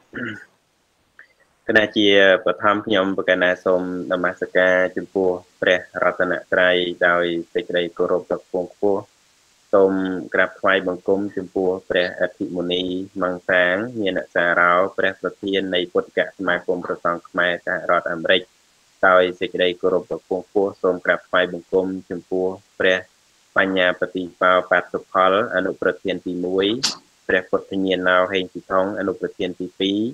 គណៈជាបឋមខ្ញុំប្រកាសណាសូមនមស្ការចំពោះព្រះរតនត្រ័យដោយសេចក្តីគោរពដ៏ខ្ពង់ខ្ពស់សូមក្រាបថ្វាយបង្គំចំពោះព្រះអធិមុនីមង្សាងញាណសារោព្រះប្រធាននៃពុទ្ធកសមាគមព្រះសង្ឃខ្មែរសហរដ្ឋអាមេរិកដោយសេចក្តីគោរពដ៏ខ្ពង់ខ្ពស់សូមក្រាបថ្វាយបង្គំចំពោះព្រះបញ្ញាបតិបោបត្តិផលអនុប្រធានទី1ព្រះពុទ្ធញាណោហេងទីថងអនុប្រធានទី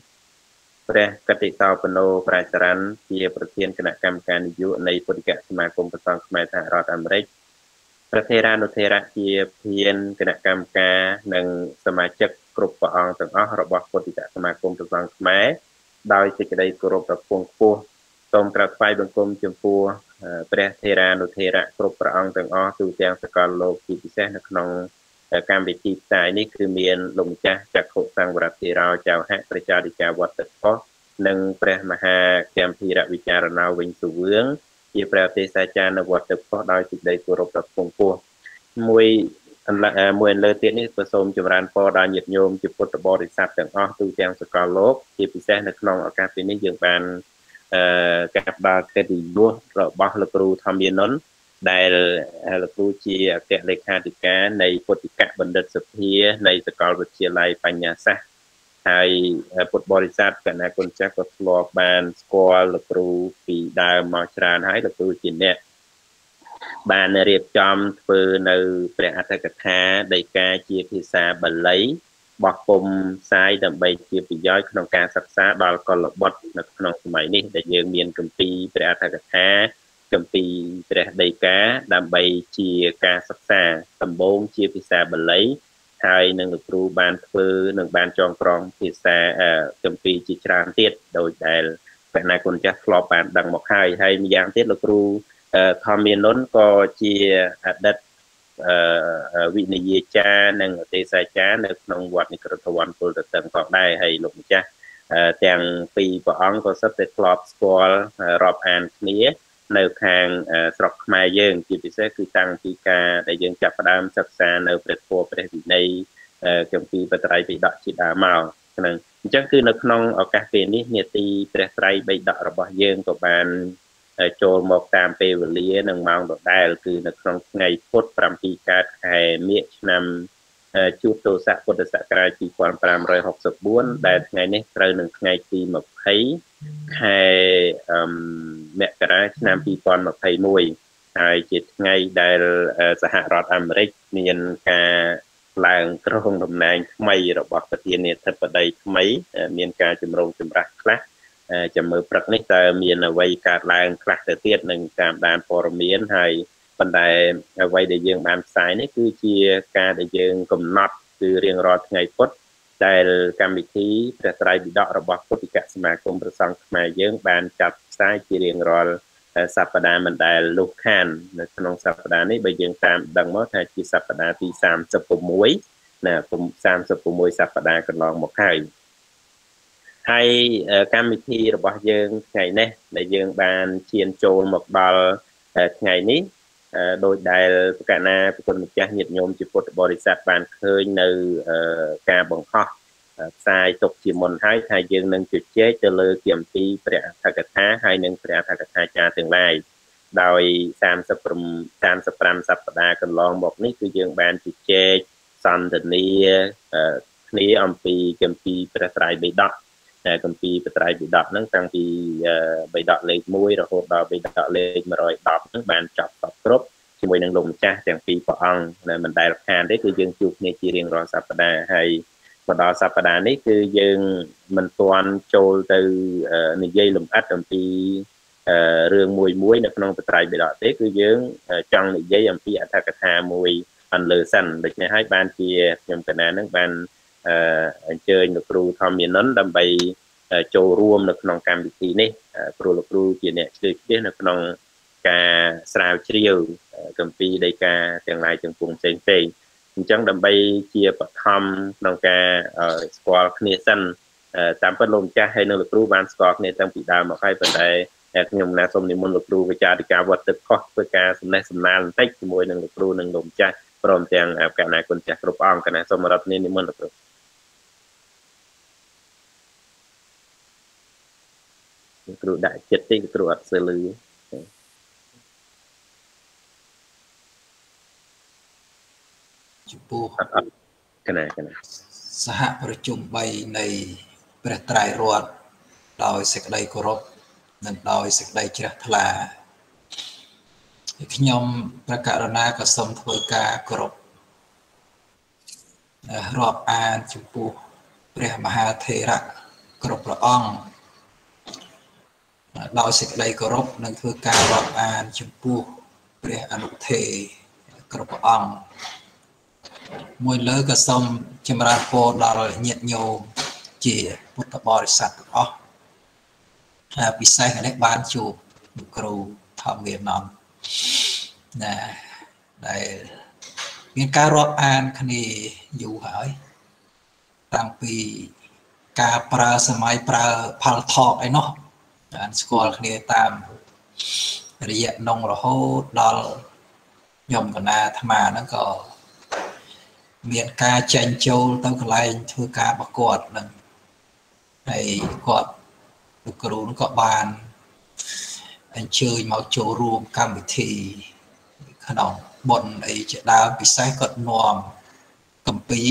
2ព្រះកតិសោបណូប្រាចរ័ន្ទជាប្រធានគណៈកម្មការនយោបាយនៃពុទ្ធិកសមាគមព្រះសង្ឃខ្មែរសហរដ្ឋអាមេរិកព្រះថេរានុថេរៈជាប្រធានគណៈកម្មការនិងសមាជិកគ្រប់ព្រះអង្គទាំងអស់របស់ពុទ្ធិកសមាគមព្រះសង្ឃខ្មែរដោយសេចក្តីគោរពដ៏ខ្ពង់ខ្ពស់សូមក្រាបថ្វាយបង្គំចំពោះព្រះថេរានុថេរៈគ្រប់ព្រះអង្គទាំងអស់ទូទាំងសកលលោកជាពិសេសនៅក្នុងកម្មវិធីផ្សាយនេះគឺមានលោកម្ចាស់ចក្ខុសង្វរធិរោចៅហៈប្រជាធិការវត្តទឹកកោះនិងព្រះមហាកម្មភីរវិចារណោវិញសុវឿងជាព្រះទេសាចារ្យនៅវត្តទឹកកោះដោយសេចក្តីគោរពដ៏ខ្ពង់ខ្ពស់មួយអន្លើទៀតនេះក៏សូមចម្រើនពរដល់ញាតិញោមជាពុទ្ធបរិស័ទទាំងអស់ទូទាំងសកលលោកជាពិសេសនៅក្នុងឱកាសពេលនេះយើងបានការផ្ដល់កិត្តិយសរបស់លោកគ្រូធម្មយានុនដែលលោកគ្រូជាអគ្គលេខាធិការនៃពុទ្ធិកបណ្ឌិតសភានៃសាកលវិទ្យាល័យបញ្ញាសាស្ត្រហើយពុទ្ធបរិស័ទគណៈគុណចាស់ក៏ធ្លាប់បានស្គាល់លោកគ្រូពីដើមមកច្រើនហើយលោកគ្រូជាអ្នកបានរៀបចំធ្វើនៅព្រះអត្ថកថាដីកាជាភាសាបាលីបោះពុំផ្សាយដើម្បីជាប្រយោជន៍ក្នុងការសិក្សាដល់កុលបុត្រនៅក្នុងសម័យនេះដែលយើងមានគម្ពីរព្រះអត្ថកថាគម្ពីរព្រះដីកាដើម្បីជាការសិក្សាដំបូងជាភាសាបាលីហើយនឹងលោកគ្រូបានធ្វើនឹងបានចងក្រងភាសាគម្ពីរជាច្រើនទៀតដោយដែលព្រះណាគុណចាស់ធ្លាប់បានដឹងមកហើយម្យ៉ាងទៀតលោកគ្រូធម្មយានុនក៏ជាអតីតវិនយាចារ្យនិងទេសាចារ្យនៅក្នុងវត្តនិក្រធវ័នពលតតឹងផងដែរហើយលោកម្ចាស់ទាំងពីរព្រះអង្គក៏សិតតែធ្លាប់ស្គាល់រាប់អានគ្នានៅខាងស្រុកខ្មែរយើងជាពិសេសគឺតាំងពីការដែលយើងចាប់ផ្ដើមសិក្សានៅព្រះធម៌ព្រះវិន័យគម្ពីរបត្រៃបិដកជាដើមមកហ្នឹងអញ្ចឹងគឺនៅក្នុងឱកាសពេលនេះនាទីព្រះត្រៃបិដករបស់យើងក៏បានចូលមកតាមពេលវេលានិងម៉ោងដដែលគឺនៅក្នុងថ្ងៃពុធ7កើតខែមិញឆ្នាំជួបទស័កពុទ្ធសករាជ2564ដែលថ្ងៃនេះត្រូវនឹងថ្ងៃទី20ខែមករាឆ្នាំ2021ហើយជាថ្ងៃដែលសហរដ្ឋអាមេរិកមានការឡើងគ្រងតំណែងថ្មីរបស់ប្រធានាធិបតីថ្មីមានការជំរងចម្រាស់ខ្លះចាំមើលព្រឹកនេះតើមានអ្វីកើតឡើងខ្លះទៅទៀតនឹងតាមដានព័ត៌មានហើយប៉ុន្តែអ្វីដែលយើងបានផ្សាយនេះគឺជាការដែលយើងកំណត់គឺរៀងរាល់ថ្ងៃពុធដែលកម្មវិធីព្រះត្រៃបិដករបស់ពុទ្ធិកសមាគមព្រះសង្ឃខ្មែរយើងបានចាត់ផ្សាយជារៀងរាល់សប្តាហ៍មិនដែលលុះខាននៅក្នុងសប្តាហ៍នេះបើយើងតាមដឹងមកថាជាសប្តាហ៍ទី36ណា36សប្តាហ៍កន្លងមកហើយកម្មវិធីរបស់យើងថ្ងៃនេះដែលយើងបានឈានចូលមកដល់ថ្ងៃនេះដោយដែលប្រកាសណាប្រគុណម្ចាស់ញាតិញោមជាពុទ្ធបរិស័ទបានឃើញនៅការបង្ហោះផ្សាយទុកជាមុនហើយថាយើងនឹងជជែកទៅលើគម្ពីរព្រះអត្ថកថាហើយនឹងព្រះអត្ថកថាចារទាំងឡាយដោយ35សប្តាហ៍កន្លងមកនេះគឺយើងបានជជែកសន្ទនាគ្នាអំពីគម្ពីរព្រះត្រៃបិដកគម្ពីរបត្រៃបិដកហ្នឹងតាំងពីបិដកលេខ1រហូតដល់បិដកលេខ110ហ្នឹងបានចប់គ្រប់ជាមួយនឹងលោកម្ចាស់ទាំងពីរព្រះអង្គមិនដែលខានទេគឺយើងជួបគ្នាជារៀងរាល់សប្តាហ៍ហើយមកដល់សប្តាហ៍នេះគឺយើងមិនទាន់ចូលទៅនិយាយលម្អិតអំពីរឿងមួយនៅក្នុងបត្រៃបិដកទេគឺយើងចង់និយាយអំពីអត្ថកថាមួយអន្លើសិនដូច្នេះហើយបានជាខ្ញុំកណានឹងបានអញ្ជើញលោកគ្រូធម្មយានុនដើម្បីចូលរួមនៅក្នុងកម្មវិធីនេះព្រោះលោកគ្រូជាអ្នកឆ្លៀតជ្រះនៅក្នុងការស្រាវជ្រាវគម្ពីរដីកាទាំងឡាយទាំងពួងផ្សេងអញ្ចឹងដើម្បីជាបឋមក្នុងការស្គាល់គ្នាសិនតាមពិតលោកម្ចាស់ហើយនៅលោកគ្រូបានស្គាល់គ្នាតាំងពីដើមមកហើយប៉ុន្តែខ្ញុំណាសូមនិមន្តលោកគ្រូវិចារការវត្តទឹកខុសធ្វើការសំណេះសំណាលបន្តិចជាមួយនឹងលោកគ្រូនិងលោកម្ចាស់ព្រមទាំងកណ្ណាគុណចាស់គ្រប់អង្គកណ្ណាសូមរដ្ឋនិមន្តលោកគ្រូគ្រូដាក់ចិត្តទេគ្រូអត់ស្លឺចំពោះកណាសហប្រជុំ3នៃព្រះត្រៃរតន៍ដោយសេចក្តីគោរពនិងដោយសេចក្តីជ្រះថ្លាខ្ញុំព្រះករុណាក៏សូមធ្វើការគោរពរាប់អានចំពោះព្រះមហាថេរៈគ្រប់ព្រះអង្គដោយសេចក្តីគោរពនិងធ្វើការរាប់អានចំពោះព្រះអនុថេរគ្រប់ព្រះអង្គមួយលើក៏សូមចម្រើនពរដល់ញាតិញោមជាពុទ្ធបរិស័ទទាំងអស់ពិសេសនេះបានជួបលោកគ្រូធម្មមាននំណាដែលមានការរាប់អានគ្នាយូរហើយតាំងពីការប្រើសម័យប្រើផលថកអីនោះបានស្គាល់គ្នាតាមរយៈនងរហូតដល់ខ្ញុំកណាអាត្មាហ្នឹងក៏មានការចែងចូលទៅកន្លែងធ្វើការប្រកួតនឹងហើយគាត់លោកគ្រូក៏បានអញ្ជើញមកចូលរួមកម្មវិធីក្នុងបុណ្យអីជាដើមពិសេសគាត់នាំកម្ពី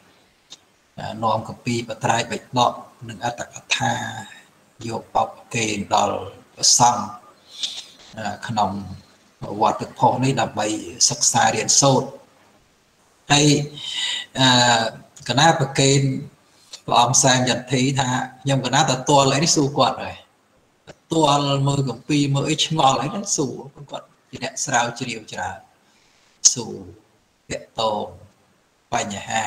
បត្រៃបិដកនិងអត្តកថាយកបបកេនដល់ព្រះសង្ឃក្នុងវត្តទឹកផុសនេះដើម្បីសិក្សារៀនសូត្រហើយកណាប្រកេនព្រះអង្គសែមយន្ធីថាខ្ញុំកណាទទួលអីនេះសួរគាត់ហើយទទួលមើលកម្ពីមើលអីឆ្ងល់អីហ្នឹងសួរគាត់ជាអ្នកស្រាវជ្រាវច្រើនសួរតកតងបញ្ហា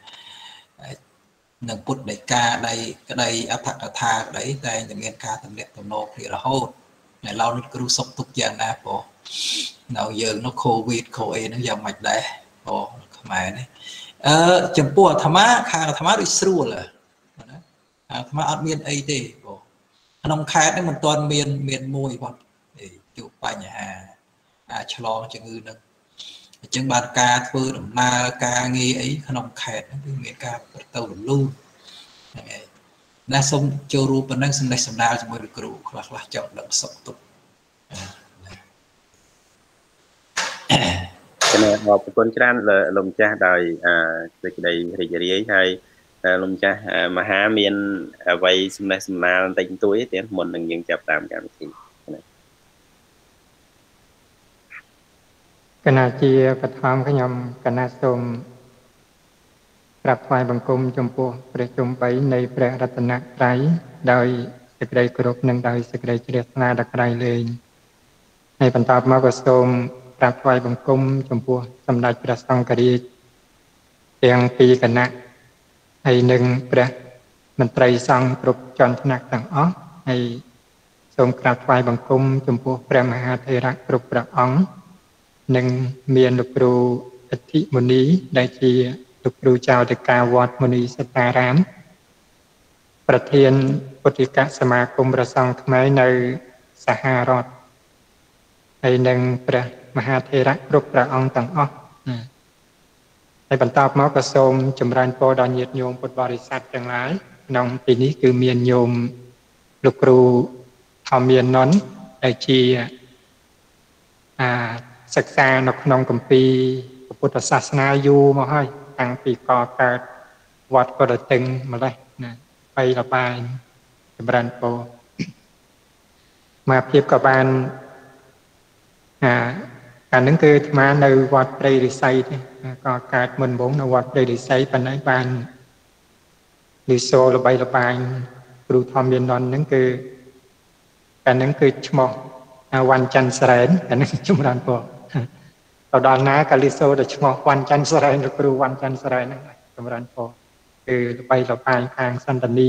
នឹងពុទ្ធដីកាក្តីអត្ថកថាក្តីតែតែមានការទំនាក់ទំនងគ្នារហូតតែឡូវនេះគ្រូសុខទុក្ខយ៉ាងណាព្រោះនៅយើងនោះកូវីដកូអីហ្នឹងយ៉ាងម៉េចដែរព្រោះខ្មែរនេះចំពោះអាត្មាខាងអាត្មាដូចស្រួលណាអាត្មាអត់មានអីទេព្រោះក្នុងខេត្តនេះមិនទាន់មានមួយគាត់ជួបបញ្ហាឆ្លងជំងឺនឹងអញ្ចឹងបានការធ្វើដំណើរការងារអីក្នុងខេត្តហ្នឹងគឺមានការប្រទៅរលូនហ្នឹងហើយណាសូមចូលរួមប៉ុណ្ណឹងសំណេះសំណាលជាមួយលោកគ្រូខ្លះចង់ដឹងសុខទុក្ខអរគុណច្រើនលោកម្ចាស់ដោយសេចក្តីរីករាយហើយលោកម្ចាស់មហាមានអ្វីសំណេះសំណាលបន្តិចបន្តួចទេមុននឹងយើងចាប់តាមកម្មវិធីគណៈជាបឋមខ្ញុំគណៈសូមប្រាប់ថ្វាយបង្គំចំពោះព្រះជន្ម3នៃព្រះរតនត្រ័យដោយសេចក្តីគោរពនិងដោយសេចក្តីជ្រះថ្លាដល់ក្រៃលែងហើយបន្តមកក៏សូមប្រាប់ថ្វាយបង្គំចំពោះសម្ដេចព្រះសង្ឃរាជទាំងពីរគណៈហើយនិងព្រះមន្ត្រីសង្ឃគ្រប់ជាន់ថ្នាក់ទាំងអស់ហើយសូមក្រាបថ្វាយបង្គំចំពោះព្រះមហាថេរៈគ្រប់ព្រះអង្គនិងមានលោកគ្រូអធិមុនីដែលជាលោកគ្រូចៅតេកាវត្តមុនីសតារាមប្រធានពុទ្ធិកសមាគមព្រះសង្ឃខ្មែរនៅសហរដ្ឋហើយនិងព្រះមហាថេរៈគ្រប់ព្រះអង្គទាំងអស់ហើយបន្តមកក៏សូមចម្រើនពរដល់ញាតិញោមពុទ្ធបរិស័ទទាំងឡាយក្នុងទីនេះគឺមានញោមលោកគ្រូធម្មមាននន្ទដែលជាសិក្សានៅក្នុងគម្ពីរពុទ្ធសាសនាយូរមកហើយតាំងពីកកើតវត្តកោដតឹងម្លេះណាបីលបាយចម្រើនពរមកភាពក៏បានអានឹងគឺអាត្មានៅវត្តព្រៃរិស័យទេក៏កើតមុនបងនៅវត្តព្រៃរិស័យប៉ុន្តែបានលីសូល្បីល្បាញគ្រូធម្មមាននន្ទហ្នឹងគឺអានឹងគឺឈ្មោះវ៉ាន់ច័ន្ទស្រែនអានឹងចម្រើនពរទៅដល់ណាក៏លីសូទៅឈ្មោះវ៉ាន់ច័ន្ទស្រែនលោកគ្រូវ៉ាន់ច័ន្ទស្រែនហ្នឹងចម្រើនពរគឺល្បីល្បាញខាងសន្តានា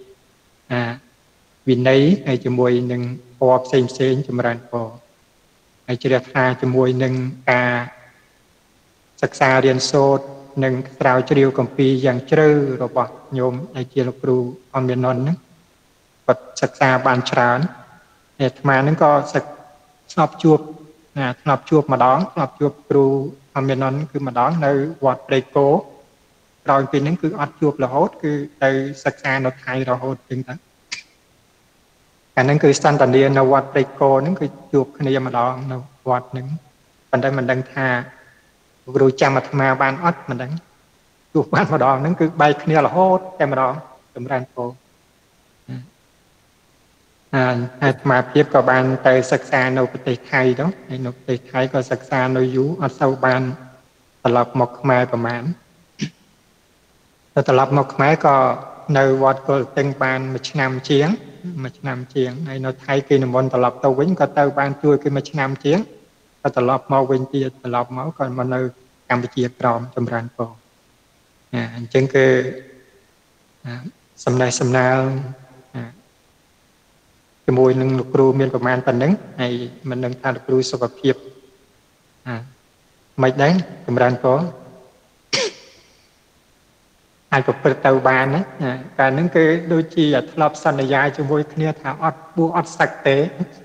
វិន័យហើយជាមួយនឹងពណ៌ផ្សេងចម្រើនពរហើយជ្រះថ្លាជាមួយនឹងការសិក្សារៀនសូត្រនិងស្រាវជ្រាវគម្ពីរយ៉ាងជ្រៅរបស់ញោមដែលជាលោកគ្រូអមមាននន្ទហ្នឹងគាត់សិក្សាបានច្រើនអាត្មាហ្នឹងក៏ធ្លាប់ជួបម្ដងធ្លាប់ជួបគ្រូអមមាននន្ទគឺម្ដងនៅវត្តព្រៃគោក្រោយពីហ្នឹងគឺអត់ជួបរហូតគឺទៅសិក្សានៅថៃរហូតចឹងទៅអាហ្នឹងគឺសន្តានានៅវត្តព្រៃកោហ្នឹងគឺជួបគ្នាម្ដងនៅវត្តហ្នឹងប៉ុន្តែមិនដឹងថាគ្រូចាំអាត្មាបានអត់មិនដឹងជួបបានម្ដងហ្នឹងគឺបែកគ្នារហូតតែម្ដងចម្រើនពរអាត្មាភាពក៏បានទៅសិក្សានៅប្រទេសថៃទៅហើយនៅប្រទេសថៃក៏សិក្សានៅយូរអត់សូវបានត្រឡប់មកខ្មែរប្រហែលទៅត្រឡប់មកខ្មែរក៏នៅវត្តគល់ទិញបានមួយឆ្នាំជាងហើយនៅថៃគេនិមន្តត្រឡប់ទៅវិញក៏ទៅបានជួយគេមួយឆ្នាំជាងក៏ត្រឡប់មកវិញទៀតត្រឡប់មកក៏មកនៅកម្ពុជាក្រមចម្រើនពរអញ្ចឹងគឺសំណេះសំណាលជាមួយនឹងលោកគ្រូមានប្រមាណប៉ុណ្ណឹងហើយមិនដឹងថាលោកគ្រូសុខភាពមិនដែរចម្រើនពរអាចប្រព្រឹត្តទៅបានណាកាលហ្នឹងគឺដូចជាធ្លាប់សន្យាជាមួយគ្នាថាអត់បួសអត់សឹកទេ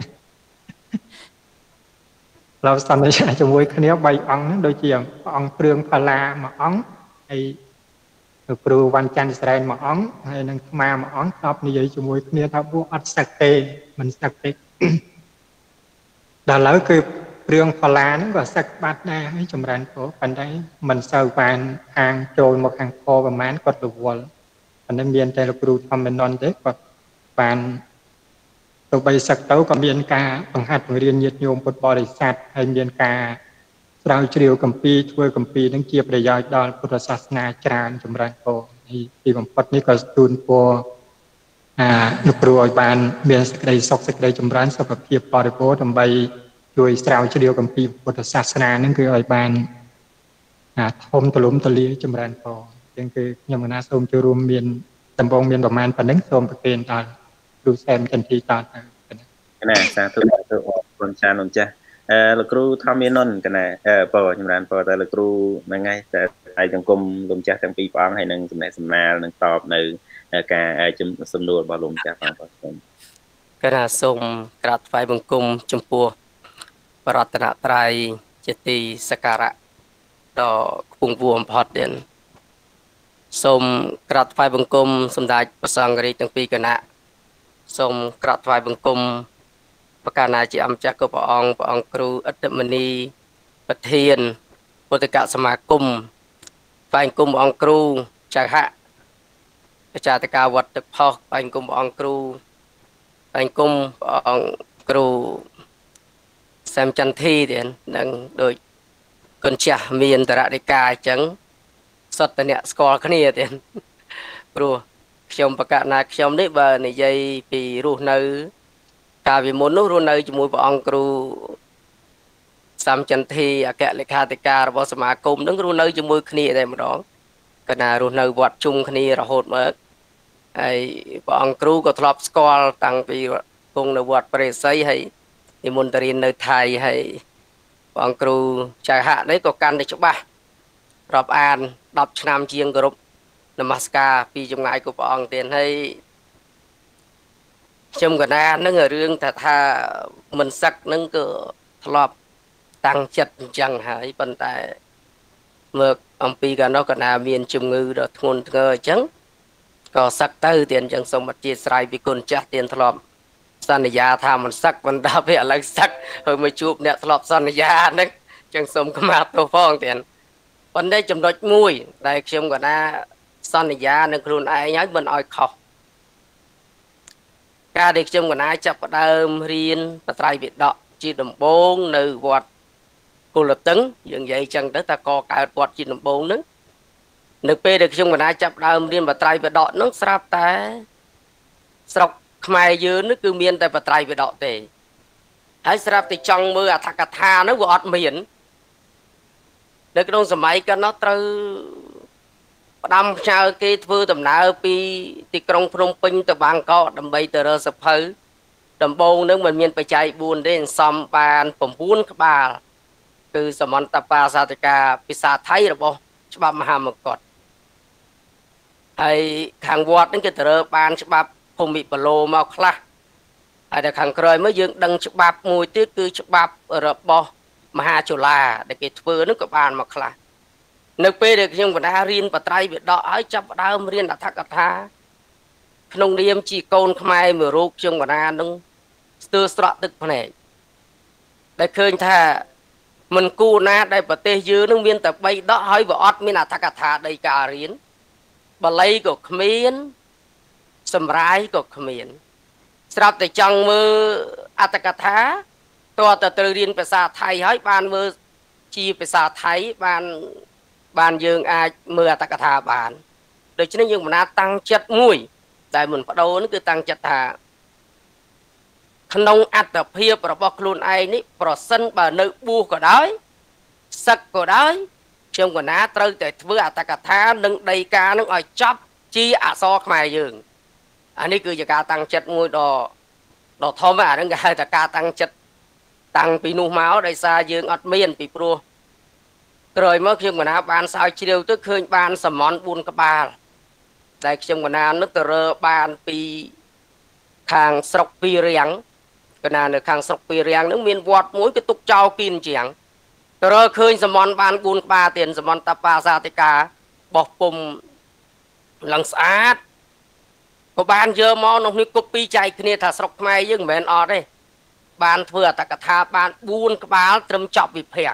เราសន្យាជាមួយគ្នា3អង្គហ្នឹងដូចជាព្រះអង្គព្រឿងផល្លាមួយអង្គហើយលោកគ្រូវ៉ាន់ច័ន្ទស្រែនមួយអង្គហើយនឹងថ្មមួយអង្គធ្លាប់និយាយជាមួយគ្នាថាបួសអត់សឹកទេមិនសឹកទេដល់ឥឡូវគឺព្រឿងផល្លាហ្នឹងក៏សឹកបាត់ដែរហើយចម្រើនពរប៉ុន្តែមិនសូវបានខាងចូលមកខាងខប្រហែលគាត់រវល់ប៉ុន្តែមានតែលោកគ្រូធម្មនន្តទេគាត់បានទៅបីសឹកទៅក៏មានការបង្ហាត់បង្រៀនញាតិញោមពុទ្ធបរិស័ទហើយមានការស្រាវជ្រាវគម្ពីរធ្វើគម្ពីរនឹងជាប្រយោជន៍ដល់ពុទ្ធសាសនាច្រើនចម្រើនពរហើយទីបំផុតនេះក៏ជូនពរលោកគ្រូឲ្យបានមានសេចក្តីសុខសេចក្តីចម្រើនសុខភាពបរិបូរណ៍ដើម្បីជួយស្រាវជ្រាវគម្ពីរពុទ្ធសាសនានឹងគឺឲ្យបានធំទូលំទូលាយចម្រើនពរអញ្ចឹងគឺខ្ញុំកណាសូមចូលរួមមានដំបងមានប្រមាណប៉ុណ្ណឹងសូមប្រគេនដល់គ្រូសែមចន្ទធីតទៅកណាសាធុអរគុណចានលោកចាស់លោកគ្រូធម្មមាននកណាពរចម្រើនពរតើលោកគ្រូហ្នឹងហើយតែហើយសង្គមលោកម្ចាស់ទាំងពីរព្រះអង្គហើយនឹងចំណេះសំណាលនឹងតបនៅការសំណួររបស់លោកម្ចាស់ផងបាទសូមកណាសូមក្រាបថ្វាយបង្គំចំពោះបរតនត្រ័យជាទីសក្ការៈដ៏ខ្ពង់ខ្ពស់បំផុតទៀតសូមក្រាបថ្វាយបង្គំសម្ដេចព្រះសង្ឃរាជទាំងពីរគណៈសូមក្រាបថ្វាយបង្គំប្រកាសណាជាអម្ចាស់គ្រប់ព្រះអង្គគ្រូអត្តមនីប្រធានពុទ្ធកសមាគមថ្វាយបង្គំព្រះអង្គគ្រូចៅហៈអាចារ្យតកាវត្តទឹកផុសថ្វាយបង្គំព្រះអង្គគ្រូថ្វាយបង្គំព្រះអង្គគ្រូសែមចន្ទធីទៀតនឹងដូចគុណចាស់មានតរតិកាអញ្ចឹងសុទ្ធតែអ្នកស្គាល់គ្នាទៀតព្រោះខ្ញុំប្រកាសណាខ្ញុំនេះបើនិយាយពីរស់នៅកាលពីមុននោះរស់នៅជាមួយព្រះអង្គគ្រូសំចន្ទធីអគ្គលេខាធិការរបស់សមាគមនឹងរស់នៅជាមួយគ្នាតែម្ដងកណារស់នៅវត្តជុំគ្នារហូតមកហើយព្រះអង្គគ្រូក៏ធ្លាប់ស្គាល់តាំងពីគង់នៅវត្តព្រះសីហើយនិមន្តទៅរៀននៅថៃហើយព្រះអង្គគ្រូចៅហៈនេះក៏កាន់តែច្បាស់រាប់អាន10ឆ្នាំជាងគោរពនមស្ការពីចម្ងាយcủaព្រះអង្គទៀតហើយខ្ញុំកណានឹងរឿងថាមិនសឹកនឹងក៏ធ្លាប់តាំងចិត្តអញ្ចឹងហើយប៉ុន្តែមើលអំពីកាលនោះកណាមានជំងឺដ៏ធ្ងន់ធ្ងរអញ្ចឹងក៏សឹកទៅទៀតអញ្ចឹងសូមអធិស្ឋានពីគុណចាស់ទៀតធ្លាប់សន្យាថាមិនសឹកបន្តពេលឥឡូវសឹកហើយមកជួបអ្នកធ្លាប់សន្យាហ្នឹងអញ្ចឹងសូមខ្មាស់ទោសផងទៀតប៉ុន្តែចំណុចមួយដែលខ្ញុំកណាសន្យានឹងខ្លួនឯងហើយមិនឲ្យខុសការដែលខ្ញុំកណាចាប់ផ្ដើមរៀនបត្រៃវិដកជាដំបូងនៅវត្តគោលតឹងយើងនិយាយចឹងទៅថាកកើតវត្តជាដំបូងហ្នឹងនៅពេលដែលខ្ញុំកណាចាប់ផ្ដើមរៀនបត្រៃវិដកហ្នឹងស្រាប់តែស្រុកខ្មែរយើងនេះគឺមានតែបត្រៃវិដកទេហើយស្រាប់តែចង់មើលអត្ថកថាហ្នឹងវាអត់មាននៅក្នុងសម័យកាលនោះត្រូវផ្ដាំផ្ញើគេធ្វើដំណើរពីទីក្រុងភ្នំពេញទៅបាងកកដើម្បីទៅរើសភៅដំបូងនឹងមិនមានបច្ច័យ4ទេសំបាន9ក្បាលគឺសមន្តបាសាទិកាភាសាថៃរបស់ច្បាប់មហាមកុដហើយខាងវត្តហ្នឹងគេទៅរើបានច្បាប់ភូមិបឡូមកខ្លះហើយដល់ខាងក្រោយមកយើងដឹងច្បាប់មួយទៀតគឺច្បាប់របស់មហាជូឡាដែលគេធ្វើហ្នឹងក៏បានមកខ្លះនៅពេលដែលខ្ញុំកណ្ដាលរៀនបត្រៃវិដកហើយចាប់ផ្ដើមរៀនអត្ថកថាក្នុងនាមជាកូនខ្មែរមួយរូបខ្ញុំកណានឹងស្ទើរស្រក់ទឹកភ្នែកដែលឃើញថាមិនគូណាដែលប្រទេសយើងនឹងមានតែ3ដកហើយវាអត់មានអត្ថកថាដីការៀនបាលីក៏គ្មានសម្រាយក៏គ្មានស្រាប់តែចង់មើលអត្ថកថាតើត្រូវរៀនភាសាថៃហើយបានមើលជាភាសាថៃបានយើងអាចមើលអត្ថកថាបានដូច្នេះយើងមិនណាតាំងចិត្តមួយតែមិនបដូរនេះគឺតាំងចិត្តថាក្នុងអត្តភាពរបស់ខ្លួនឯងនេះប្រសិនបើនៅបួសក៏ដោយសឹកក៏ដោយខ្ញុំកណាត្រូវតែធ្វើអត្តកថានិងដីកានឹងឲ្យចប់ជាអក្សរខ្មែរយើងអានេះគឺជាការតាំងចិត្តមួយដ៏ធំអាហ្នឹងគេហៅថាការតាំងចិត្តតាំងពីនោះមកដោយសារយើងអត់មានពីព្រោះក្រោយមកខ្ញុំកណាបានស្រាវជ្រាវទៅឃើញបានសមន4ក្បាលដែលខ្ញុំកណានឹកទៅរើបានពីខាងស្រុកពីរៀងកណានៅខាងស្រុកពីរៀងហ្នឹងមានវត្តមួយគេទុកចោលគៀនជាងទៅរើឃើញសមនបាន4ក្បាលទៀតសមនតបាសាតិកាបោះពុំឡើងស្អាតក៏បានយកមកនោះនេះគប់ពីចែកគ្នាថាស្រុកខ្មែរយើងមិនមែនអត់ទេបានធ្វើអត្តកថាបាន4ក្បាលត្រឹមចប់វិភាំង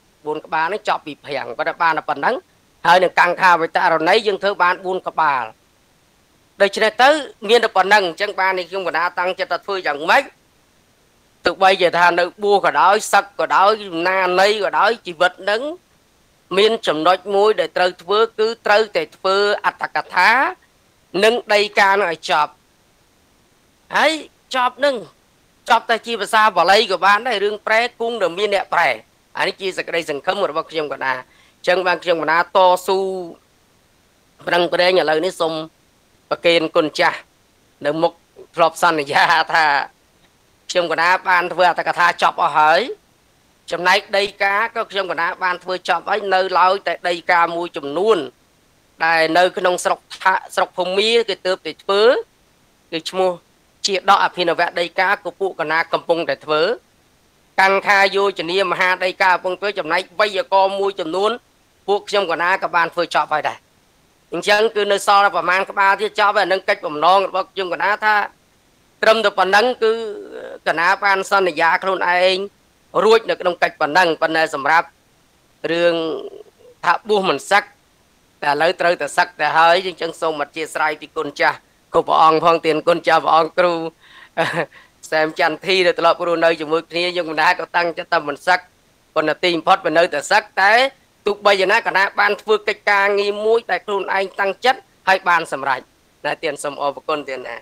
4ក្បាលនេះចប់វិភាំងប៉ុន្តែបានតែប៉ុណ្ណឹងហើយនឹងកង្ខាវិតរណីយើងធ្វើបាន4ក្បាលដូច្នេះទៅមានតែប៉ុណ្ណឹងអញ្ចឹងបាននេះខ្ញុំកណាតាំងចិត្តថាធ្វើយ៉ាងម៉េចទោះបីជាថានៅបួសក៏ដោយសឹកក៏ដោយណានៃក៏ដោយជីវិតនឹងមានចំណុចមួយដែលត្រូវធ្វើគឺត្រូវតែធ្វើអត្តកថានិងដីកានឹងឲ្យចប់ហើយចប់នឹងចប់តែជាភាសាបាលីក៏បានដែររឿងប្រែគង់ដែលមានអ្នកប្រែអានេះជាសេចក្តីសង្ឃឹមរបស់ខ្ញុំកណាអញ្ចឹងបានខ្ញុំកណាតស៊ូប្រឹងប្រែងឥឡូវនេះសូមប្រគេនគុណចាស់នៅមុខធ្លាប់សន្យាថាខ្ញុំកណាបានធ្វើអត្តកថាចប់អស់ហើយចំណែកដីកាក៏ខ្ញុំកណាបានធ្វើចប់ហើយនៅឡើយតែដីកាមួយចំនួនដែលនៅក្នុងស្រុកភូមាគេទើបតែធ្វើគឺឈ្មោះជាដកអភិនវៈដីកាក៏ពួកកណាកំពុងតែធ្វើកង្ខាយោជនីមហាដីកាកំពុងធ្វើចំណែកវេយ្យាករណ៍មួយចំនួនពួកខ្ញុំកណាក៏បានធ្វើចប់ហើយដែរអញ្ចឹងគឺនៅសល់ប្រមាណក្បាលទៀតចប់ហើយនឹងកិច្ចបំណងរបស់ខ្ញុំកណាថាត្រឹមតែប៉ុណ្ណឹងគឺកណាបានសន្យាខ្លួនឯងរួចនៅក្នុងកិច្ចប៉ុណ្ណឹងប៉ុន្តែសម្រាប់រឿងថាបួសមិនសឹកតែឥឡូវត្រូវតែសឹកទៅហើយអញ្ចឹងសូមអធិស្ឋានពីគុណចាស់គ្រប់ព្រះអង្គផងទានគុណចាស់ព្រះអង្គគ្រូសែមចន្ទធីដែលធ្លាប់គ្រូនៅជាមួយគ្នាយើងកណាក៏តាំងចិត្តតែមិនសឹកប៉ុន្តែទីបំផុតវានៅតែសឹកតែទោះបីយ៉ាងណាកណាបានធ្វើកិច្ចការងារមួយដែលខ្លួនឯងតាំងចិត្តហើយបានសម្រេចតែទានសូមអរគុណទានណា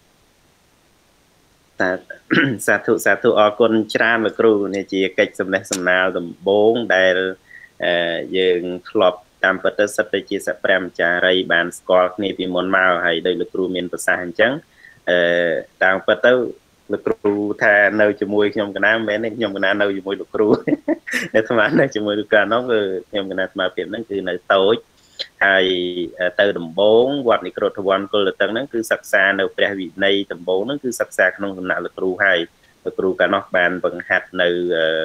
តែសាធុអរគុណច្រើនលោកគ្រូនេះជាកិច្ចសំណេះសំណាលដំបូងដែលយើងធ្លាប់តាមពិតទៅសិតទៅជាសព្រះម្ចារីបានស្គាល់គ្នាពីមុនមកហើយដោយលោកគ្រូមានប្រសាសន៍អញ្ចឹងតាមពិតទៅលោកគ្រូថានៅជាមួយខ្ញុំកណាមិនមែនទេខ្ញុំកណានៅជាមួយលោកគ្រូតែស្មាននៅជាមួយលោកកានោះគឺខ្ញុំកណាស្មារតីហ្នឹងគឺនៅតូចហើយទៅដំបងវត្តនិក្រូធវ័នគុលតឹងហ្នឹងគឺសិក្សានៅព្រះវិន័យដំបងហ្នឹងគឺសិក្សាក្នុងសំណាក់លោកគ្រូហើយលោកគ្រូកានោះបានបង្ហាត់នៅ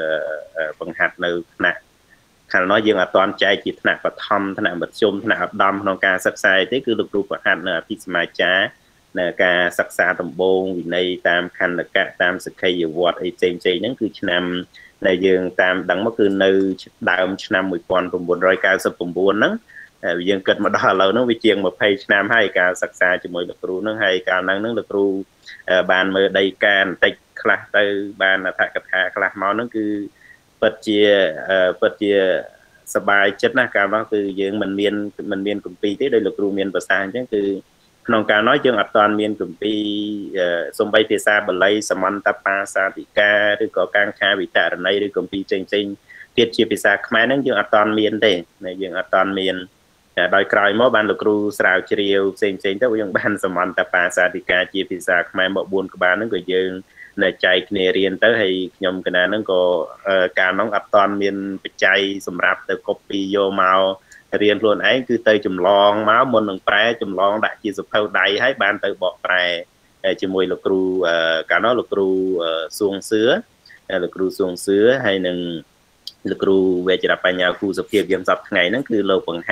ថ្នាក់ខាងនោះយើងអត់ទាន់ចែកជាថ្នាក់បឋមថ្នាក់មធ្យមថ្នាក់ឧត្តមក្នុងការសិក្សាទេគឺលោកគ្រូបង្ហាត់នៅអភិសមាចារ្យនៅការសិក្សាដំបូងវិន័យតាមខណ្ឌកៈតាមសក្ខីយវត្តអីផ្សេងៗហ្នឹងគឺឆ្នាំដែលយើងតាមដឹងមកគឺនៅដើមឆ្នាំ1999ហ្នឹងយើងគិតមកដល់ឥឡូវហ្នឹងវាជាង20ឆ្នាំហើយការសិក្សាជាមួយលោកគ្រូហ្នឹងហើយកាលហ្នឹងលោកគ្រូបានមើលដីកាបន្តិចខ្លះទៅបានអត្ថកថាខ្លះមកហ្នឹងគឺពិតជាសប្បាយចិត្តណាស់កាលនោះគឺយើងមិនមានគម្ពីរទេដោយលោកគ្រូមានប្រសាសន៍អញ្ចឹងគឺក្នុងកាលនោះយើងអត់ទាន់មានគម្ពីរសំបីភាសាបាលីសមន្តបាសាតិកាឬក៏កាង្ខាវិតរណីឬគម្ពីរផ្សេងទៀតជាភាសាខ្មែរហ្នឹងយើងអត់ទាន់មានទេយើងអត់ទាន់មានដោយក្រោយមកបានលោកគ្រូស្រាវជ្រាវផ្សេងទៅយើងបានសមន្តបាសាតិកាជាភាសាខ្មែរមក4ក្បាលហ្នឹងក៏យើងនៅចែកគ្នារៀនទៅហើយខ្ញុំកណាហ្នឹងក៏កាលនោះអត់ទាន់មានបច្ច័យសម្រាប់ទៅ copy យកមករៀនខ្លួនឯងគឺទៅចម្លងមកមុននឹងប្រែចម្លងដាក់ជាសភៅដៃហើយបានទៅបកប្រែជាមួយលោកគ្រូកាលនោះលោកគ្រូសួងសឿហើយនឹងលោកគ្រូវេជ្ជបញ្ញាគូសុភាពយើងសប្តាហ៍ថ្ងៃហ្នឹងគឺលោកបង្ហាត់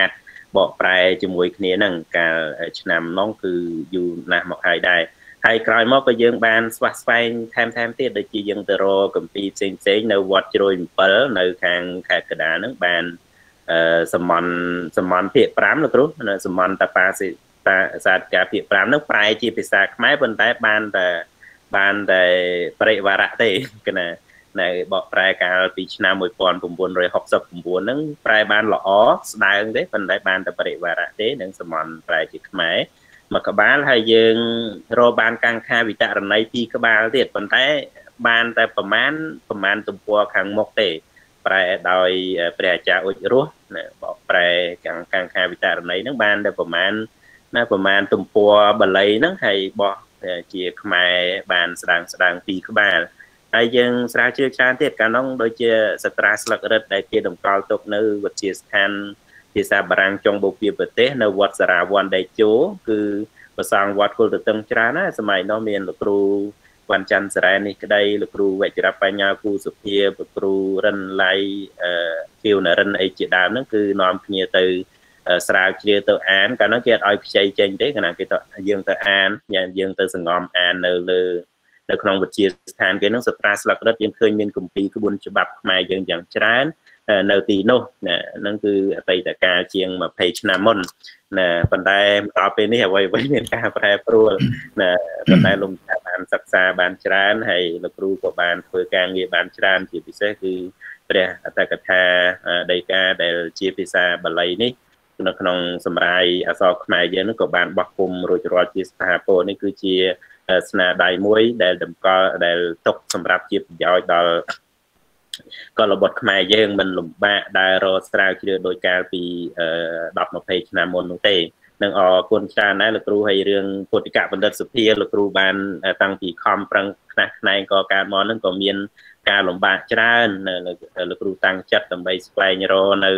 បកប្រែជាមួយគ្នានឹងកាលឆ្នាំនោះគឺយូរណាស់មកហើយដែរហើយក្រោយមកក៏យើងបានស្វះស្វែងថែមទៀតដូចជាយើងទៅរកគម្ពីរផ្សេងនៅវត្តជ្រោយ7នៅខាងខេត្តកណ្ដាលហ្នឹងបានសមន្តភាគ5លោកគ្រូសមន្តតាសាទការភាគ5ហ្នឹងប្រែជាភាសាខ្មែរប៉ុន្តែបានតែបរិវារៈទេគឺណានៅបកប្រែកាលពីឆ្នាំ1969ហ្នឹងប្រែបានល្អស្ដើងទេប៉ុន្តែបានតែបរិវារៈទេនឹងសមន្តប្រែជាខ្មែរមួយក្បាលហើយយើងរកបានកាំងខាវិតរណី2ក្បាលទៀតប៉ុន្តែបានតែប្រមាណទំព័រខាងមុខទេប្រែដោយព្រះអាចារ្យអ៊ុចរស់បកប្រែកាំងខាវិតរណីហ្នឹងបានតែប្រមាណទំព័របាលីហ្នឹងហើយបោះជាខ្មែរបានស្ដើង2ក្បាលហើយយើងស្រាវជ្រាវច្រើនទៀតកាលនោះដូចជាសត្រាស្លឹករឹតដែលគេតម្កល់ទុកនៅវិទ្យាស្ថានភាសាបារាំងចុងបូព៌ាប្រទេសនៅវត្តសារ៉ាវ័នដេជោគឺប្រសង់វត្តគុលទទឹងច្រើនណាសម័យនោះមានលោកគ្រូវ៉ាន់ច័ន្ទសារ៉ែនេះក្តីលោកគ្រូវេជ្ជបញ្ញាគូសុភាលោកគ្រូរិនឡៃគៀវនរិនអីជាដើមហ្នឹងគឺនាំគ្នាទៅស្រាវជ្រាវទៅអានកាលនោះគេអត់ឲ្យខ្ចីចេញទេកាលណាគេទៅយើងទៅអានយើងទៅសង្ងំអាននៅក្នុងវិទ្យាស្ថានគេហ្នឹងសត្រាស្លឹករឹតយើងឃើញមានគម្ពីរក្បួនច្បាប់ខ្មែរយើងយ៉ាងច្រើននៅទីនោះហ្នឹងគឺអតីតកាលជាង20ឆ្នាំមុនប៉ុន្តែដល់ពេលនេះអ្វីមានការប្រែប្រួលប៉ុន្តែលោកតាបានសិក្សាបានច្រើនហើយលោកគ្រូក៏បានធ្វើការងារបានច្រើនជាពិសេសគឺព្រះអត្តកថាដីកាដែលជាភាសាបាលីនេះនៅក្នុងសម្រាយអក្សរខ្មែរយើងក៏បានបោះពុំរួចរាល់ជាស្ថាពរនេះគឺជាស្នាដៃមួយដែលតម្កល់ដែលទុកសម្រាប់ជាប្រយោជន៍ដល់កលបុត្រខ្មែរយើងមិនលំបាកដែលរកស្រាវជ្រាវដោយកាលពី10-20ឆ្នាំមុននោះទេនឹងអរគុណច្រើនណាស់លោកគ្រូហើយរឿងពុទ្ធិកបណ្ឌិតសុភាលោកគ្រូបានតាំងពីខំប្រឹងខ្នះខ្នែងក៏កើតមកនឹងក៏មានការលំបាកច្រើនលោកគ្រូតាំងចិត្តដើម្បីស្វែងរកនៅ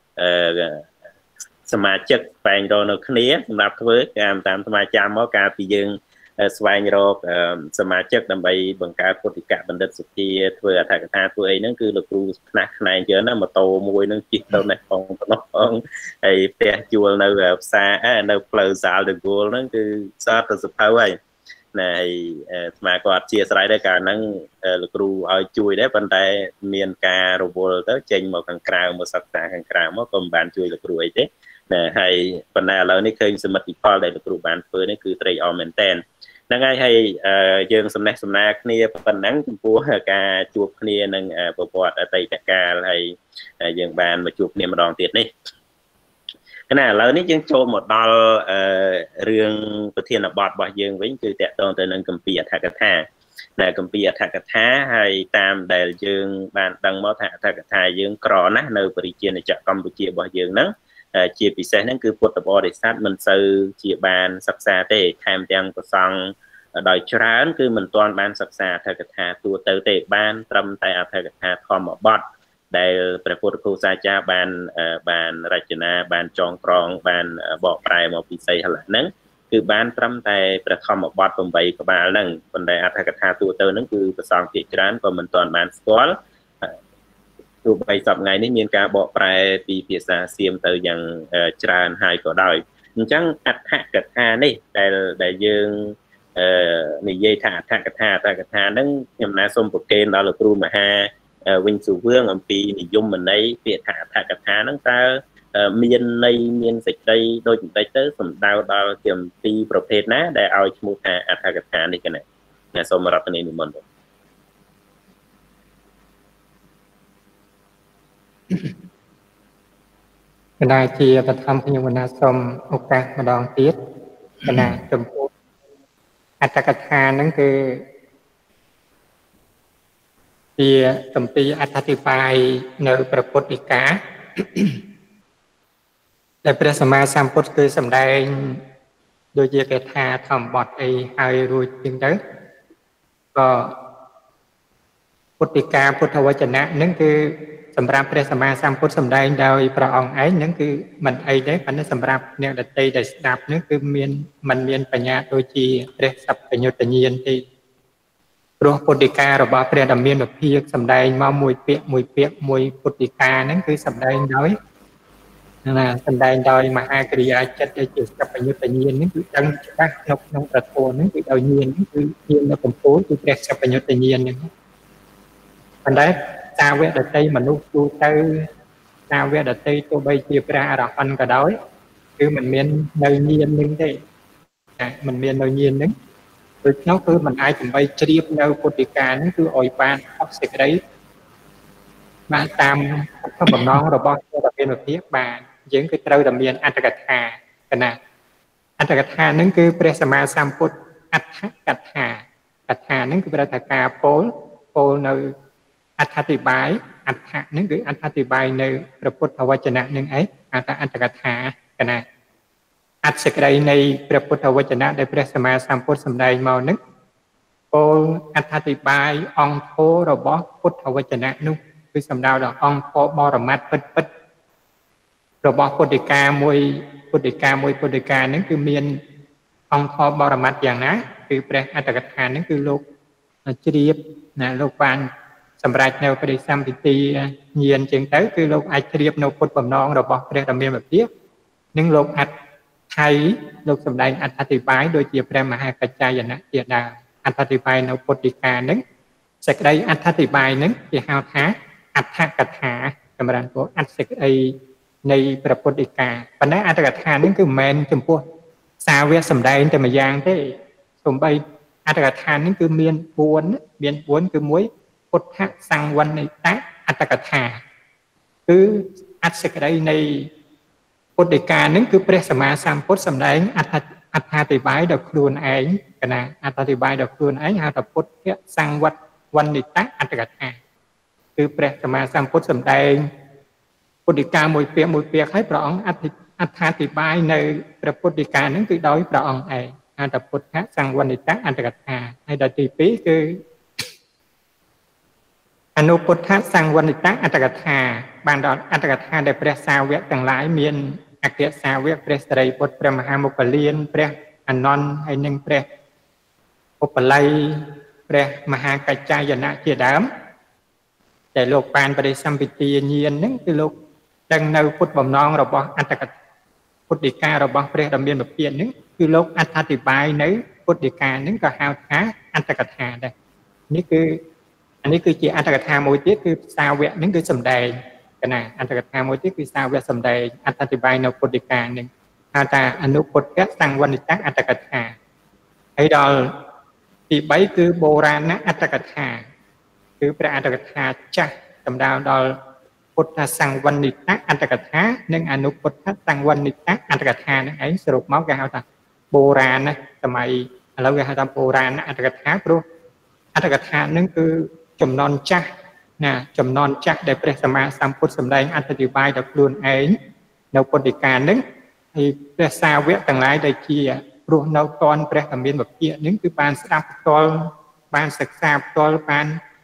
សមាជិកស្វែងរកនៅគ្នាសម្រាប់ធ្វើការតាមសមាជិកមកកាលពីយើងស្វែងរកសមាជិកដើម្បីបង្កើតពុទ្ធិកបណ្ឌិតសុភាធ្វើអត្ថកថាធ្វើអីហ្នឹងគឺលោកគ្រូខ្នះខ្នែងច្រើនណាម៉ូតូមួយហ្នឹងជិះទៅនេះផងហើយផ្ទះជួលនៅផ្សារនៅផ្លូវសាលដកូលហ្នឹងគឺសតទៅសភៅហើយហើយស្មាគាត់ជាស្រ័យដែរកាលហ្នឹងលោកគ្រូឲ្យជួយដែរប៉ុន្តែមានការរវល់ទៅចេញមកខាងក្រៅមកសិក្សាខាងក្រៅមកក៏មិនបានជួយលោកគ្រូអីទេហើយប៉ុន្តែឥឡូវនេះឃើញសមិទ្ធផលដែលលោកគ្រូបានធ្វើនេះគឺត្រេកអរមែនតើហ្នឹងហើយយើងសំណេះសំណាលគ្នាប៉ុណ្ណឹងចំពោះការជួបគ្នានឹងប្រវត្តិអតីតកាលហើយយើងបានមកជួបគ្នាម្ដងទៀតនេះឥឡូវនេះយើងចូលមកដល់រឿងប្រធានបទរបស់យើងវិញគឺតកតងទៅនឹងគម្ពីរអត្ថកថាគម្ពីរអត្ថកថាហើយតាមដែលយើងបានដឹងមកថាអត្ថកថាយើងក្រណាស់នៅបរិជាណាចក្រកម្ពុជារបស់យើងហ្នឹងជាពិសេសហ្នឹងគឺពុទ្ធបរិស័ទមិនសូវជាបានសិក្សាទេថែមទាំងប្រសង់ដោយច្រើនគឺមិនទាន់បានសិក្សាអត្ថកថាទូទៅទេបានត្រឹមតែអត្ថកថាធម្មបទដែលព្រះពុទ្ធគូសាចារ្យបានរចនាបានចងក្រងបានបកប្រែមកពីសីហលហ្នឹងគឺបានត្រឹមតែព្រះធម្មបទ8ក្បាលហ្នឹងប៉ុន្តែអត្ថកថាទូទៅហ្នឹងគឺប្រសង់ភាគច្រើនក៏មិនទាន់បានស្គាល់ទោះបីសប្តាហ៍ថ្ងៃនេះមានការបកប្រែពីភាសាសៀមទៅយ៉ាងច្រើនហើយក៏ដោយអញ្ចឹងអត្ថកថានេះដែលយើងនិយាយថាអត្ថកថាហ្នឹងខ្ញុំណាសូមប្រកេនដល់លោកគ្រូមហាវិញសុវឿងអំពីនិយមន័យពាក្យថាអត្ថកថាហ្នឹងតើមានន័យមានសេចក្តីដូចបន្តិចទៅសំដៅដល់ជាអំពីប្រភេទណាដែលឲ្យឈ្មោះថាអត្ថកថានេះកណែសូមរដ្ឋនីនិមន្តកណាជាបឋមខ្ញុំកណាសូមឱកាសម្ដងទៀតកណាចំពោះអត្ថកថាហ្នឹងគឺជាគម្ពីរអត្ថិបាយនៅព្រះពុទ្ធដីកាដែលព្រះសម្មាសម្ពុទ្ធគឺសម្ដែងដូចជាគេថាធម្មបទអីហើយរួចជាងទៅក៏ពុទ្ធដីកាពុទ្ធវចនៈហ្នឹងគឺសម្រាប់ព្រះសម្មាសម្ពុទ្ធសម្ដែងដោយព្រះអង្គឯងហ្នឹងគឺមិនអីទេប៉ុន្តែសម្រាប់អ្នកដទៃដែលស្ដាប់ហ្នឹងគឺมันមានបញ្ញាដូចជាព្រះសព្វញ្ញុតញ្ញាណទេព្រោះពុទ្ធដីការបស់ព្រះដ៏មានវិភាកសម្ដែងមកមួយពាក្យមួយពុទ្ធដីកាហ្នឹងគឺសម្ដែងដោយ là thành đài đòi mà hai cái chất để chịu các bệnh nhân nhiên những cái đăng các nông trật thổ những cái đòi nhiên những cái nhiên nó cũng cố cái các các bệnh nhân nhiên những thành đấy sao với đợt tây mà nút tu tư sao với đợt tây tôi bây chia ra là phân cả đói cứ mình miên nơi nhiên những thế mình miên nơi nhiên những rồi nó cứ mình ai cũng bay triệp nơi cột địa can cứ ỏi ban học sẽ đấy mà tam không bằng non rồi bao nhiêu đặc biệt một phía bà những cái trâu đặc biệt anh ta gạt hà cái nào anh ta gạt hà nâng cứ presama samput gạt hà nâng cứ presaka pol nơi athati bài atha nâng cứ athati bài nơi praput thawachana nâng ấy anh ta gạt hà cái nào anh sẽ đây này praput thawachana để presama samput sầm đây màu nâng pol athati bài on thô rồi bao put thawachana nungคือสำหรับเราองค์พอบรมัดปิดเราบอกปุถิกามวยปุถิกนั้นคือเมียนองค์พอบรมัดอย่างนั้นคือแปลอัตถกถานั้นคือโลกเฉียบนะโลกบานสำหรับแนวปฏิสัมพิตีเยียนจึงเต้คือโลกไอเฉียบโนพุทธบำนองเราบอกแปลดำเนินแบบนี้นึ่งโลกอัดไทยโลกสำหรับอัตถิบายโดยเจียบแปลมหากระจายนะเจียดาอัตถิบายโนปุถิกานั้นสักใดอัตถิบายนั้นที่หาท้าอัตถกถากรรมฐานพวกอัตสิกไอในประพุทธิกาปัญหาอัตถกถานั่นคือแมนจำพวกสาวเวสำได้แต่มายังได้สมบัติอัตถกถานั่นคือเมียนบวนคือมวยพุทธสังวันในตะอัตถกถาคืออัตสิกไอในพุทธิกานั่นคือเปรสมาสัมพุทธสำได้อัตถาติบายดอกครูนเองกันนะอัตถาติบายดอกครูนเองหาแต่พุทธสังวันในตะอัตถกถาคือแปลสมาสัมพุทธสำได้ปุถิกามวยเปียให้พระองค์อธิบายในพระปุถิกานั้นคือโดยพระองค์เองอัตพุทธสังวณิตะอัตถกถาให้ได้ที่ปีคืออนุพุทธสังวณิตะอัตถกถาบางดอกอัตถกถาได้พระสาวกต่างหลายมีนอักเกสาวกพระสตรีพุทธพระมหามุปเลียนพระอนันต์ให้หนึ่งพระอุปไลพระมหากัจจายนะเจดามแต่โลกปานปฏิสัมพิตีเยียนนั่นคือโลกดังในพุทธบำนองเราบอกอัตถกถาพุทธิกาเราบอกพระดำเนินแบบเปลี่ยนนั่นคือโลกอธิบายในพุทธิกานั่นก็หาท้าอัตถกถาได้นี่คืออันนี้คือจีอัตถกถามวยที่คือสาวกนั่นคือสำได้กันนะอัตถกถามวยที่คือสาวกสำได้อธิบายในพุทธิกาหนึ่งอาตาอนุพุทธสังวณิตะอัตถกถาให้ดอลที่ใบคือโบราณนะอัตถกถาคือพระอัตถกถาจักสำดาวดอลพุทธสังวณิตะอัตถกถาหนึ่งอนุพุทธสังวณิตะอัตถกถานั่นเองสรุปมากันเอาแต่โบราณนะสมัยเรากันเอาแต่โบราณนะอัตถกถาเพราะอัตถกถานั่นคือจำนวนจักนะจำนวนจักได้พระสมมาสัมพุทธสำแดงอธิบายดอกล้วนเองในปฏิการนั้นให้พระสาวกต่างหลายได้เกี่ยรวมในตอนพระธรรมเนียนแบบเกี่ยนั่นคือปานสามตอนปานศึกษาตอนปาน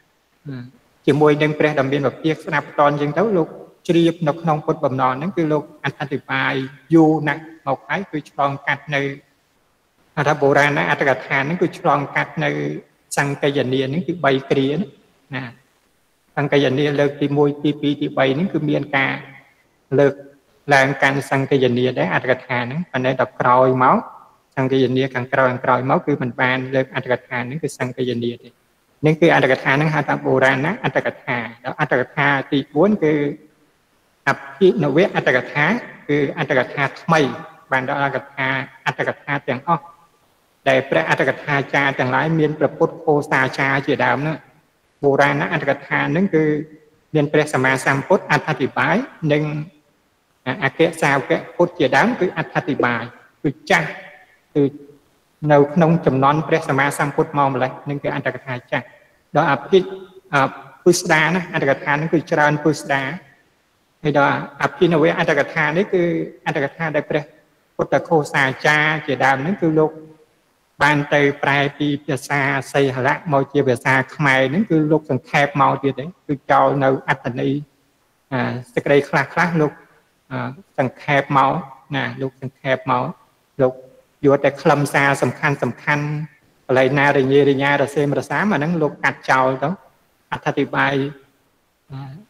chỉ môi đang pre đầm biênแบบเปียกสนับตอนยังเท่าลูกเฉียบนกนองปดบ่มนอนนั่นคือลูกอธิบายอยู่นักหมอกไอ้คือฉลองกัดในอัตถโบราณนะอัตถกถานั่นคือฉลองกัดในสังกัยเนียนั่นคือใบเกลียนะสังกัยเนียเลิกที่มวยที่ปีที่ใบนั่นคือเมียนกาเลิกแรงการสังกัยเนียได้อัตถกถานั่นอันนี้ดับกรอยเมาส์สังกัยเนียการกรอยเมาส์คือมันบานเลิกอัตถกถานั่นคือสังกัยเนียนี่คืออัตถกถานั่งหาตาโบราณนะอัตถกถาแล้วอัตถกถาที่บ้วนคืออภินเวอัตถกถาคืออัตถกถาไม่บางอัตถกถาอย่างอ้อแต่พระอัตถกถาจาต่างหลายมีนประพุทธโคสาชาเจียดามนะโบราณนะอัตถกถานั่นคือมีนพระสมมาสัมพุทธอธิบายหนึ่งอาเกสาวเกพุทธเจียดามคืออธิบายคือจ้าคือในขนมจำนวนพระสมมาสัมพุทธมองเลยนั่นคืออัตถกถาจ้าโดยพุทธานะอัตถกถานั่นคือจรานพุทธาให้โดยอภินเวอัตถกถานี่คืออัตถกถาได้พระพุทธโคสาจาเจดามนั่นคือโลกบานเตยปลายปีภาษาไซหละมอเจียภาษาขมายนั่นคือโลกสังเขปเมาทีเดียวคือเจ้าในอัตถนีสกายคลาโลกสังเขปเมานะโลกสังเขปเมาโลกอยู่แต่คลำซาสำคัญอะไรนาเรียญาเซมรสามานั่งโลกกัดเจ้าต้องอธิบาย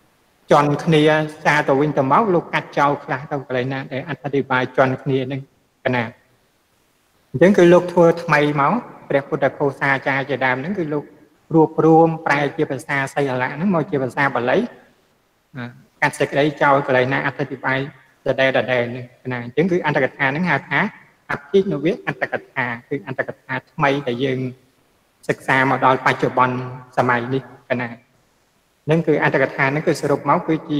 chọn kia xa tàu vinh tàu máu lúc cắt trâu là tàu cái này để anh đi bài chọn kia nên cái nào những cái lúc thua mày máu để phụ đặc khâu xa cha chỉ đàm những cái lúc ruột ruộng prai chia phần xa xây lại nó môi chia phần xa và lấy cắt sạch đấy trâu cái này anh đi bài giờ đây là đây cái này những cái anh ta cắt những hạt cá áp chi nó biết anh ta cắtคือanh ta cắt mày để dừngศึกษามาដល់បច្ចុប្បន្នសម័យនេះកណានឹងគឺអត្តកថានឹងគឺសរុបមកគឺជា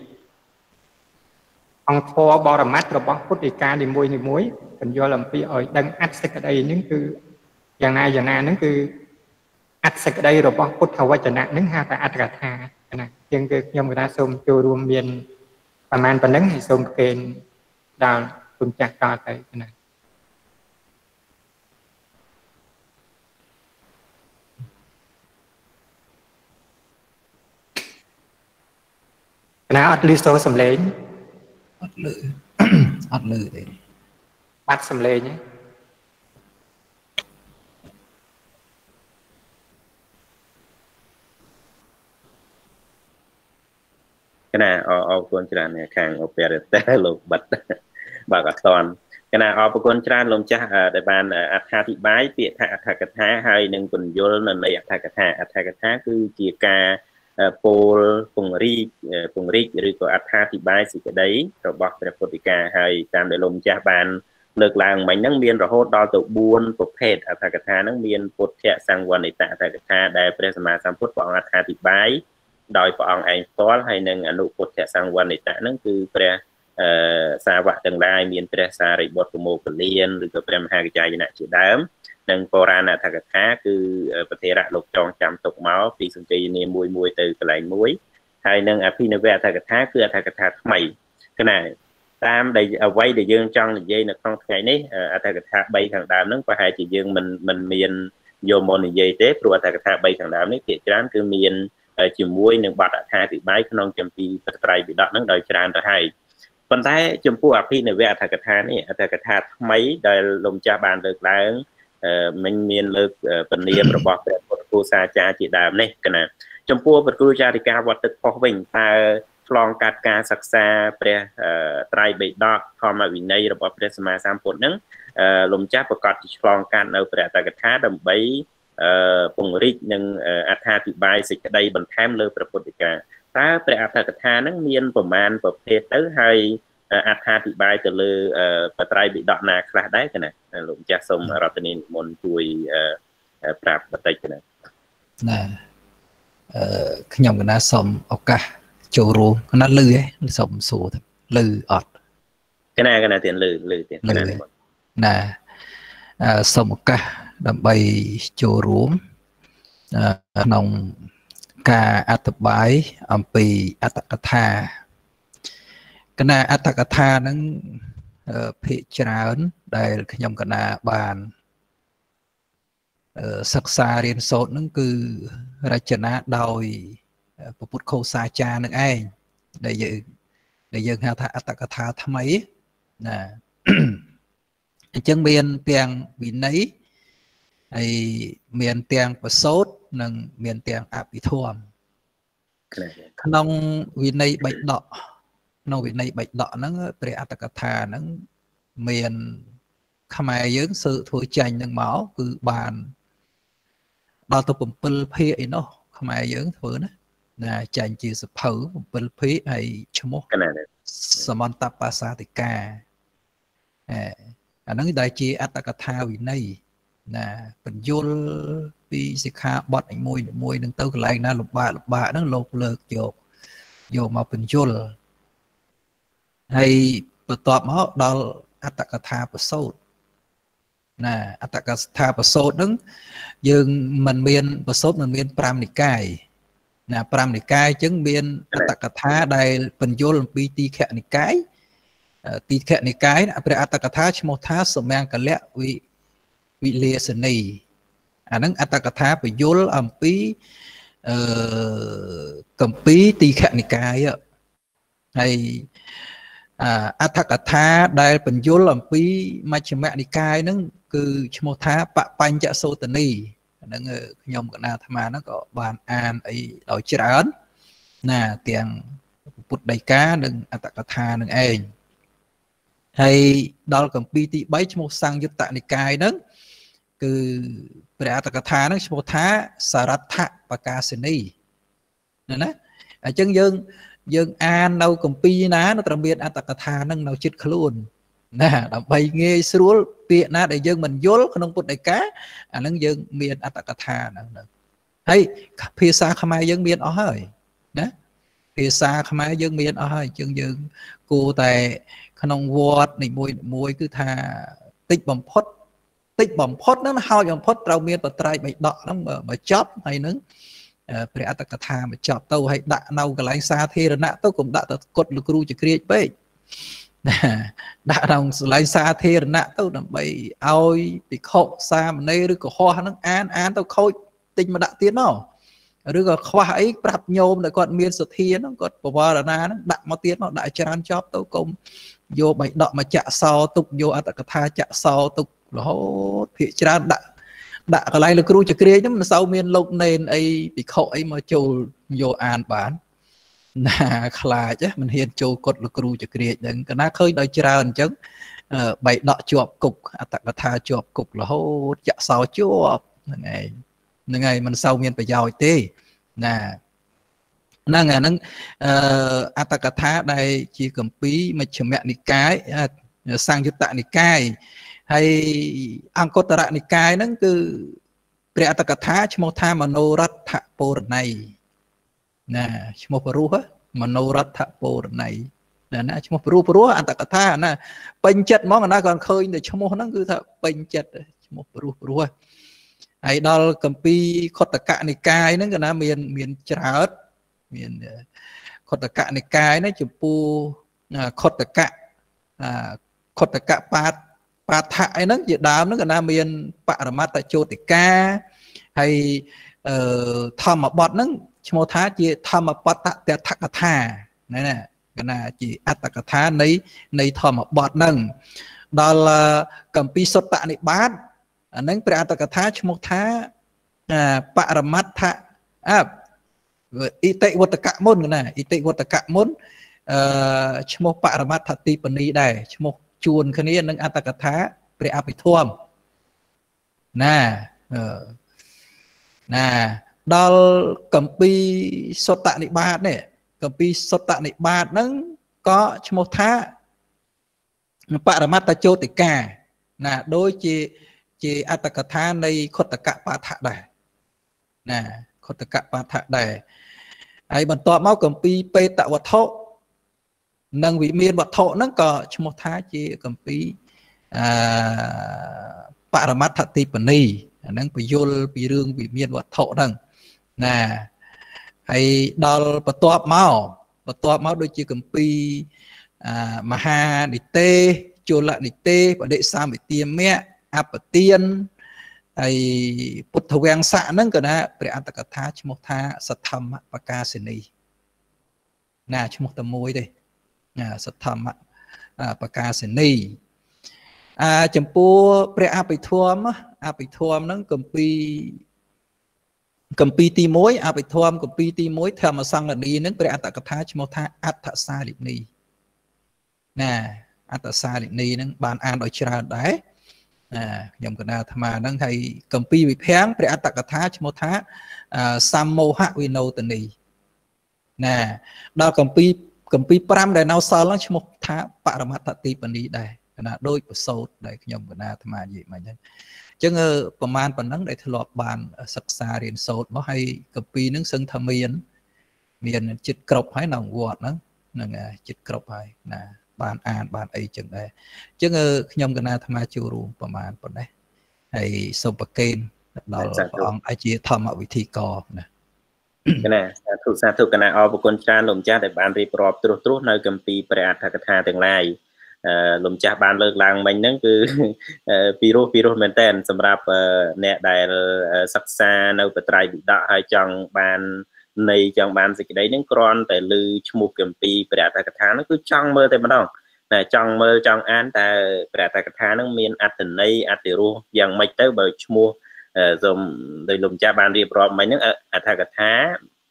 អង្គធម៌បរមត្ថរបស់ពុទ្ធិកានីមួយៗបញ្យល់អំពីឲ្យដឹងអត្ថសេចក្តីនឹងគឺយ៉ាងណានឹងគឺអត្ថសេចក្តីរបស់ពុទ្ធវចនៈនឹងហៅថាអត្តកថាណាជាងគឺខ្ញុំកណាសូមចូលរួមមានប្រមាណប៉ុណ្ណឹងហើយសូមប្រគេនដល់គុណចាស់តទៅណាណាអត់លឺសូរសំឡេងអត់លឺអត់លឺទេបាត់សំឡេងហ្នឹងកណាអរគុណច្រើនខាងអូប៉េរ៉ាទ័រលោកបាត់បើអត់តន់កណាអរគុណច្រើនលោកចាស់ដែលបានអត្ថាធិប្បាយពាក្យថាអត្ថកថាហើយនឹងពន្យល់នៅនៃអត្ថកថាគឺជាការពោលពង្រីកឬក៏អត្ថាធិប្បាយសេចក្តីរបស់ព្រះពុទ្ធិកាហើយតាមដែលលោកម្ចាស់បានលើកឡើងមិញហ្នឹងមានរហូតដល់ទៅ4ប្រភេទអត្ថកថាហ្នឹងមានពុទ្ធសង្វនិតអត្ថកថាដែលព្រះសម្មាសម្ពុទ្ធព្រះអង្គអត្ថាធិប្បាយដោយព្រះអង្គឯងផ្ទាល់ហើយនឹងអនុពុទ្ធសង្វនិតហ្នឹងគឺព្រះសាវកទាំងឡាយមានព្រះសារីបុត្រប្រមោគលានឬក៏ព្រះមហាកច្ចាយនៈជាដើមនិងបុរាណអត្ថកថាគឺប្រធេរៈលោកចងចាំទុកមកពីសង្គីនាមួយទៅកន្លែងមួយហើយនឹងអភិនវអត្ថកថាគឺអត្ថកថាថ្មីគណៈតាមដែលអ្វីដែលយើងចង់និយាយនៅក្នុងថ្ងៃនេះអត្ថកថា3ខាងដើមហ្នឹងប្រហែលជាយើងមិនមានយកមកនិយាយទេព្រោះអត្ថកថា3ខាងដើមនេះភាគច្រើនគឺមានជាមួយនឹងបទអត្ថាធិប្បាយក្នុងចំពីព្រះត្រៃបិដកហ្នឹងដោយច្រើនទៅហើយប៉ុន្តែចំពោះអភិនវអត្ថកថានេះអត្ថកថាថ្មីដែលលោកម្ចាស់បានលើកឡើងមិនមានលើកពនាមរបស់ព្រះពុទ្ធគូសាចារ្យជាដើមនេះកណាចំពោះព្រះគ្រូចារិកាវត្តទឹកផុសវិញតើឆ្លងកាត់ការសិក្សាព្រះត្រៃបិដកធម្មវិន័យរបស់ព្រះសម្មាសម្ពុទ្ធហ្នឹងលោកម្ចាស់ប្រកាសជាឆ្លងកាត់នៅព្រះអត្តកថាដើម្បីពង្រីកនិងអត្ថាធិប្បាយសេចក្តីបន្ថែមលើព្រះពុទ្ធិកាតើព្រះអត្តកថាហ្នឹងមានប្រមាណប្រភេទទៅហើយអត្ថាធិប្បាយទៅលើបត្រៃបិដកណាខ្លះដែរកណាលោកម្ចាស់សូមរតនានិមន្តជួយប្រាប់បន្តិចកណាខ្ញុំកណាសូមឱកាសចូលរួមកណាលឺឯងសូមសួរទៅលឺអត់កណាទៀតលឺទៀតកណាណាសូមឱកាសដើម្បីចូលរួមក្នុងការអត្ថប្បាយអំពីអត្តកថាកណាអត្តកថាហ្នឹងភាគច្រើនដែលខ្ញុំកណាបានសិក្សារៀនសូត្រហ្នឹងគឺរចនាដោយពុទ្ធខោសាចារ្យនឹងឯងដែលយើងហៅថាអត្តកថាថ្មីណាអញ្ចឹងមានទាំងវិន័យហើយមានទាំងប្រសូតនិងមានទាំងអភិធម្មក្នុងវិន័យបៃដកហ្នឹងព្រះអត្តកថាហ្នឹងមានខ្មែរយើងសើធ្វើចាញ់នឹងមកគឺបានដល់ទៅ7ភាគអីនោះខ្មែរយើងធ្វើណាចាញ់ជាសភៅ7ភាគហើយឈ្មោះសមន្តបាសាតិកាអាហ្នឹងដែលជាអត្តកថាវិន័យណាបញ្យលពីសិក្ខាបទមួយនឹងទៅកន្លែងណាលំបាកហ្នឹងលោកលើកយកមកបញ្យលហើយបន្ទាប់មកដល់អត្តកថាប្រសូតណាអត្តកថាប្រសូតហ្នឹងយើងមិនមានប្រសូតមិនមាន5និកាយណា5និកាយអញ្ចឹងមានអត្តកថាដែលបញ្យលអំពីទីខនិកាយព្រះអត្តកថាឈ្មោះថាសមង្គលៈវិលាសនីអាហ្នឹងអត្តកថាបញ្យលអំពីកម្ពីទីខនិកាយហើយអត្ថកថាដែលបញ្យលអំពីមជ្ឈិមនិកាយហ្នឹងគឺឈ្មោះថាបបញ្ចសូតនីហ្នឹងខ្ញុំកណាអាត្មាហ្នឹងក៏បានអានអីដោយច្រើនណាទាំងពុទ្ធដីកានិងអត្តកថានឹងឯងហើយដល់កម្ពីទី3ឈ្មោះសង្យុត្តនិកាយហ្នឹងគឺព្រះអត្តកថាហ្នឹងឈ្មោះថាសារថបកាសិនីណាអញ្ចឹងយើងអាននៅកម្ពីណានៅត្រូវមានអត្តកថាហ្នឹងនៅចិត្តខ្លួនណាដើម្បីងាយស្រួលពាក្យណាដែលយើងមិនយល់ក្នុងពុទ្ធដីកាអាហ្នឹងយើងមានអត្តកថាហ្នឹងហើយភាសាខ្មែរយើងមានអស់ហើយណាភាសាខ្មែរយើងមានអស់ហើយជាងយើងគួរតែក្នុងវត្តនីមួយគឺថាតិចបំផុតហ្នឹងហើយបំផុតត្រូវមានបត្រៃបិដកហ្នឹងមកចប់ហើយនឹងព្រះអត្តកថាមកចប់ទៅហើយដាក់នៅកន្លែងសាធារណៈទៅកុំដាក់ទៅកត់លោកគ្រូជាក្រៀកពេកណាដាក់ក្នុងកន្លែងសាធារណៈទៅដើម្បីឲ្យភិក្ខុសាមណេរឬកុហកហ្នឹងអានទៅខូចទិញមកដាក់ទៀតមកឬក៏ខ្វះអីប្រាប់ញោមដែលគាត់មានសទ្ធាហ្នឹងគាត់បវរណាហ្នឹងដាក់មកទៀតមកដាក់ច្រើនចប់ទៅកុំយកបៃដកមកចាក់សោទុកយកអត្តកថាចាក់សោទុករហូតភាកច្រើនដាក់កន្លែងលោកគ្រូចក្រាយហ្នឹងមិនសូវមានលោកនេនអីភិក្ខុអីមកចូលយកអានបានណាខ្លាចមិនហ៊ានចូលកត់លោកគ្រូចក្រាយហ្នឹងកណាឃើញដល់ច្រើនអញ្ចឹងបៃដកជាប់គុកអត្តកថាជាប់គុករហូតចាក់សោជាប់ហ្នឹងហើយមិនសូវមានប្រយោជន៍ទេណាហ្នឹងអាហ្នឹងអត្តកថាដែលជាគម្ពីរមជ្ឈិមនិកាយសង្យុត្តនិកាយហើយអង្គតរនិកាយហ្នឹងគឺព្រះអត្តកថាឈ្មោះថាមនោរដ្ឋពរណីណាឈ្មោះព្រោះមនោរដ្ឋពរណីណាឈ្មោះព្រោះអត្តកថាណាពេញចិត្តហ្មងណាគាត់ឃើញតែឈ្មោះហ្នឹងគឺថាពេញចិត្តឈ្មោះព្រោះហើយដល់គម្ពីរខុទ្ទកនិកាយហ្នឹងក៏ណាមានច្រើនមានខុទ្ទកនិកាយហ្នឹងចំពោះខុទ្ទកបាថៈអីហ្នឹងជាដើមហ្នឹងក៏ណាមានបរមត្តជោតិកាហើយធម្មបទហ្នឹងឈ្មោះថាជាធម្មបតតថកថាណាក៏ណាជាអត្តកថានៃធម្មបទហ្នឹងដល់គម្ពីរសុត្តនិបាតអាហ្នឹងព្រះអត្តកថាឈ្មោះថាបរមត្តអិតិវតកមុនណាអិតិវតកមុនឈ្មោះបរមត្តទីបនីដែរឈ្មោះជួនគ្នានឹងអត្តកថាព្រះអភិធម្មណាដល់គម្ពីរសុត្តនិបាតនេះគម្ពីរសុត្តនិបាតហ្នឹងក៏ឈ្មោះថាបរមត្តជោតិកាណាដូចជាអត្តកថានៃខុទ្ទកបាថៈដែរណាខុទ្ទកបាថៈដែរហើយបន្ទាប់មកគម្ពីរបេតវត្ថុនិងវិមានវត្ថុហ្នឹងក៏ឈ្មោះថាជាគម្ពីរបរមត្តទីបនីអាហ្នឹងពយល់ពីរឿងវិមានវត្ថុហ្នឹងណាហើយដល់បន្ទាប់មកដូចជាគម្ពីមហានិទេជលនិទេបដិសម្ពិទាមៈអបទានហើយពុទ្ធវាំងស័កហ្នឹងក៏ណាព្រះអត្តកថាឈ្មោះថាសទ្ធម្មបកាសិនីណាឈ្មោះតែមួយទេសទ្ធម្មបកាសិនីចំពោះព្រះអភិធម្មហ្នឹងគម្ពីរទី1អភិធម្មគម្ពីរទី1ធម្មសង្ឃនីហ្នឹងព្រះអត្តកថាឈ្មោះថាអដ្ឋសាលិនីណាអត្តសាលិនីហ្នឹងបានអានដោយច្រើនដែរខ្ញុំកណាអាត្មាហ្នឹងហើយគម្ពីរវិភាំងព្រះអត្តកថាឈ្មោះថាសម្មោហវិណោទនីណាដល់គម្ពីរ5ដែលនៅសល់ហ្នឹងឈ្មោះថាបរមត្តទីបនីដែរណាដូចប្រសូតដែលខ្ញុំកណាអាត្មានិយាយមកអញ្ចឹងប្រមាណប៉ុណ្ណឹងដែលធ្លាប់បានសិក្សារៀនសូត្រមកហើយគម្ពីរហ្នឹងសឹងថាមានចិត្តគ្រប់ហើយនៅវត្តហ្នឹងចិត្តគ្រប់ហើយណាបានអានបានអីចឹងដែរអញ្ចឹងខ្ញុំកណាអាត្មាចូលរួមប្រមាណប៉ុណ្ណេះហើយសូមប្រកេនដល់ព្រះអង្គឲ្យជាធម្មវិធីករណាកណាសាធុកណាអរគុណច្រើនលោកម្ចាស់ដែលបានរៀបរាប់ត្រួសនៅគម្ពីរព្រះអដ្ឋកថាទាំងឡាយលោកម្ចាស់បានលើកឡើងមិញហ្នឹងគឺពីរោះមែនតើសម្រាប់អ្នកដែលសិក្សានៅបត្រៃវិដកហើយចង់បានសេចក្តីហ្នឹងគ្រាន់តែឮឈ្មោះគម្ពីរព្រះអដ្ឋកថាហ្នឹងគឺចង់មើលតែម្ដងតែចង់អានតែព្រះអដ្ឋកថាហ្នឹងមានអត្ថន័យអត្ថរសយ៉ាងម៉េចទៅបើឈ្មោះសូមដោយលោកម្ចាស់បានរៀបរាប់មិញហ្នឹងអដ្ឋកថា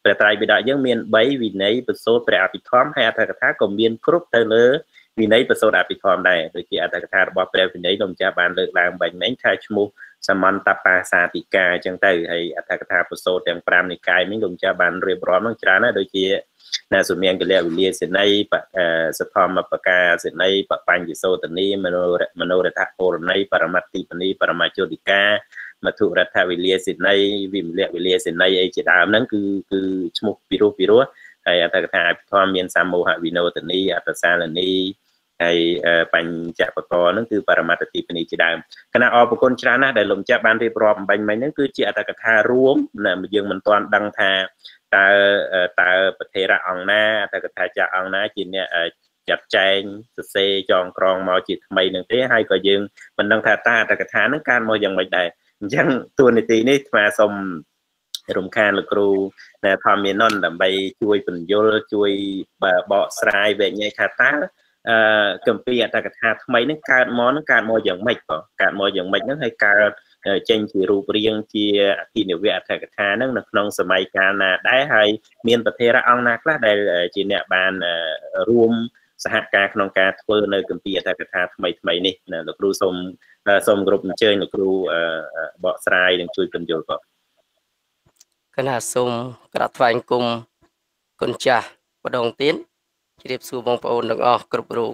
ព្រះត្រៃបិដកយើងមាន3វិន័យប្រសូតព្រះអភិធម្មហើយអត្ថកថាក៏មានគ្រប់ទៅលើវិន័យប្រសូតអភិធម្មដែរដូចជាអត្ថកថារបស់ព្រះវិន័យលោកម្ចាស់បានលើកឡើងបាញ់មិញថាឈ្មោះសមន្តបាសាទិកាអញ្ចឹងទៅហើយអត្ថកថាប្រសូតទាំង5និកាយនេះលោកម្ចាស់បានរៀបរាប់នឹងច្រើនណាស់ដូចជាណាសុមង្គលវិលាសេនីសធម្មបកាសេនីបបញ្ញសោតនីមនោរថពរណីបរមត្តិបនីបរមជោតិកាមធុរដ្ឋវិលាសេនីវិមលវិលាសេនីអីជាដើមហ្នឹងគឺឈ្មោះពីរោះហើយអត្ថកថាអភិធម្មមានសមោហវិណោទនីអត្តសាលនីហើយបញ្ចបកហ្នឹងគឺបរមត្តទីបនីជាដើមគណៈអរគុណច្រើនណាស់ដែលលោកម្ចាស់បានរៀបរាប់អំបញ្ញមិញហ្នឹងគឺជាអត្ថកថារួមយើងមិនទាន់ដឹងថាតើប្រធេរៈអង្គណាអត្ថកថាចាស់អង្គណាជាអ្នកចាត់ចែងសរសេរចងក្រងមកជាថ្មីនឹងទេហើយក៏យើងមិនដឹងថាតើអត្ថកថាហ្នឹងកើតមកយ៉ាងម៉េចដែរអញ្ចឹងតួនាទីនេះស្មាសូមរំខានលោកគ្រូធម្មមាននន្តដើម្បីជួយបញ្យលជួយបកស្រាយវិញ្ញាថាតើគម្ពីរអត្ថកថាថ្មីហ្នឹងកើតមកយ៉ាងម៉េចបងកើតមកយ៉ាងម៉េចហ្នឹងហើយកើតចេញជារូបរាងជាអភិនិវៈអត្ថកថាហ្នឹងនៅក្នុងសម័យកាលណាដែរហើយមានប្រធេរៈអង្គណាខ្លះដែលជាអ្នកបានរួមសហការក្នុងការធ្វើនៅគម្ពីរអត្ថកថាថ្មីនេះណាលោកគ្រូសូមគ្រប់អញ្ជើញលោកគ្រូបកស្រាយនិងជួយពន្យល់បងគណៈសូមក្រាបថ្វាយគុំគុណចាស់ម្ដងទៀតជ្រាបសួរបងប្អូនទាំងអស់គ្រប់រូប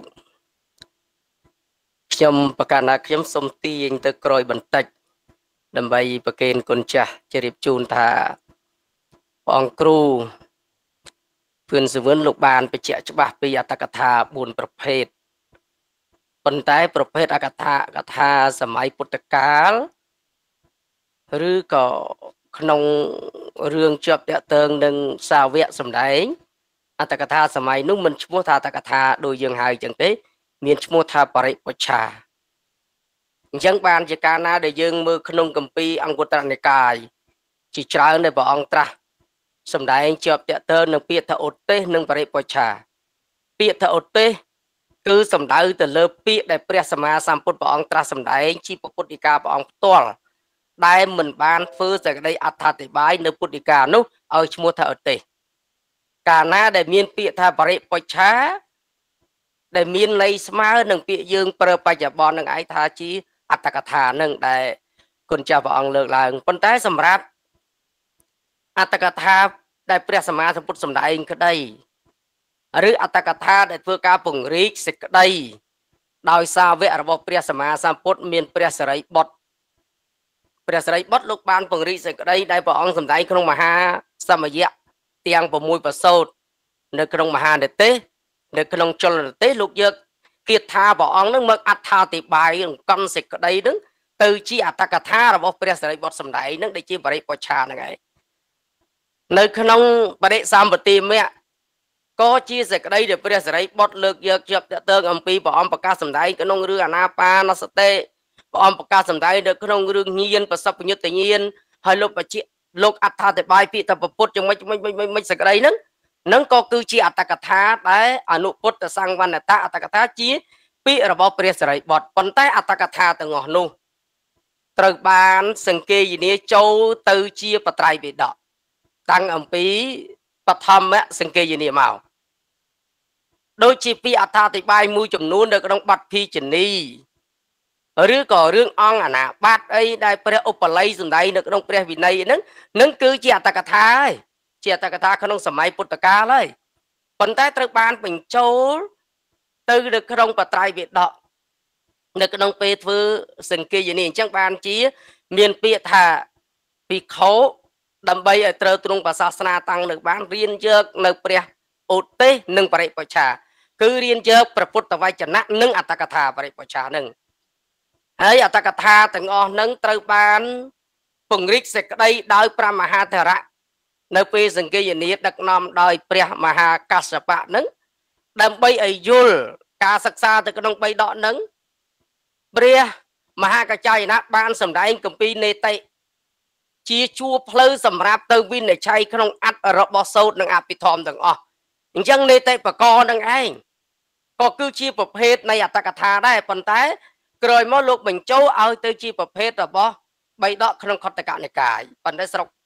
ខ្ញុំប្រកាសថាខ្ញុំសូមទាញទៅក្រោយបន្តិចដើម្បីប្រគេនគុណចាស់ជ្រាបជូនថាព្រះអង្គគ្រូភឿនសវឿនលោកបានបញ្ជាក់ច្បាស់ពីអត្ថកថា4ប្រភេទប៉ុន្តែប្រភេទអត្ថកថាសម័យពុទ្ធកាលឬក៏ក្នុងរឿងជាប់តាក់ទងនឹងសាវកសម្ដែងអត្ថកថាសម័យនោះមិនឈ្មោះថាអត្ថកថាដូចយើងហៅចឹងទេមានឈ្មោះថាបរិបច្ឆាអញ្ចឹងបានជាកាលណាដែលយើងមើលក្នុងគម្ពីរអង្គុត្តរនិកាយជាច្រើនដែលព្រះអង្គត្រាស់សម្ដែងជាប់តាក់ទងនឹងពាក្យថាឧទ្ទេសនិងបរិបច្ឆាពាក្យថាឧទ្ទេសគឺសំដៅទៅលើពាក្យដែលព្រះសម្មាសម្ពុទ្ធព្រះអង្គត្រាស់សម្ដែងជាពុទ្ធដីកាព្រះអង្គផ្ទាល់ដែលមិនបានធ្វើសេចក្តីអត្ថាធិប្បាយនៅពុទ្ធដីកានោះឲ្យឈ្មោះថាឧទ្ទេសកាលណាដែលមានពាក្យថាបរិបច្ឆាដែលមានន័យស្មើនឹងពាក្យយើងប្រើបច្ចុប្បន្ននឹងឯងថាជាអត្ថកថានឹងដែលគុណចាស់ព្រះអង្គលើកឡើងប៉ុន្តែសម្រាប់អត្ថកថាដែលព្រះសម្មាសម្ពុទ្ធសម្ដែងក្តីឬអត្ថកថាដែលធ្វើការពង្រីកសេចក្តីដោយសាវករបស់ព្រះសម្មាសម្ពុទ្ធមានព្រះសិរីបុត្រលោកបានពង្រីកសេចក្តីដែលព្រះអង្គសម្ដែងក្នុងមហាសមយៈទាំង6ប្រសូតនៅក្នុងមហានិទេសនៅក្នុងចលនិទេសលោកយកគាថាព្រះអង្គនឹងមកអត្ថាធិប្បាយអង្គសេចក្តីនឹងទៅជាអត្ថកថារបស់ព្រះសិរីបុត្រសម្ដែងនឹងដែលជាបរិបច្ឆាហ្នឹងឯងនៅក្នុងបរិសម្បទាមគ្គក៏ជាសេចក្តីដែលព្រះសិរីបុត្រលើកយកជាប់តាក់ទងអំពីព្រះអង្គប្រកាសសម្ដែងក្នុងរឿងអាណាបានសតិព្រះអង្គប្រកាសសម្ដែងនៅក្នុងរឿងញាណប្រសពញ្ញុតញាណហើយលោកអត្ថាធិប្បាយពាក្យថាពុទ្ធយ៉ាងម៉េចសេចក្តីហ្នឹងក៏គឺជាអត្តកថាដែលអនុពុទ្ធសង្វណ្ណតៈអត្តកថាជាពាក្យរបស់ព្រះសិរីបុត្រប៉ុន្តែអត្តកថាទាំងអស់នោះត្រូវបានសង្កេយនាចូលទៅជាបត្រៃបិដកតាំងអំពីបឋមសង្កេយនាមកដូចជាពាក្យអត្ថាធិប្បាយមួយចំនួននៅក្នុងបទភីជនីឬក៏រឿងអង្គអនាប័តអីដែលព្រះឧបល័យសម្ដែងនៅក្នុងព្រះវិន័យហ្នឹងគឺជាអត្តកថាហើយជាអត្តកថាក្នុងសម័យពុទ្ធកាលហើយប៉ុន្តែត្រូវបានបញ្ចូលទៅនៅក្នុងបត្រៃបិដកនៅក្នុងពេលធ្វើសង្កេយនាអញ្ចឹងបានជាមានពាក្យថាភិក្ខុដើម្បីឲ្យត្រូវទ្រង់សាសនាតាំងនៅបានរៀនយកនៅព្រះឧទ្ទេសនិងបរិបច្ឆាគឺរៀនយកព្រះពុទ្ធវចនៈនិងអត្តកថាបរិបច្ឆានឹងហើយអត្តកថាទាំងអស់នឹងត្រូវបានពង្រីកសេចក្តីដោយព្រះមហាធរៈនៅពេលសង្កេយនាដឹកនាំដោយព្រះមហាកស្សបៈនឹងដើម្បីឲ្យយល់ការសិក្សាទៅក្នុងបៃដកនឹងព្រះមហាកច្ចាយណៈបានសម្ដែងគម្ពីរនេតិជាជួរផ្លូវសម្រាប់ទៅវិនិច្ឆ័យក្នុងអត្ថរបស់សូត្រនិងអភិធម្មទាំងអស់អញ្ចឹងនេតិបកនឹងឯងក៏គឺជាប្រភេទនៃអត្តកថាដែរប៉ុន្តែក្រោយមកលោកបញ្ចូលឲ្យទៅជាប្រភេទរបស់បៃដកក្នុងខត្តកនិកាយប៉ុន្តែស្រុក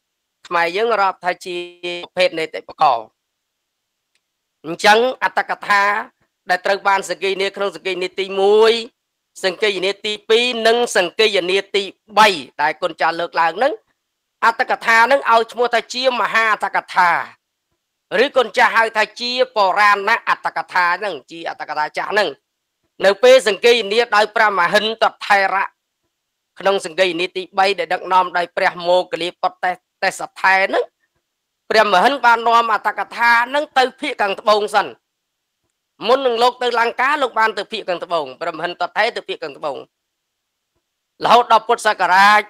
ខ្មែរយើងរាប់ថាជាប្រភេទនៃតិបកលអញ្ចឹងអត្តកថាដែលត្រូវបានសង្កេយនាក្នុងសង្កេយនាទី1សង្កេយនាទី2និងសង្កេយនាទី3ដែលគុណចាស់លើកឡើងហ្នឹងអត្តកថាហ្នឹងឲ្យឈ្មោះថាជាមហាអត្តកថាឬគុណចាស់ហៅថាជាបរាណអត្តកថាហ្នឹងជាអត្តកថាចាស់ហ្នឹងនៅពេលសង្កេយនាដោយព្រះមហិន្ទថេរៈក្នុងសង្កេយនាទី3ដែលដឹកនាំដោយព្រះមោគលាពុទ្ធទេសថេហ្នឹងព្រះមហិន្ទបាននាំអត្តកថាហ្នឹងទៅភាគខាងត្បូងសិនមុននឹងលោកទៅលង្កាលោកបានទៅភាគខាងត្បូងព្រះមហិន្ទថេរទៅភាគខាងត្បូងរហូតដល់ពុទ្ធសករាជ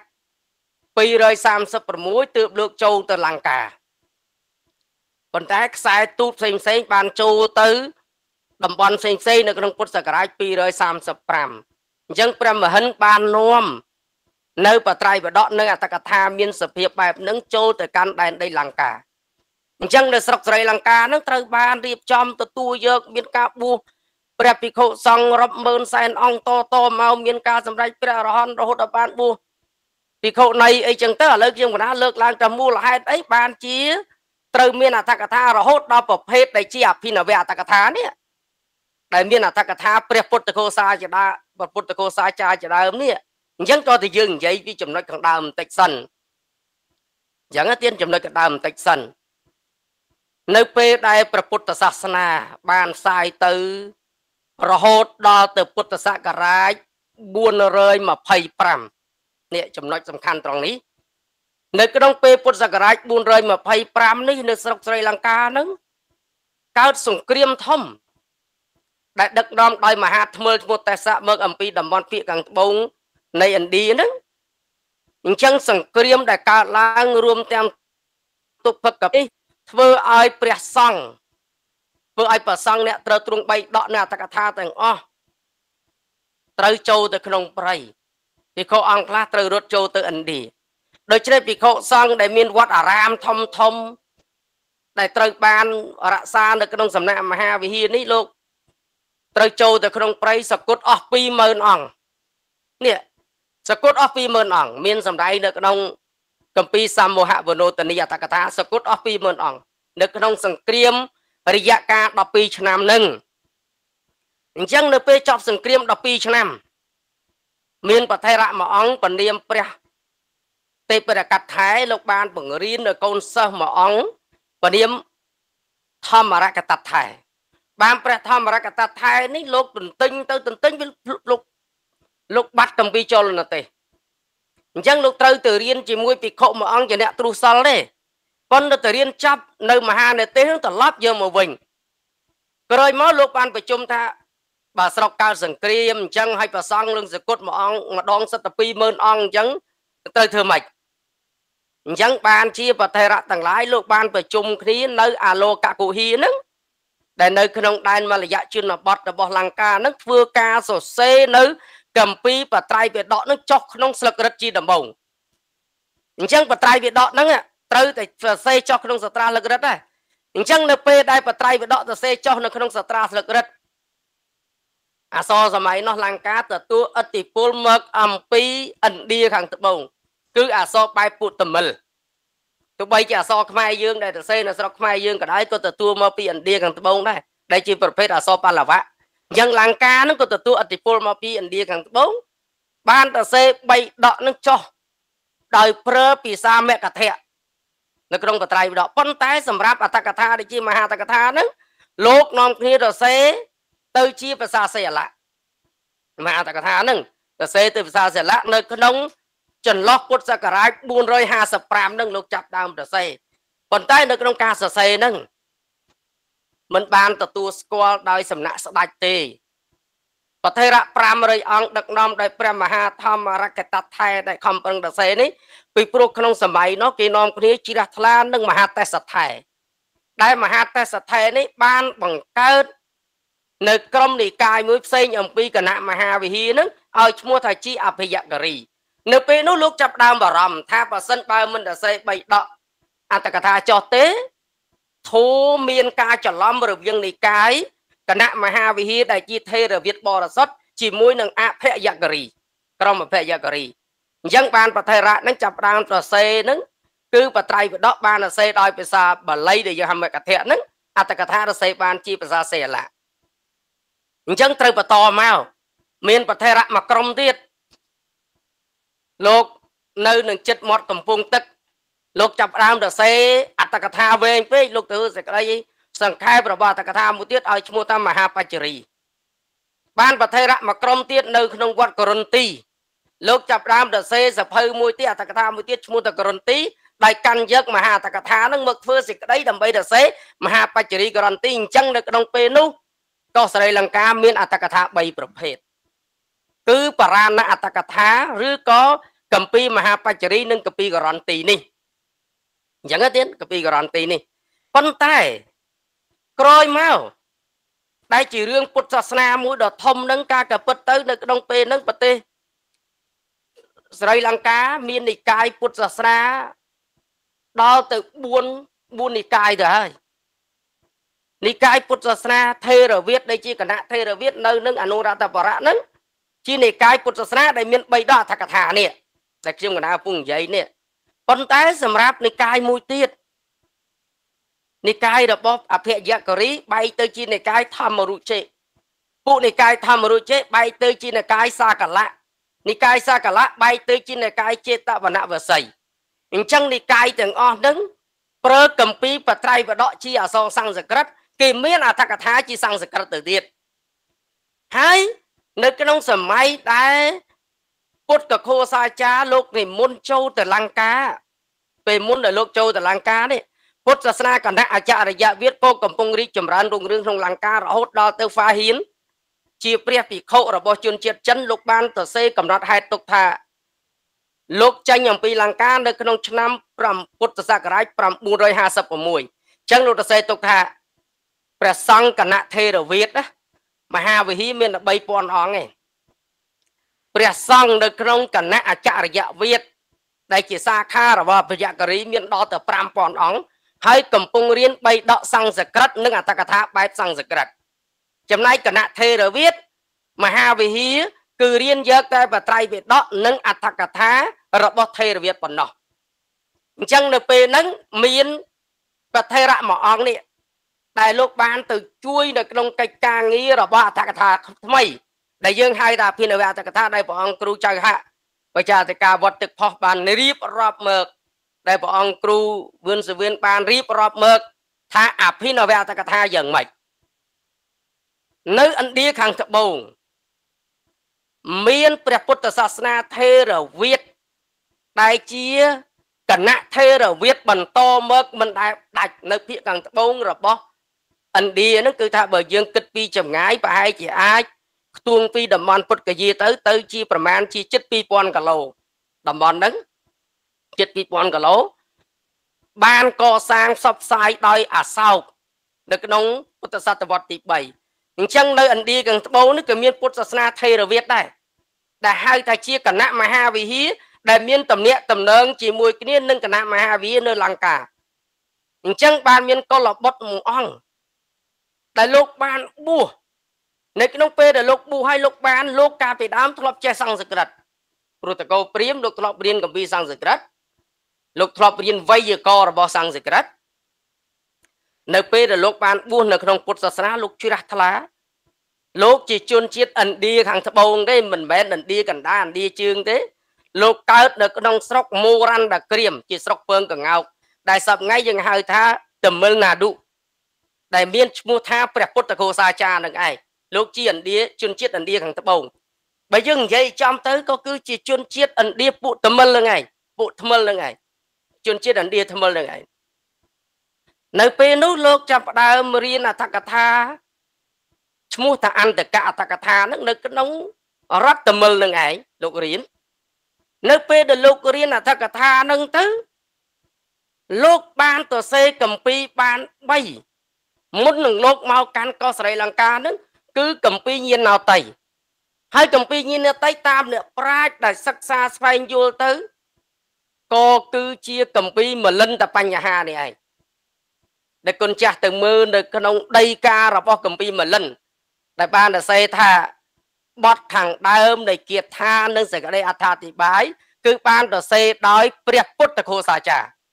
236ទើបលោកចូលទៅលង្កាប៉ុន្តែខ្សែទូតផ្សេងបានចូលទៅតំបន់ផ្សេងនៅក្នុងពុទ្ធសករាជ235អញ្ចឹងព្រះមហិន្ទបាននាំនៅបត្រៃបដកនៅអត្តកថាមានសភាពបែបហ្នឹងចូលទៅកាន់ដែនដីលង្កាអញ្ចឹងនៅស្រុកស្រីលង្កាហ្នឹងត្រូវបានរៀបចំទទួលយកមានការបួសព្រះភិក្ខុសង្ឃរាប់ម៉ឺនសែនអង្គតមកមានការសម្រេចព្រះអរហន្តរហូតដល់បានបួសភិក្ខុណីអីចឹងទៅឥឡូវខ្ញុំកណាលើកឡើងតែមូលហេតុអីបានជាត្រូវមានអត្តកថារហូតដល់ប្រភេទដែលជាអភិនវអត្តកថានេះដែលមានអត្តកថាព្រះពុទ្ធកោសាជាដើមពុទ្ធកោសាចារជាដើមនេះអញ្ចឹងក៏តែយើងនិយាយពីចំណុចខាងដើមបន្តិចសិនអញ្ចឹងទៀនចំណុចខាងដើមបន្តិចសិននៅពេលដែលព្រះពុទ្ធសាសនាបានផ្សាយទៅរហូតដល់ទៅពុទ្ធសករាជ425នេះចំណុចសំខាន់ត្រង់នេះនៅក្នុងពេលពុទ្ធសករាជ425នេះនៅស្រុកស្រីលង្កាហ្នឹងកើតសង្គ្រាមធំដែលដឹកនាំដោយមហាថ្មើរឈ្មោះទេសៈមកអំពីតំបន់ភាគខាងត្បូងនៃឥណ្ឌាហ្នឹងអញ្ចឹងសង្គ្រាមដែលកើតឡើងរួមទាំងទុក្ខកនេះធ្វើឲ្យព្រះសង្ឃធ្វើឲ្យព្រះសង្ឃអ្នកត្រូវទ្រង់បីដកនៅអត្តកថាទាំងអស់ត្រូវចូលទៅក្នុងព្រៃភិក្ខុអង្គខ្លះត្រូវរត់ចូលទៅឥណ្ឌាដូច្នេះភិក្ខុសង្ឃដែលមានវត្តអារាមធំដែលត្រូវបានរក្សានៅក្នុងសំណាក់មហាវិហារនេះលោកត្រូវចូលទៅក្នុងព្រៃសកុតអស់ 20000 អង្គនេះសកុតអស់ 20000 អង្គមានសម្ដែងនៅក្នុងគម្ពីរសមោហវនោទនីអត្តកថាសកុតអស់ 20000 អង្គនៅក្នុងសង្គ្រាមរយៈកាល12ឆ្នាំនឹងអញ្ចឹងនៅពេលចប់សង្គ្រាម12ឆ្នាំមានប្រថេរៈមួយអង្គពនាមព្រះទេពរកថែលោកបានបង្រៀននៅកូនសិស្សមួយអង្គពនាមធម្មរកតថែបានព្រះធម្មរកតថែនេះលោកទន្ទិញទៅទន្ទិញលោកបាត់កំពីចលនទេសអញ្ចឹងលោកត្រូវទៅរៀនជាមួយភិក្ខុមួយអង្គជាអ្នកទ្រុសិលទេប៉ុន្តែទៅរៀនចាប់នៅមហានេទេសនឹងត្រឡប់យកមកវិញក្រោយមកលោកបានប្រជុំថាបើស្រុកកើតសង្គ្រាមអញ្ចឹងឲ្យប្រសង់លឹងសកុតមួយអង្គម្ដងសិតតែ 20000 អង្គអញ្ចឹងត្រូវធ្វើម៉េចអញ្ចឹងបានជាប្រថេរៈទាំងឡាយលោកបានប្រជុំគ្នានៅអាលោកគុហីហ្នឹងដែលនៅក្នុងដែនមលយៈជនបទរបស់លង្កាហ្នឹងធ្វើការសរសេរនៅគម្ពីរបត្រៃបិដកហ្នឹងចុះក្នុងស្លឹករឹតជាដំបូងអញ្ចឹងបត្រៃបិដកហ្នឹងត្រូវតែសរសេរចុះក្នុងសត្រាស្លឹករឹតដែរអញ្ចឹងនៅពេលដែលបត្រៃបិដកសរសេរចុះនៅក្នុងសត្រាស្លឹករឹតអសរសម័យនោះលង្កាទទួលឥទ្ធិពលមកអំពីឥណ្ឌាខាងត្បូងគឺអសរបែបពុទ្ធមិលទោះបីជាអសរខ្មែរយើងដែលសរសេរនៅស្រុកខ្មែរយើងក៏ដោយក៏ទទួលមកពីឥណ្ឌាខាងត្បូងដែរដែលជាប្រភេទអសរប៉ាឡវៈអញ្ចឹងលង្កានឹងក៏ទទួលឥទ្ធិពលមកពីឥណ្ឌាខាងត្បូងបានសរសេរ3ដកនឹងចុះដោយប្រើភាសាមកធៈនៅក្នុងបត្រៃបិដកប៉ុន្តែសម្រាប់អត្តកថាដែលជាមហាអត្តកថាហ្នឹងលោកនាំគ្នាសរសេរទៅជាភាសាសិលៈមហាអត្តកថាហ្នឹងសរសេរទៅភាសាសិលៈនៅក្នុងចន្លោះពុទ្ធសករាជ455ហ្នឹងលោកចាប់ដើមសរសេរប៉ុន្តែនៅក្នុងការសរសេរហ្នឹងមិនបានទទួលស្គាល់ដោយសំណាក់ស្ដេចទេប្រថេរៈ500អង្គដឹកនាំដោយព្រះមហាធម្មរកតថែដែលខំប្រឹងសរសេរនេះពីព្រោះក្នុងសម័យនោះគេនាំគ្នាជ្រះថ្លានឹងមហាទេសថែដែលមហាទេសថែនេះបានបង្កើតនៅក្រុមនិកាយមួយផ្សេងអំពីគណៈមហាវិហារនឹងឲ្យឈ្មោះថាជាអភិយករីនៅពេលនោះលោកចាប់ដើមបារម្ភថាបើសិនបើមិនសរសេរ3ដកអត្តកថាចុះទេធូរមានការច្រឡំរវាងនិកាយគណៈមហាវិហារដែលជាថេរវាទបរិសុទ្ធជាមួយនឹងអភិយករីក្រុមអភិយករីអញ្ចឹងបានប្រថេរៈនឹងចាប់ដើមសរសេរនឹង cứ bà trai bà đọc ban là xe đòi bà xa bà lấy để hàm mẹ cả thẻ nâng ta cả thả là xe ban chi bà xa xe lạ chẳng trời bà to mau miền bà thẻ rạ mà công tiết lục nơi nâng chất mọt cầm phung tức lục chập ram là xe ta cả thả về với lục từ sẽ đây sẵn khai bà ta cả thả một tiết ở chung ta mà hạ bà chì ban bà thẻ rạ mà công tiết nơi nông quạt cổ ti lúc chập ram là xe sập hơi mùi tiết ta cả thả một tiết chung ta cổ ti đại căn giấc mà hạ ta cả thả nó mực phơi xịt đấy đầm bay là xe mà hạ pa chỉ garanti chân được đông pe nu có Sri Lanka miền ta cả thả bayประเภทcứ parana ta cả thả rứ có cầm pi mà hạ pa chỉ nâng cầm pi garanti nè chẳng có tiếng cầm pi garanti nè con tay coi mau đại chỉ riêng Phật giáo na mũi đợt thông nâng ca cả Phật tới được đông pe nâng Phật tê Sri Lanka miền này cai Phật giáo na đó từ buôn nị cai rồi nị cai Phật giáo na thê rồi viết đây chi cả nạ thê rồi viết nơi nâng Anuradhapara nâng chi nị cai Phật giáo na đây miền bay đó thạc thả nè đặc trưng cả nạ phùng giấy nè con tay sầm ráp nị cai mùi tiết nị cai rồi bóp áp hệ giác cറി bay tới chi nị cai tham mưu chế phụ nị cai tham mưu chế bay tới chi nị cai sa cả lạ bay tới chi nị cai chế tạ và nạ vừa sầy chẳng đi cai từng on đứng prơ cầm pi và trai và đọ chi ở sau sang giật đất kì miên à thắc thá chi sang giật đất từ tiệt hai nơi cái nông sầm máy đá cốt cả khô sa cha lúc này môn châu từ Lăng Cá về môn ở lúc châu từ Lăng Cá đấy cốt sa na còn đã cha là dạ viết cô cầm phong ri chầm ran rung rương trong Lăng Cá rồi hốt đo từ pha hiến chia priết bị khâu rồi bỏ chuyên triệt chân lúc ban tờ xe cầm đoạt hai tục thà lúc tranh nhầm pi Lăng Cá nơi trong năm pram Phậtศักราช 956 chẳng lúc xe tục thàព្រះសង្ឃគណៈថេរវាទមហាវិហារមាន 3000 អង្គឯងព្រះសង្ឃនៅក្នុងគណៈអចរិយវិទ្យាដែលជាសាខារបស់ពយគិរីមានដល់ទៅ 5000 អង្គហើយកំពុងរៀន3ដកសង្ស្ក្រឹតនិងអត្តកថាបែបសង្ស្ក្រឹតចំណែកគណៈថេរវាទមហាវិហារគឺរៀនយកតែបត្រៃបិដកនិងអត្តកថារបស់ថេរវាទប៉ុណ្ណោះអញ្ចឹងនៅពេលហ្នឹងមានប្រថេរៈមួយអង្គនេះដែលលោកបានទៅជួយនៅក្នុងកិច្ចការងាររបស់អត្តកថាថ្មីដែលយើងហៅថាភិនវអត្តកថាដែលព្រះអង្គគ្រូចៅហៈបច្ចាតិកាវត្តទឹកផុសបានរៀបរាប់មកដែលព្រះអង្គគ្រូវឿនសវឿនបានរៀបរាប់មកថាអភិនវអត្តកថាយ៉ាងម៉េចនៅឥណ្ឌាខាងត្បូងមានព្រះពុទ្ធសាសនាថេរវាទដែលជាគណៈថេរវាទបន្តមកមិនដែលដាច់នៅភាគខាងត្បូងរបស់ឥណ្ឌាហ្នឹងគឺថាបើយើងគិតពីចម្ងាយប្រហែលជាអាចខ្ទួងពីតំបន់ពុទ្ធកយាទៅជាប្រមាណជាជិត 2000 គីឡូតំបន់ហ្នឹងជិត 2000 គីឡូបានកសាងផ្សព្វផ្សាយដោយអាសោកនៅក្នុងពុទ្ធសតវត្សទី3អញ្ចឹងនៅឥណ្ឌាខាងត្បូងនេះក៏មានពុទ្ធសាសនាថេរវាទដែរដែលហៅថាជាគណៈមហាវិហារដែលមានទំនាក់ទំនងជាមួយគ្នានឹងគណៈមហាវិហារនៅលង្កាអញ្ចឹងបានមានកុលបុត្រមួយអង្គដែលលោកបានបួសនៅក្នុងពេលដែលលោកបួសឲ្យលោកបានលោកកាលពីដើមធ្លាប់ចេះសង្ស្ក្រឹតព្រោះតកោព្រាហ្មណ៍លោកធ្លាប់រៀនគម្ពីរសង្ស្ក្រឹតលោកធ្លាប់រៀនវេយ្យាករណ៍របស់សង្ស្ក្រឹតនៅពេលដែលលោកបានបួសនៅក្នុងពុទ្ធសាសនាលោកជ្រះថ្លាលោកជាជនជាតិឥណ្ឌាខាងត្បូងទេមិនមែនឥណ្ឌាកណ្ដាលឥណ្ឌាជើងទេលោកកើតនៅក្នុងស្រុកមូរ៉ាន់ដាក្រៀមជាស្រុកពើងកង្កោកដែលសប្តាហ៍យើងហៅថាតមិលណាឌុដែលមានឈ្មោះថាព្រះពុទ្ធឃោសាចារ្យនឹងឯងលោកជាឥណ្ឌាជនជាតិឥណ្ឌាខាងត្បូងបើយើងនិយាយចំទៅក៏គឺជាជនជាតិឥណ្ឌាពួកតមិលនឹងឯងពួកថ្មិលនឹងឯងជនជាតិឥណ្ឌាថ្មិលនឹងឯងនៅពេលនោះលោកចាប់ផ្ដើមរៀនអត្តកថាឈ្មោះថាអន្តកអត្តកថានឹងនៅក្នុងរដ្ឋតមិលនឹងឯងលោករៀននៅពេលដែលលោករៀនអត្តកថានឹងទៅលោកបានទៅសេគម្ពីរបាន3មុននឹងលោកមកកាន់កោះស្រីលង្កានឹងគឺគម្ពីរញាណោទ័យហើយគម្ពីរញាណោទ័យតាមអ្នកប្រាជ្ញដែលសិក្សាស្វែងយល់ទៅក៏គឺជាគម្ពីរមលិន្ទបញ្ហានេះឯងដែលគុណចាស់ទៅមើលនៅក្នុងដីការបស់គម្ពីរមលិន្ទដែលបានសរសេរថាបទខាងដើមនៃគាថានិងសេចក្តីអត្ថាធិប្បាយគឺបានសរសេរដោយព្រះពុទ្ធឃោសាចារ្យ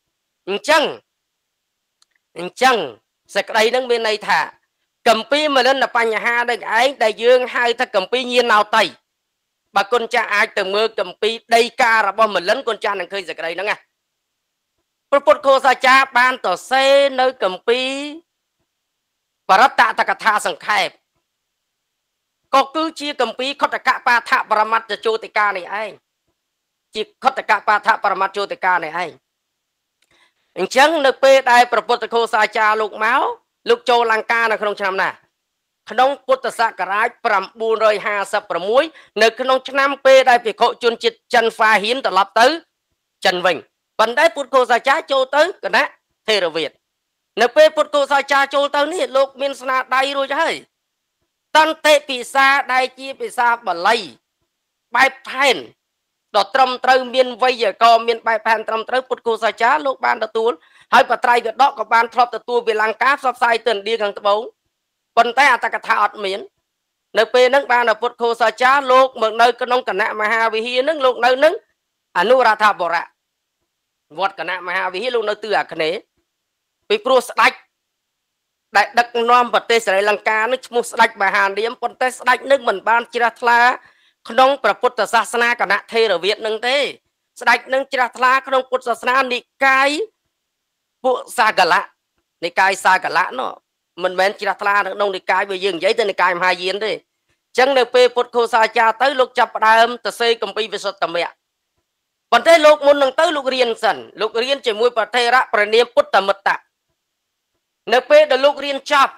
អញ្ចឹងសេចក្តីនឹងមានន័យថាកម្ពីមលិនបញ្ហានឹងឯងដែលយើងហៅថាកម្ពីញាណោតៃបើគុណចាស់អាចទៅមើលកម្ពីដីការបស់មលិនគុណចាស់នឹងឃើញសេចក្តីហ្នឹងណាព្រះពុទ្ធឃោសាចារ្យបានទៅសេនៅកម្ពីបរតតកថាសង្ខេបក៏គឺជាកម្ពីខុទ្ទកបាថបរមត្តជោតិកានេះឯងជាខុទ្ទកបាថបរមត្តជោតិកានេះឯងអញ្ចឹងនៅពេលដែលព្រះពុទ្ធឃោសាចារ្យលោកមកលោកចូលលង្កានៅក្នុងឆ្នាំណាក្នុងពុទ្ធសករាជ956នៅក្នុងឆ្នាំពេលដែលភិក្ខុជនជាតិចិនហ្វាហ៊ីនត្រឡប់ទៅចិនវិញប៉ុន្តែពុទ្ធឃោសាចារ្យចូលទៅគណៈថេរវាទនៅពេលពុទ្ធឃោសាចារ្យចូលទៅនេះលោកមានស្នាដៃរួចហើយតន្តិពិសាដែលជាភាសាបាលីបែបផែនដ៏ត្រឹមត្រូវមានវេយ្យាករណ៍មានបែបផែនត្រឹមត្រូវពុទ្ធឃោសាចារ្យលោកបានទទួលហើយបត្រៃវិដកក៏បានធ្លាប់ទទួលវិលង្កាផ្សព្វផ្សាយទៅឥណ្ឌាខាងត្បូងប៉ុន្តែអត្តកថាអត់មាននៅពេលហ្នឹងបានពុទ្ធឃោសាចារ្យលោកមកនៅក្នុងគណៈមហាវិហារហ្នឹងលោកនៅនឹងអនុរដ្ឋបុរៈវត្តគណៈមហាវិហារលោកនៅទិសអាគ្នេយ៍ពីព្រោះស្ដេចដែលដឹកនាំប្រទេសស្រីលង្កានឹងឈ្មោះស្ដេចមហានាមប៉ុន្តែស្ដេចនឹងមិនបានជ្រះថ្លាក្នុងព្រះពុទ្ធសាសនាគណៈថេរវាទនឹងទេស្ដេចនឹងជ្រះថ្លាក្នុងពុទ្ធសាសនានិកាយពួកសាកលៈនិកាយសាកលៈនោះមិនមែនជ្រះថ្លាក្នុងនិកាយវាយើងនិយាយទៅនិកាយមហាយានទេអញ្ចឹងនៅពេលពុទ្ធឃោសាចារ្យទៅលោកចាប់ផ្ដើមទៅសេកម្ពីវិសុទ្ធមគ្គប៉ុន្តែលោកមុននឹងទៅលោករៀនសិនលោករៀនជាមួយប្រធេរៈព្រះនាមពុទ្ធមិត្តៈនៅពេលដែលលោករៀនចប់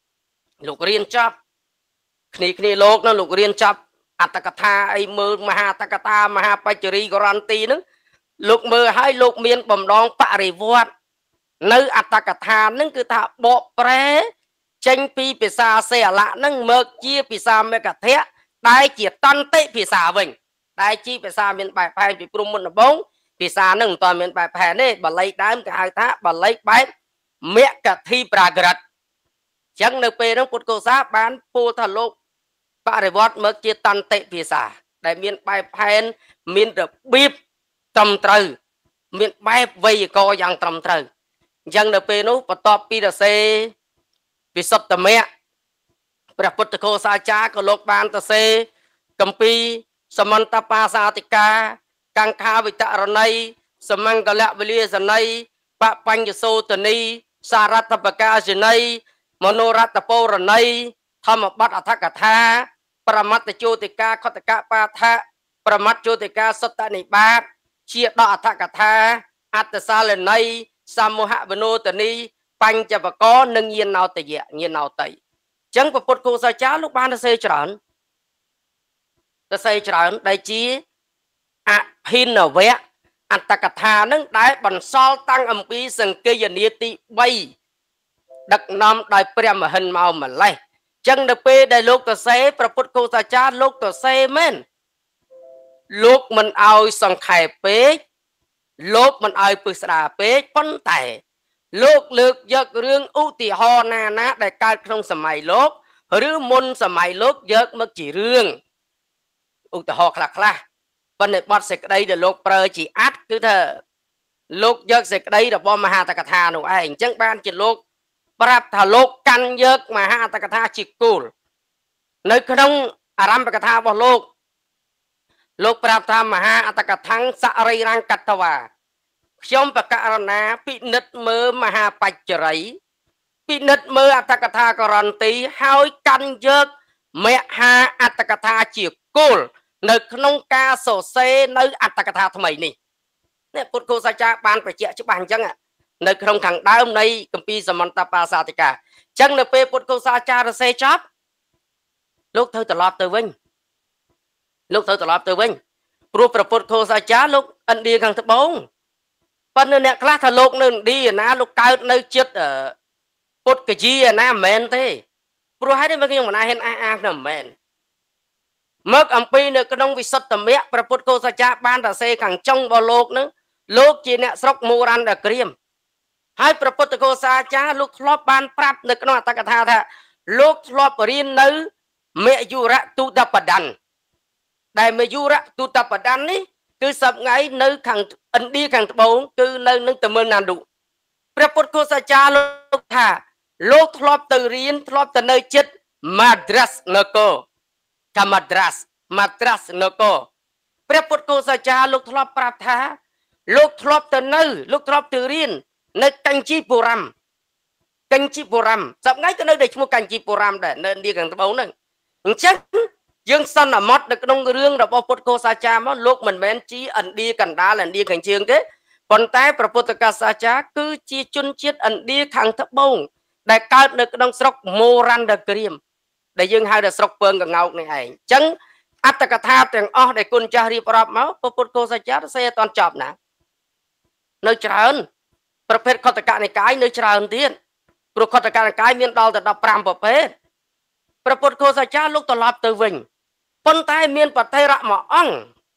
គ្នាលោកនោះលោករៀនចប់អត្តកថាអីមើលមហាអត្តកថាមហាបច្ចរីករន្ទីហ្នឹងលោកមើលឲ្យលោកមានបំដងបរិវត្តនៅអត្តកថាហ្នឹងគឺថាបកប្រែចេញពីភាសាសេអលៈហ្នឹងមកជាភាសាមេកធៈដែលជាតន្តិភាសាវិញដែលជាភាសាមានបែបផែនពីព្រំមុនដំបូងភាសាហ្នឹងមិនទាន់មានបែបផែនទេបាលីដើមគេហៅថាបាលីបែបមេកធិប្រាក្រិតអញ្ចឹងនៅពេលហ្នឹងពុទ្ធកោសាបានពោលថាលោកបរិវត្តមកជាតន្តិភាសាដែលមានបែបផែនមានរបៀបត្រឹមត្រូវមានបែបវេយ្យាករណ៍យ៉ាងត្រឹមត្រូវអញ្ចឹងនៅពេលនោះបន្ទាប់ពីរសេវិសុទ្ធមគ្គព្រះពុទ្ធឃោសាចារ្យក៏លោកបានទៅសេកម្ពីសមន្តបាសាតិកាកង្ខាវិតរណីសមង្គលវិលាសន័យបបញ្ញសោតនីសារតបកាសិនីមនោរតពរណីធម្មបទអត្ថកថាប្រមត្តជោតិកាខតកបាថៈប្រមត្តជោតិកាសុត្តនិបាតជាដកអត្ថកថាអត្តសាលន័យសមោហវនោតនីបញ្ចបកនិងញាណោតយៈញាណោតៃអញ្ចឹងពុទ្ធគោសាចារ្យលោកបានសរសេរច្រើនដែលជាអភិនវៈអត្តកថានឹងដែលបន្សល់តាំងអំពីសង្គីយនាទី3ដឹកនាំដោយព្រះមហិន្ទមកម្លេះចឹងនៅពេលដែលលោកសរសេរព្រះពុទ្ធគោសាចារ្យលោកសរសេរមែនលោកមិនឲ្យសង្ខេបពេកលោកមិនឲ្យពឹស្ដារពេកប៉ុន្តែលោកលើកយករឿងឧទាហរណ៍ណាដែលកើតក្នុងសម័យលោកឬមុនសម័យលោកយកមកជារឿងឧទាហរណ៍ខ្លះប៉ុន្តែបទសេចក្តីដែលលោកប្រើជាអត្ថគឺថាលោកយកសេចក្តីរបស់មហាតកថានោះឯងអញ្ចឹងបានជាលោកប្រាប់ថាលោកកាន់យកមហាអត្តកថាជាគោលនៅក្នុងអារម្មណ៍កថារបស់លោកប្រាប់ថាមហាអត្តកថាសរិរង្កតវាខ្ញុំបកករណាពិនិត្យមើលមហាបច្ចរីពិនិត្យមើលអត្តកថាករន្ទីហើយកាន់យកមហាអត្តកថាជាគោលនៅក្នុងការសរសេរនៅអត្តកថាថ្មីនេះពុទ្ធគោសាចារ្យបានបញ្ជាក់ច្បាស់អញ្ចឹងនៅក្នុងខាងដើមនៃគម្ពីរសមន្តបាសាតិកាអញ្ចឹងនៅពេលពុទ្ធគោសាចារ្យសរសេរចប់លោកត្រូវត្រឡប់ទៅវិញព្រោះព្រះពុទ្ធគោសាចារ្យលោកឥណ្ឌាខាងត្បូងប៉ុន្តែអ្នកខ្លះថាលោកនៅឥណ្ឌាណាលោកកើតនៅចិត្តពុទ្ធកជាណាមិនមែនទេព្រោះហើយនេះខ្ញុំមិនហ៊ានអះអាងថាមិនមែនមកអំពីនៅក្នុងវិសុទ្ធមគ្គព្រះពុទ្ធគោសាចារ្យបានសរសេរខាងចុងរបស់លោកនឹងលោកជាអ្នកស្រុកមូរ៉ាន់ដក្រៀមហើយព្រះពុទ្ធគោសាចារ្យលោកធ្លាប់បានប្រាប់នៅក្នុងអត្ថកថាថាលោកធ្លាប់រៀននៅមយុរទុតបដ័នដែលមយុរទុតបដ័ននេះគឺសប្ងៃនៅខាងឥណ្ឌាខាងត្បូងគឺនៅនឹងតមិលណាឌុព្រះពុទ្ធគូសាចារ្យលោកថាលោកធ្លាប់ទៅរៀនធ្លាប់ទៅនៅចិត្ត Madras នគរថា Madras នគរព្រះពុទ្ធគូសាចារ្យលោកធ្លាប់ប្រាប់ថាលោកធ្លាប់ទៅរៀននៅកញ្ជីបុរមសប្ងៃក៏នៅតែឈ្មោះកញ្ជីបុរមដែរនៅឥណ្ឌាខាងត្បូងហ្នឹងអញ្ចឹងយើងសន្មត់នៅក្នុងរឿងរបស់ពុទ្ធគូសាចារ្យមកលោកមិនមែនជាឥណ្ឌាកណ្ដាលឥណ្ឌាខាងជើងទេប៉ុន្តែព្រះពុទ្ធកសាចារ្យគឺជាជនជាតិឥណ្ឌាខាងត្បូងដែលកើតនៅក្នុងស្រុកមូរ៉ាន់ដក្រៀមដែលយើងហៅថាស្រុកពើងកងោកនេះឯងអញ្ចឹងអត្តកថាទាំងអស់ដែលគុណចាស់រៀបរាប់មកព្រះពុទ្ធគូសាចារ្យសេអត់តន់ចប់ណានៅច្រើនប្រភេទខតកនិកាយនៅច្រើនទៀតព្រោះខតកនិកាយមានដល់ទៅ15ប្រភេទព្រះពុទ្ធគូសាចារ្យលោកត្រឡប់ទៅវិញប៉ុន្តែមានបថេរៈមួយអង្គ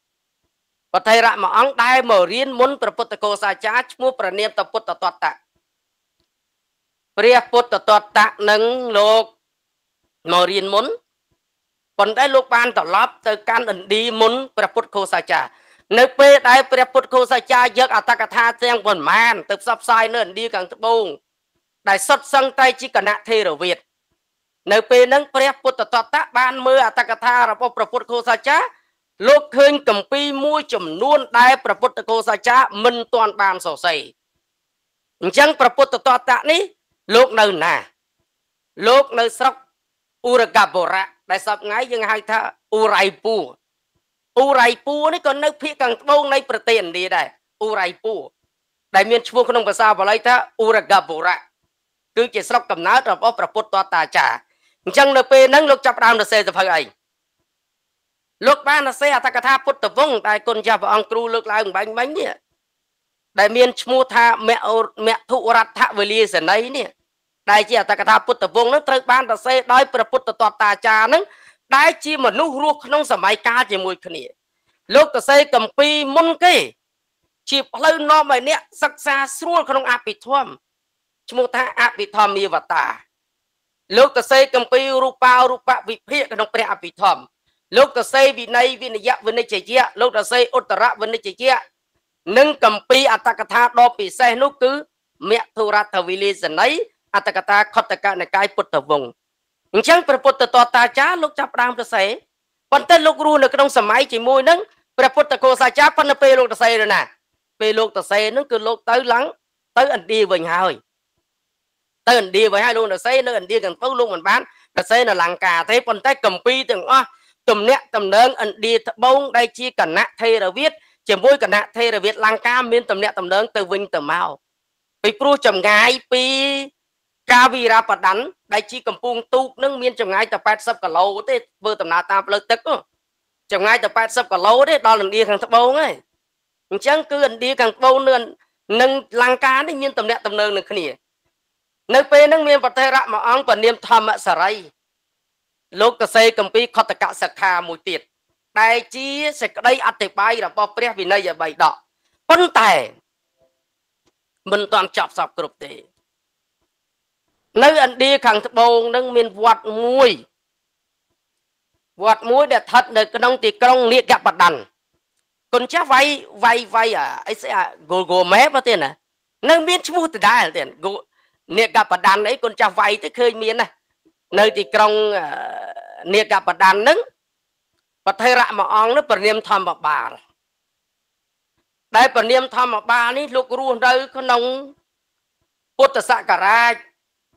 ដែលមករៀនមុនព្រះពុទ្ធគូសាចារ្យឈ្មោះព្រះនាមតពុទ្ធតតៈព្រះពុទ្ធតតៈនឹងលោកមករៀនមុនប៉ុន្តែលោកបានត្រឡប់ទៅកាន់ឥណ្ឌាមុនព្រះពុទ្ធគូសាចារ្យនៅពេលដែលព្រះពុទ្ធគូសាចារ្យយកអត្តកថាទាំងប៉ុន្មានទៅផ្សព្វផ្សាយនៅឥណ្ឌាខាងត្បូងដែលសុទ្ធសឹងតែជាគណៈថេរវាទនៅពេលហ្នឹងព្រះពុទ្ធតតៈបានមើលអត្តកថារបស់ព្រះពុទ្ធគូសាចារ្យលោកឃើញគម្ពីរមួយចំនួនដែលព្រះពុទ្ធគូសាចារ្យមិនទាន់បានសរសេរអញ្ចឹងព្រះពុទ្ធតតៈនេះលោកនៅណាលោកនៅស្រុកឧរកបុរៈដែលសពថ្ងៃយើងហៅថាឧរៃពូនេះក៏នៅភាគខាងត្បូងនៃប្រទេសឥណ្ឌាដែរឧរៃពូដែលមានឈ្មោះក្នុងភាសាបាលីថាឧរកបុរៈគឺជាស្រុកកំណើតរបស់ព្រះពុទ្ធតតាចារ្យអញ្ចឹងនៅពេលហ្នឹងលោកចាប់ផ្ដើមសរសេរសភៅអីលោកបានសរសេរអត្ថកថាពុទ្ធវង្សដែលគុណចាស់ព្រះអង្គគ្រូលើកឡើងបាញ់នេះដែលមានឈ្មោះថាមធុរដ្ឋវេលាសេនីនេះដែលជាអត្ថកថាពុទ្ធវង្សនឹងត្រូវបានសរសេរដោយព្រះពុទ្ធតតាចារ្យនឹងដែលជាមនុស្សរស់ក្នុងសម័យកាលជាមួយគ្នាលោកសរសេរគម្ពីរមុនគេជាផ្លូវនាំឲ្យអ្នកសិក្សាស្រួលក្នុងអភិធម្មឈ្មោះថាអភិធម្មាវតាលោកសរសេរគម្ពីររូបវិភាគក្នុងព្រះអភិធម្មលោកសរសេរវិន័យវិនយៈវិនិច្ឆយៈលោកសរសេរឧត្តរវិនិច្ឆយៈនិងគម្ពីរអត្តកថាដ៏ពិសេសនោះគឺមធុរដ្ឋវេលាសេនីអត្តកថាខត្តកនិកាយពុទ្ធវង្សអញ្ចឹងព្រះពុទ្ធតតាចារ្យលោកចាប់ផ្ដើមសរសេរប៉ុន្តែលោករស់នៅក្នុងសម័យជាមួយនឹងព្រះពុទ្ធគូសាចារ្យប៉ុន្តែពេលលោកសរសេរណាពេលលោកសរសេរហ្នឹងគឺលោកទៅឡើងទៅឥណ្ឌាវិញហើយលោកសរសេរនៅឥណ្ឌាខាងទៅលោកមិនបានសរសេរនៅលង្កាទេប៉ុន្តែគម្ពីរទាំងអស់ទំនាក់ទំនងឥណ្ឌាត្បូងដែលជាគណៈថេរវាទជាមួយគណៈថេរវាទលង្កាមានទំនាក់ទំនងទៅវិញទៅមកពីព្រោះចម្ងាយពីកាវីរាបដានដែលជាកំពង់ទូកនឹងមានចម្ងាយតែ80គីឡូទេធ្វើដំណើរតាមផ្លូវទឹកចម្ងាយតែ80គីឡូទេដល់ឥណ្ឌាខាងត្បូងហើយអញ្ចឹងគឺឥណ្ឌាខាងត្បូងនិងលង្កានេះមានទំនាក់ទំនងនឹងគ្នានៅពេលហ្នឹងមានប្រទេសរៈមួយអង្គព្រះនាមធម្មសារីលោកសរសេរគម្ពីរខត្តកសិក្ខាមួយទៀតដែលជាសេចក្តីអធិប្បាយរបស់ព្រះវិន័យបិដកប៉ុន្តែមិនទាន់ចប់សពគ្រប់ទេនៅឥណ្ឌាខាងត្បូងនឹងមានវត្តមួយដែលស្ថិតនៅក្នុងទីក្រុងនាគបដានគុណចាស់វាយអីស្អី Google Map ទេណានៅមានឈ្មោះដដែលទេនាគបដានអីគុណចាស់វាយទៅឃើញមានណានៅទីក្រុងនាគបដានហ្នឹងប្រធេរៈមួយអង្គនោះព្រះនាមធម្មបាលដែលព្រះនាមធម្មបាលនេះលោករស់នៅក្នុងពុទ្ធសករាជ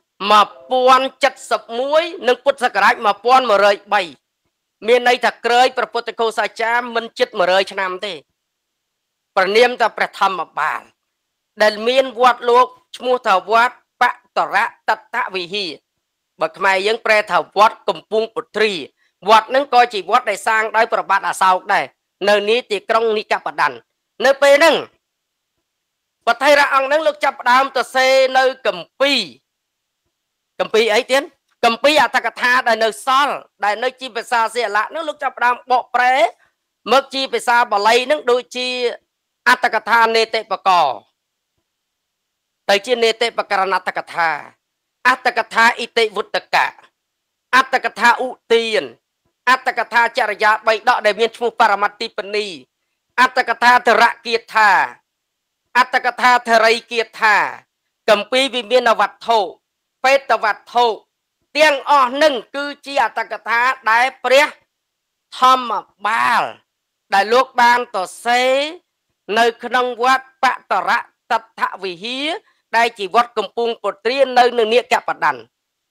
1071និងពុទ្ធសករាជ1103មានន័យថាក្រោយព្រះពុទ្ធគូសាចារ្យមិនជិត100ឆ្នាំទេព្រះនាមថាព្រះធម្មបាលដែលមានវត្តលោកឈ្មោះថាវត្តបតរៈតតវិហារបើខ្មែរយើងប្រែថាវត្តកំពង់ពុទ្រីវត្តហ្នឹងក៏ជាវត្តដែលសាងដោយព្រះបាទអសោកដែរនៅនេះទីក្រុងនិកបដាននៅពេលហ្នឹងបថេរៈអង្គហ្នឹងលោកចាប់ផ្ដើមទៅសេនៅគម្ពីរអីទៀតគម្ពីរអត្ថកថាដែលនៅសល់ដែលនៅជាភាសាសិលៈហ្នឹងលោកចាប់ផ្ដើមបកប្រែមកជាភាសាបាលីហ្នឹងដូចជាអត្ថកថានេតិបកទៅជានេតិបករណត្ថកថាអត្ថកថាអិតិវុត្តកៈអត្ថកថាឧទានអត្ថកថាចរិយាបៃដកដែលមានឈ្មោះបរមត្តទីបនីអត្ថកថាធរៈគាថាអត្ថកថាធរិគាថា cầm pi vì miên là vật thổ phết là vật thổ tiếng o nâng cư chi à ta cả thá đại bia thom ba đại lúc ban tổ xế nơi khăn quát bạ tỏ rạ tập thạ vì hía đại chỉ vọt cầm pung của triên nơi nương nghĩa kẹp bật đàn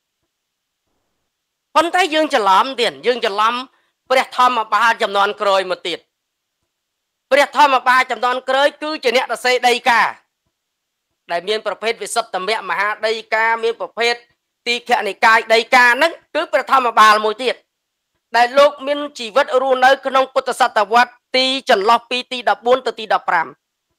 con thấy dương cho lắm tiền dương cho lắm bia thom ba chấm non cười một tiệt bia thom ba chấm non cười cứ chỉ nẹt là xây đây cả đại miênประเภท về sắp tầm mẹ mà ha đây ca miên ประเภท ตีแค่ในกายใดกานั้นคือประธรรมบาลมวยเตียดได้โลกมินชีวิตรู้ในขนมพุทธศตวรรษตีจนลอปีตีดับบุญตีดับพราม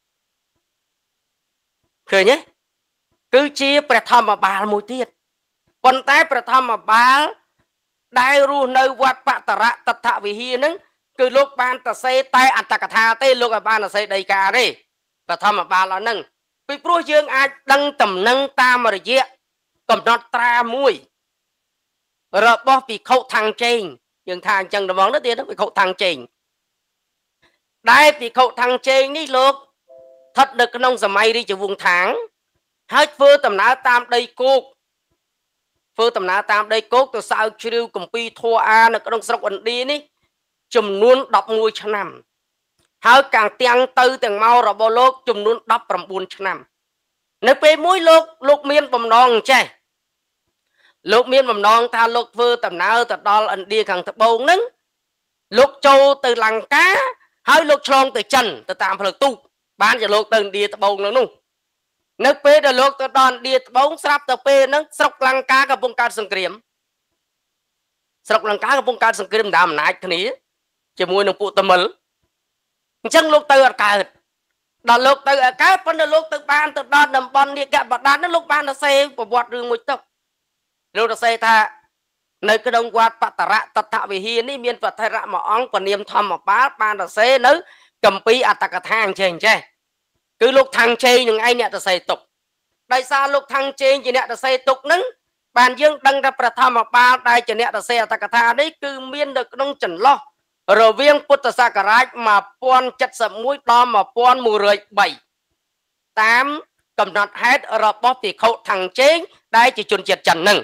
เคยเนี่ยคือชีประธรรมบาลมวยเตียดคนใต้ประธรรมบาลได้รู้ในวัดปะตระตัทวิหีนั้นคือโลกบานตะเซใต้อัตตกถาเต้โลกบานตะเซใดกาเลยประธรรมบาลเหล่านั้นไปปลุกยังอาจดังตำนังตามระยะกำหนดตรามุยระบบปีเขาทางเจงยังทางจังระวังนักเรียนต้องปีเขาทางเจงได้ปีเขาทางเจงนี่ลูกทัดเด็กน้องสมัยดีจะวงถางให้เฟื่อตำนาตามได้กุกเฟื่อตำนาตามได้กุกตัวสาวชิวกัมปีทัวอาในกระดงสระวันดีนี่จำนวนดับมวยชนะให้การเตียงตื้อเตียงเมาระบบโลกจำนวนดับประมูลชนะในปีมุ้ยลูกเมียนผมนองใช่ลูกเมียนผมนองถ้าลูกเฟื่อตำนาตัดดอลอันดีขังตะโบงนั้นลูกโจtừหลังกาให้ลูกชลองtừ chân từตามผลึกตุบ้านจะลูกtừดีตะโบงแล้วนู่นนึกปีเดลูกตะดอนดีตะโบงสลับตะเปนั้นสกหลังกากับวงการสังเกตสกหลังกากับวงการสังเกตดำหนาขนี้จะมวยหนึ่งปูตะมลจังลูกtừอากาศดอนลูกtừอากาศพอเดลูกtừบ้านtừดอนนำบอลเนี่ยแกบัดดานนั้นลูกบ้านจะเซ่ปวดเรื่องมวยตกเราจะเซ่ท่าในกระดงวัดปัตตระตัทวิหีนี่มีนปัตตระหมอองปนิยมทอมหมอป้าปานจะเซ่นึกกัมปีอัตตกทางเชงใช่คือลูกทางเชงอย่างไอเนี่ยจะเซ่ตกได้ซาลูกทางเชงจีเนี่ยจะเซ่ตกนั้นบานยังดังระประธรรมป้าได้จีเนี่ยจะเซ่อัตตกทางนี่คือมีนเด็กน้องจันล้อเราเวียงพุทธศักราชมาป้อนจัดสมุยตอมมาป้อนมูเรยใบตามกำหนดให้ระบบที่เขาทางเชงได้จีจุนเจ็ดจันหนึ่ง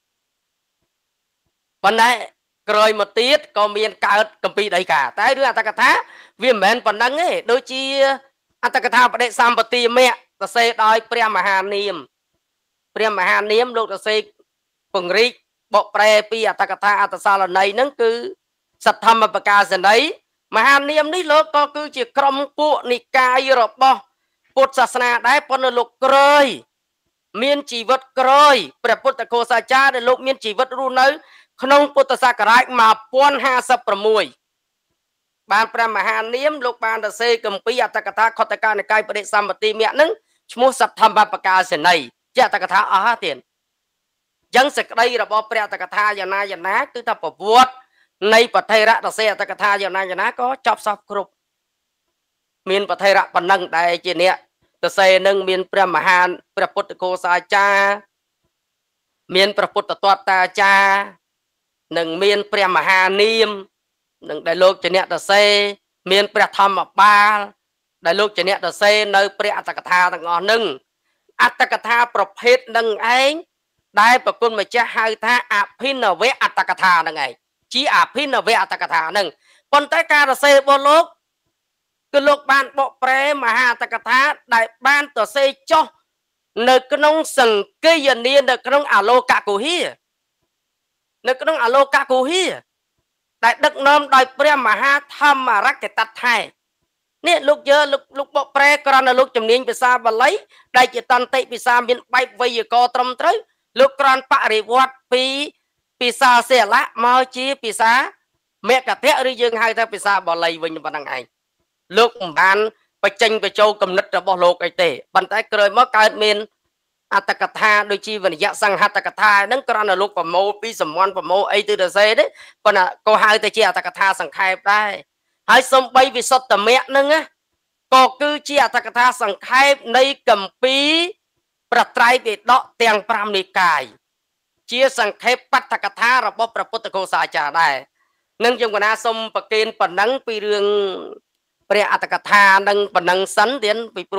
วันนี้กรอยมาตีดก็มีการกัมปีได้cảแต่เรื่องอัตตกถาวิมเหม็นปนนั้นไงโดยที่อัตตกถาประเดสามปฏิเมะตะเสดอยเปรียมหาเนียมลูกตะเสปุ่งริบอกแปรปีอัตตกถาอัตตสารในนั่นคือสัทธรรมประกาศในมหาเนียมนี่ลูกก็คือจีกรมปุนิกายรบพุทธศาสนาได้ปนลูกกรอยมีนชีวิตกรอยพระพุทธโฆษาจารย์ลูกมีนชีวิตรู้เนื้อขนมพุทธศักราชมาป้อน50 ประมวยบานประมหาเนียมลูกบานตะเซกัมปีอัตตกถาขตการในกายประเดสัมปติเมียนึงชมุสัทธรรมประกาศในเจ้าอัตตกถาอาหาเตียนยังสกได้ระบบพระอัตตกถาอย่างนั้นคือถ้าประวัติในประเทศระตะเซอัตตกถาอย่างนั้นก็จบสอบครบมีนประเทศระปนังได้เจเนียตะเซนึงมีนพระมหาพระพุทธโฆษาจารย์มีนพระพุทธตัวตาจารย์หนึ่งมีนเปรียมหาเนียมหนึ่งได้โลกจะเนี่ยตะเซมีนเปรียธรรมบาลได้โลกจะเนี่ยตะเซในเปรียอัตตกถาต่างหนึ่งอัตตกถาประเภทหนึ่งเองได้ประกุลมาจะให้ท่าอภินเวอัตตกถาหนึ่งไงชี้อภินเวอัตตกถาหนึ่งปนแต่การตะเซบนโลกคือโลกบ้านปกเปรมหาอัตตกถาได้บ้านตะเซจ่อในกระนงสังเกยเนียในกระนงอาโลกากุฮีนึกน้องอโลกากูฮีแต่ดึกน้อมโดยเปรียมหาธรรมรักเกตัดไทยเนี่ยลูกเยอะลูกบอกแปรกรณลูกจำเนียงภาษาบาลีได้จิตตันติภาษาบินใบวิยกตรมตรึลูกกรอนปริวัติปีภาษาเสละมาจีภาษาเมกะเทหรือยังให้ถ้าภาษาบาลีวิญญาณยังไงลูกบ้านไปเจงไปโจกำนัดระบบโลกไอเตะบรรทัดเกยเมื่อการเมนอัตตกถาโดยชีวินยะสังหัตตกถานั่นก็นั่นลูกประโมปีสมวันประโมไอตือเดเซเด้ก็น่ะก็หายแต่เจียอัตตกถาสังขายได้หายสมใบวิสุทธิ์เมฆนั่งอ่ะก็คือเจียอัตตกถาสังขายในกัมปีประไตรปิฎกเตียงพระนิกายเจียสังขายปัตตกถาระบบพระพุทธโฆษาจารได้นั่งจังหวะสมประเกณฑ์ปนังปีเรื่องเปรียอัตตกถานั่งปนังสันเดียนปีปลัว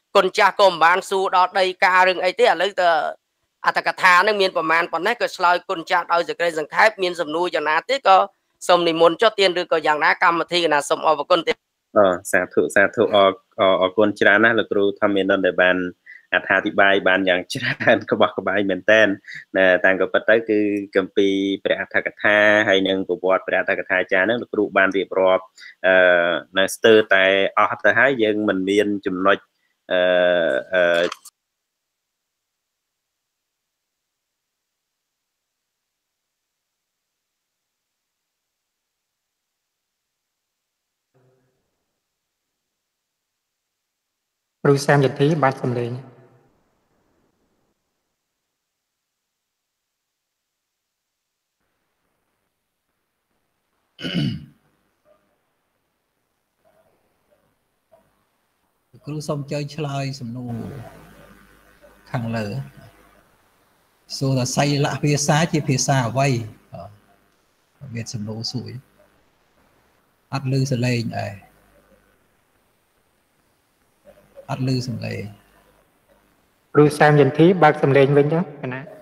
គុណចាស់ក៏មិនបានសួរដល់ដីការរឿងអីទេឥឡូវទៅអត្តកថានឹងមានប្រមាណប៉ុណ្ណេះក៏ឆ្លើយគុណចាស់ដោយសេចក្តីសង្ខេបមានសំណួរយ៉ាងណាទេក៏សូមនិមន្តចុះទានឬក៏យ៉ាងណាកម្មវិធីកណាសូមអរគុណទេសាធុអរគុណច្រើនណាស់លោកគ្រូធម្មមាននដែលបានអត្ថាធិប្បាយបានយ៉ាងច្រើនក្បោះក្បាយមែនតើតាមក៏ប៉ុន្តែគឺគម្ពីរព្រះអត្ថកថាហើយនឹងប្រវត្តិព្រះអត្ថកថាចារហ្នឹងលោកគ្រូបានរៀបរាប់នៅស្ទើរតែអស់ទៅហើយយើងមិនមានចំណុចគ្រូសាមយន្ទីបានសម្លេងគ្រូសូមជួយឆ្លើយសំណួរខាងលើសួរថាសីលៈភាសាជាភាសាអ្វីមានសំណួរសួរអត់ឮសលេងដែរអត់ឮសំឡេងគ្រូសាមយន្ទីបើកសំឡេងវិញទៅកណា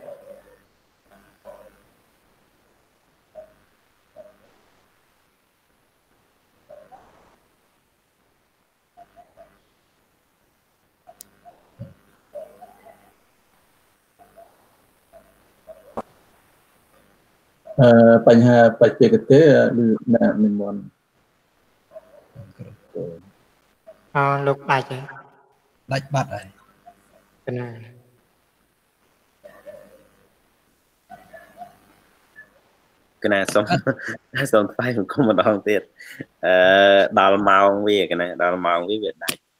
បញ្ហាបច្ចេកទេសឬណានិមន្តលោកដាច់ហើយដាច់បាត់ហើយកណាកណាសូមថ្លែងសង្គមម្ដងទៀតដល់ម៉ោងវាកណាដល់ម៉ោងវាដាច់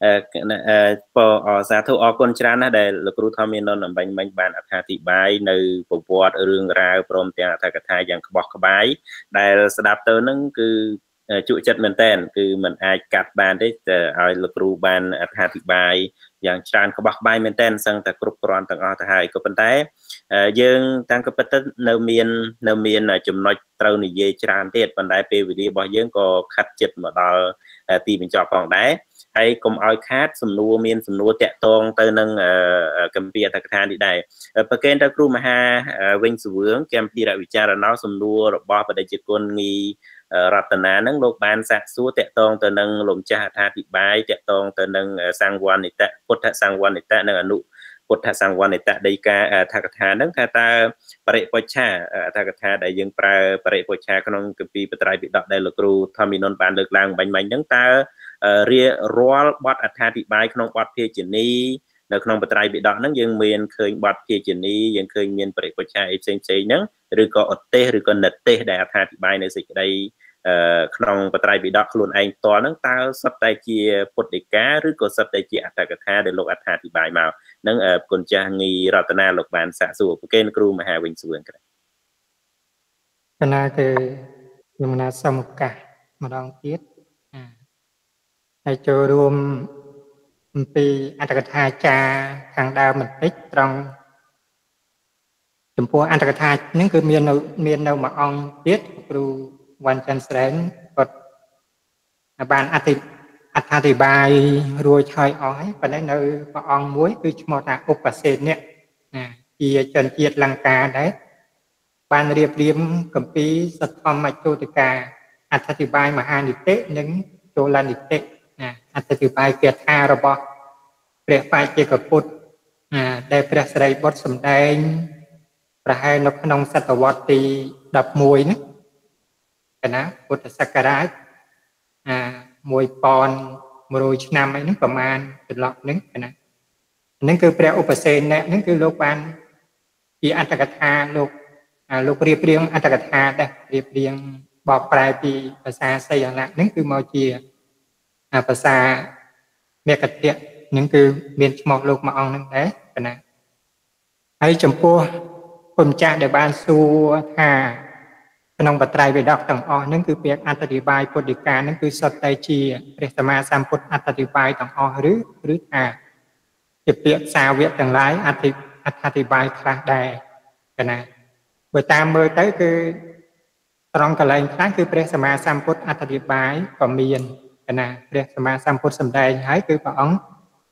សាធុអរគុណច្រើនណាស់ដែលលោកគ្រូធម្មមាននអំបញ្ញមិញបានអត្ថាធិប្បាយនៅប្រវត្តិរឿងរ៉ាវព្រមទាំងអត្ថកថាយ៉ាងក្បោះក្បាយដែលស្ដាប់ទៅនឹងគឺជក់ចិត្តមែនតើគឺมันអាចកាត់បានទេតែឲ្យលោកគ្រូបានអត្ថាធិប្បាយយ៉ាងច្រើនក្បោះក្បាយមែនតើសឹងតែគ្រប់គ្រាន់ទាំងអស់ទៅហើយក៏ប៉ុន្តែយើងតាមក៏ពិតទៅនៅមានចំណុចត្រូវនិយាយច្រើនទៀតប៉ុន្តែពេលវេលារបស់យើងក៏ខាត់ចិត្តមកដល់ទីបញ្ចប់ផងដែរហើយកុំឲ្យខាតសំណួរមានសំណួរតាក់ទងទៅនឹងកម្ពីអត្ថកថានេះដែរប្រកេនទៅគ្រូមហាវិញសវឿងកម្ពីរវិចារណោសំណួររបស់បដិជគុណងីរតនានឹងលោកបានសាកសួរតាក់ទងទៅនឹងលោកម្ចាស់អត្ថាធិប្បាយតាក់ទងទៅនឹងសង្វណ្ណិតៈពុទ្ធសង្វណ្ណិតៈនិងអនុពុទ្ធសង្វណ្ណិតៈដីកាអត្ថកថានឹងថាតើបរិពុច្ឆាអត្ថកថាដែលយើងប្រើបរិពុច្ឆាក្នុងគម្ពីរបត្រៃពិដកដែលលោកគ្រូធម្មមាននបានលើកឡើងបាញ់ហ្នឹងតើរាល់បទអត្ថាធិប្បាយក្នុងបទភាជនីនៅក្នុងបត្រៃពិដកហ្នឹងយើងមានឃើញបទភាជនីយើងឃើញមានបរិពុច្ឆាអីផ្សេងៗហ្នឹងឬក៏ឧទេសឬក៏និទេសដែលអត្ថាធិប្បាយនៅសេចក្តីក្នុងបត្រៃពិដកខ្លួនឯងផ្ទាល់ហ្នឹងតើសុទ្ធតែជាពុទ្ធដីកាឬក៏សុទ្ធតែជាអត្ថកថាដែលលោកអត្ថាធិប្បាយមកហ្នឹងគុណចាស់ងីរតនាលោកបានសាកសួរប្រកេនគ្រូមហាវិញសួរក្រែកណាគឺខ្ញុំណាសូមឱកាសម្ដងទៀតហើយចូលរួមអំពីអត្ថកថាចារខាងដើមបន្តិចត្រង់ចំពោះអត្ថកថាហ្នឹងគឺមាននៅមួយអង្គទៀតគ្រូវ៉ាន់ចាន់ស្រែនគាត់បានអត្ថាធិប្បាយរួចហើយអស់ហើយប៉ុន្តែនៅព្រះអង្គមួយគឺឈ្មោះថាឧបសេនៈជាជនជាតិលង្កាដែរបានរៀបរៀងគម្ពីរសទ្ធម្មជោតិកាអត្ថាធិប្បាយមហានិតិនិងជលនិតិអត្ថធិប្បាយគាថារបស់ព្រះបច្ចេកពុទ្ធដែលព្រះសិរីបុត្រសម្ដែងប្រហែលនៅក្នុងសតវត្សទី11នេះកណាពុទ្ធសករាជ1100ឆ្នាំអីហ្នឹងប្រមាណចន្លោះហ្នឹងកណាហ្នឹងគឺព្រះឧបសេនៈហ្នឹងគឺលោកបានជាអត្ថកថាលោករៀបរៀងអត្ថកថាដែររៀបរៀងបកប្រែពីភាសាសីហលៈហ្នឹងគឺមកជាភាសាមេកតិហ្នឹងគឺមានឈ្មោះលោកមួយអង្គហ្នឹងដែរកណាហើយចំពោះគុណចាស់ដែលបានសួរថាក្នុងបត្រៃពិដកទាំងអស់ហ្នឹងគឺពាក្យអត្ថិប្បាយពុទ្ធដីកាហ្នឹងគឺសុទ្ធតែជាព្រះសម្មាសម្ពុទ្ធអត្ថិប្បាយទាំងអស់ឬថាជាពាក្យសាវកទាំងឡាយអត្ថិប្បាយខ្លះដែរកណាបើតាមមើលទៅគឺត្រង់កន្លែងខ្លះគឺព្រះសម្មាសម្ពុទ្ធអត្ថិប្បាយក៏មានកណាព្រះសម្មាសម្ពុទ្ធសម្ដែងហើយគឺព្រះអង្គ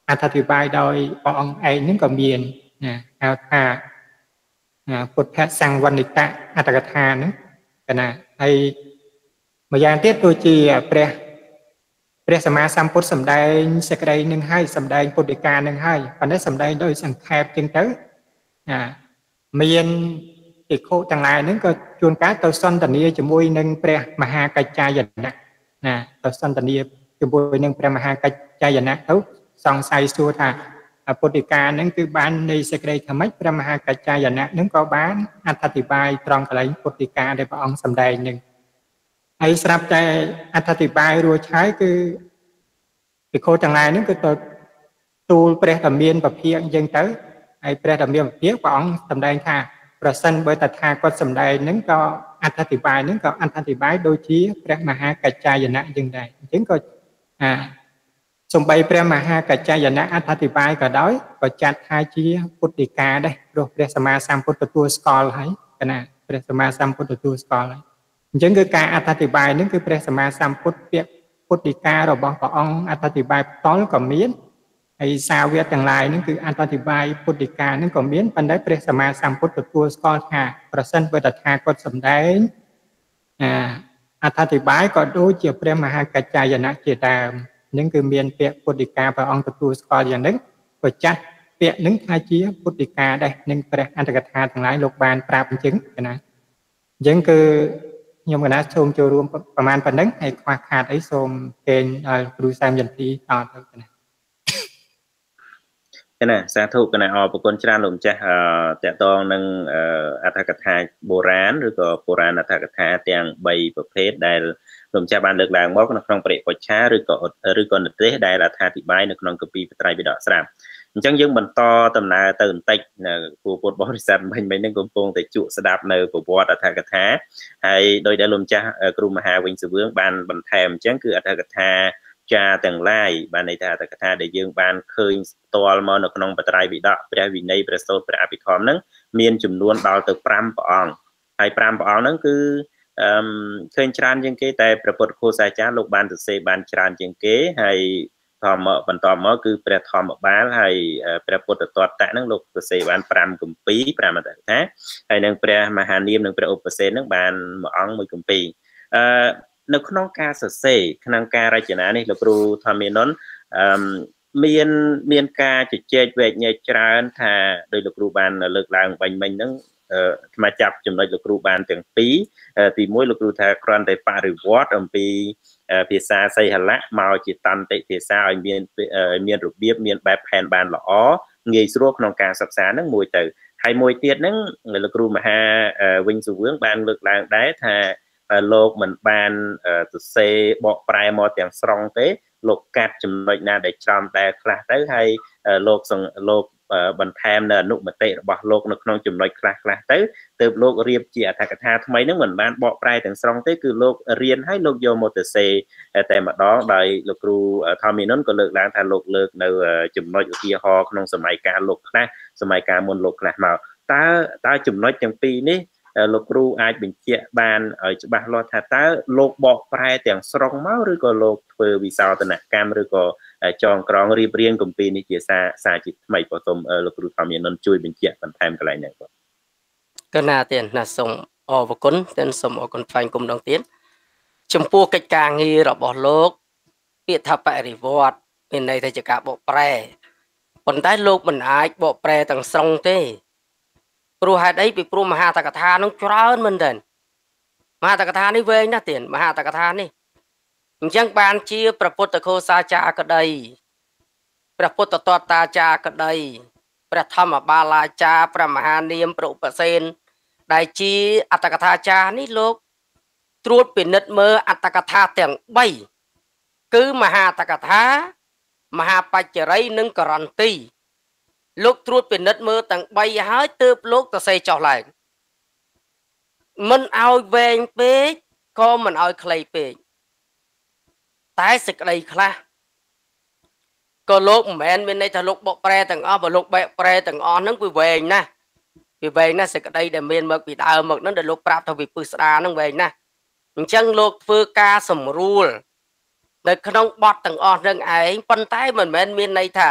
អធិប្បាយដោយព្រះអង្គឯងហ្នឹងក៏មានណាហៅថាពុទ្ធសង្វណ្ណិតអត្តកថាហ្នឹងកណាហើយម្យ៉ាងទៀតដូចជាព្រះសម្មាសម្ពុទ្ធសម្ដែងសេចក្តីនឹងហើយសម្ដែងពុទ្ធដីកានឹងហើយប៉ុន្តែសម្ដែងដោយសង្ខេបចឹងទៅមានភិក្ខុទាំងឡាយហ្នឹងក៏ជួនកាលទៅសន្ទនាជាមួយនឹងព្រះមហាកច្ចាយណៈណាទៅសន្ទនាជាមួយនឹងព្រះមហាកច្ចាយណៈទៅសង្ស័យសួរថាពុទ្ធដីកាហ្នឹងគឺបាននៃសេចក្តីថាម៉េចព្រះមហាកច្ចាយណៈហ្នឹងក៏បានអធិប្បាយត្រង់កន្លែងពុទ្ធដីកាដែលព្រះអង្គសម្ដែងហ្នឹងហើយស្រាប់តែអធិប្បាយរួចហើយគឺភិក្ខុទាំងឡាយហ្នឹងគឺទៅទូលព្រះធម្មានពភាកអញ្ចឹងទៅហើយព្រះធម្មានពភាកព្រះអង្គសម្ដែងថាប្រសិនបើតថាគាត់សម្ដែងហ្នឹងក៏អធិប្បាយហ្នឹងក៏អធិប្បាយដូចជាព្រះមហាកច្ចាយណៈអញ្ចឹងដែរអញ្ចឹងក៏សំបីព្រះមហាកច្ចាយណៈអធិប្បាយក៏ដោយក៏ចាត់ថាជាពុទ្ធដីកាដែរព្រោះព្រះសម្មាសម្ពុទ្ធទទួលស្គាល់ហើយកណាព្រះសម្មាសម្ពុទ្ធទទួលស្គាល់ហើយអញ្ចឹងគឺការអធិប្បាយហ្នឹងគឺព្រះសម្មាសម្ពុទ្ធពាក្យពុទ្ធដីការបស់ព្រះអង្គអធិប្បាយផ្ទាល់ក៏មានហើយសាវកទាំងឡាយហ្នឹងគឺអធិប្បាយពុទ្ធដីកាហ្នឹងក៏មានប៉ុន្តែព្រះសម្មាសម្ពុទ្ធទទួលស្គាល់ថាប្រសិនបើតថាគាត់សម្ដែងអធិប្បាយក៏ដូចជាព្រះមហាកច្ចាយណៈជាដើមហ្នឹងគឺមានពាក្យពុទ្ធដីកាព្រះអង្គទទួលស្គាល់យ៉ាងហ្នឹងក៏ចាត់ពាក្យហ្នឹងថាជាពុទ្ធដីកាដែរនឹងព្រះអន្តកថាទាំងឡាយលោកបានប្រាប់អញ្ចឹងណាអញ្ចឹងគឺខ្ញុំកណាសូមចូលរួមប្រហែលប៉ុណ្ណឹងហើយខ្វះខាតអីសូមកេងឲ្យគ្រូសែមយន្ទីតទៅណាណាសាធុកណាអរគុណច្រើនលោកម្ចាស់តកតងនឹងអត្ថកថាបុរាណឬក៏បុរាណអត្ថកថាទាំង3ប្រភេទដែលលោកម្ចាស់បានលើកឡើងមកនៅក្នុងបរិបច្ឆាឬក៏និទេសដែលអត្ថាធិប្បាយនៅក្នុងគម្ពីរបត្រៃបិដកស្រាប់អញ្ចឹងយើងបន្តដំណើរទៅបន្តិចនៅពួកពុទ្ធបរិស័ទមិញនឹងកំពុងតែជក់ស្ដាប់នៅប្រវត្តិអត្ថកថាហើយដោយដែលលោកម្ចាស់គ្រូមហាវិញសវឿងបានបន្ថែមអញ្ចឹងគឺអត្ថកថាចាទាំងឡាយបានន័យថាអត្ថកថាដែលយើងបានឃើញផ្ទាល់មកនៅក្នុងបត្រៃបិដកព្រះវិន័យព្រះសូត្រព្រះអភិធម្មហ្នឹងមានចំនួនដល់ទៅ5ព្រះអង្គហើយ5ព្រះអង្គហ្នឹងគឺឃើញច្រើនជាងគេតែព្រះពុទ្ធឃោសាចារ្យលោកបានសរសេរបានច្រើនជាងគេហើយបន្តមកគឺព្រះធម្មបាលហើយព្រះពុទ្ធតតៈហ្នឹងលោកសរសេរបាន5គម្ពីរ5អត្ថកថាហើយនឹងព្រះមហានាមនិងព្រះឧបសេនហ្នឹងបានមួយអង្គមួយគម្ពីរនៅក្នុងការសរសេរក្នុងការរចនានេះលោកគ្រូធម្មានុនមានការជជែកវែកញែកច្រើនថាដោយលោកគ្រូបានលើកឡើងបាញ់មិញហ្នឹងថ្មចាប់ចំណុចលោកគ្រូបានទាំងពីរទី1លោកគ្រូថាគ្រាន់តែបរិវត្តអំពីភាសាសីហលៈមកជាតន្តិភាសាឲ្យមានរបៀបមានបែបផែនបានល្អងាយស្រួលក្នុងការសិក្សាហ្នឹងមួយទៅហើយមួយទៀតហ្នឹងលោកគ្រូមហាវិញសុវឿងបានលើកឡើងដែរថាលោកមិនបានសរសេរបកប្រែមកទាំងស្រុងទេលោកកាត់ចំណុចណាដែលច្រំតែខ្លះទៅហើយលោកបន្ថែមនៅអនុមតិរបស់លោកនៅក្នុងចំណុចខ្លះទៅទើបលោករៀបជាអត្ថកថាថ្មីហ្នឹងមិនបានបកប្រែទាំងស្រុងទេគឺលោករៀនហើយលោកយកមកទៅសេតែម្ដងដោយលោកគ្រូធម្មានុនក៏លើកឡើងថាលោកលើកនៅចំណុចឧទាហរណ៍ក្នុងសម័យកាលលោកខ្លះសម័យកាលមុនលោកខ្លះមកតើចំណុចទាំងពីរនេះលោកគ្រូអាចបញ្ជាក់បានឲ្យច្បាស់លាស់ថាតើលោកបកប្រែទាំងស្រុងមកឬក៏លោកធ្វើវិសោធនកម្មឬក៏ចងក្រងរៀបរៀងគម្ពីរនេះជាសារជាថ្មីបើសូមលោកគ្រូធម្មានុនជួយបញ្ជាក់បន្ថែមកន្លែងនេះបាទកណាទៀតណាសូមអរគុណទាំងសូមអរគុណថ្លែងគុំដងទៀតចំពោះកិច្ចការងាររបស់លោកពាក្យថាបរិវត្តមានន័យថាជាការបកប្រែប៉ុន្តែលោកមិនអាចបកប្រែទាំងស្រុងទេព្រោះហេតុអីពីព្រោះមហាតកថានោះច្រើនមែនទែនមហាតកថានេះវែងណាស់ទៀតមហាតកថានេះអញ្ចឹងបានជាព្រះពុទ្ធឃោសាចារ្យក្តីព្រះពុទ្ធតតាចារ្យក្តីព្រះធម្មបាឡាចារ្យព្រះមហានាមព្រះឧបសេនដែលជាអត្តកថាចារ្យនេះលោកត្រួតពិនិត្យមើលអត្តកថាទាំង3គឺមហាតកថាមហាបច្ចរិយនិងករន្ទីលោកត្រួតពិនិត្យមើលទាំង3ហើយទើបលោកសរសេរចុះឡើងមិនឲ្យវែងពេកក៏មិនឲ្យខ្លីពេកតែសេចក្តីខ្លះក៏លោកមិនមែនមានន័យថាលោកបកប្រែទាំងអស់បើលោកបែកប្រែទាំងអស់ហ្នឹងវាវែងណាស់សេចក្តីដែលមានមកពីដើមមកហ្នឹងដែលលោកប្រាប់ថាវាពឹស្ដារហ្នឹងវែងណាស់អញ្ចឹងលោកធ្វើការសម្រួលនៅក្នុងបទទាំងអស់ហ្នឹងឯងប៉ុន្តែមិនមែនមានន័យថា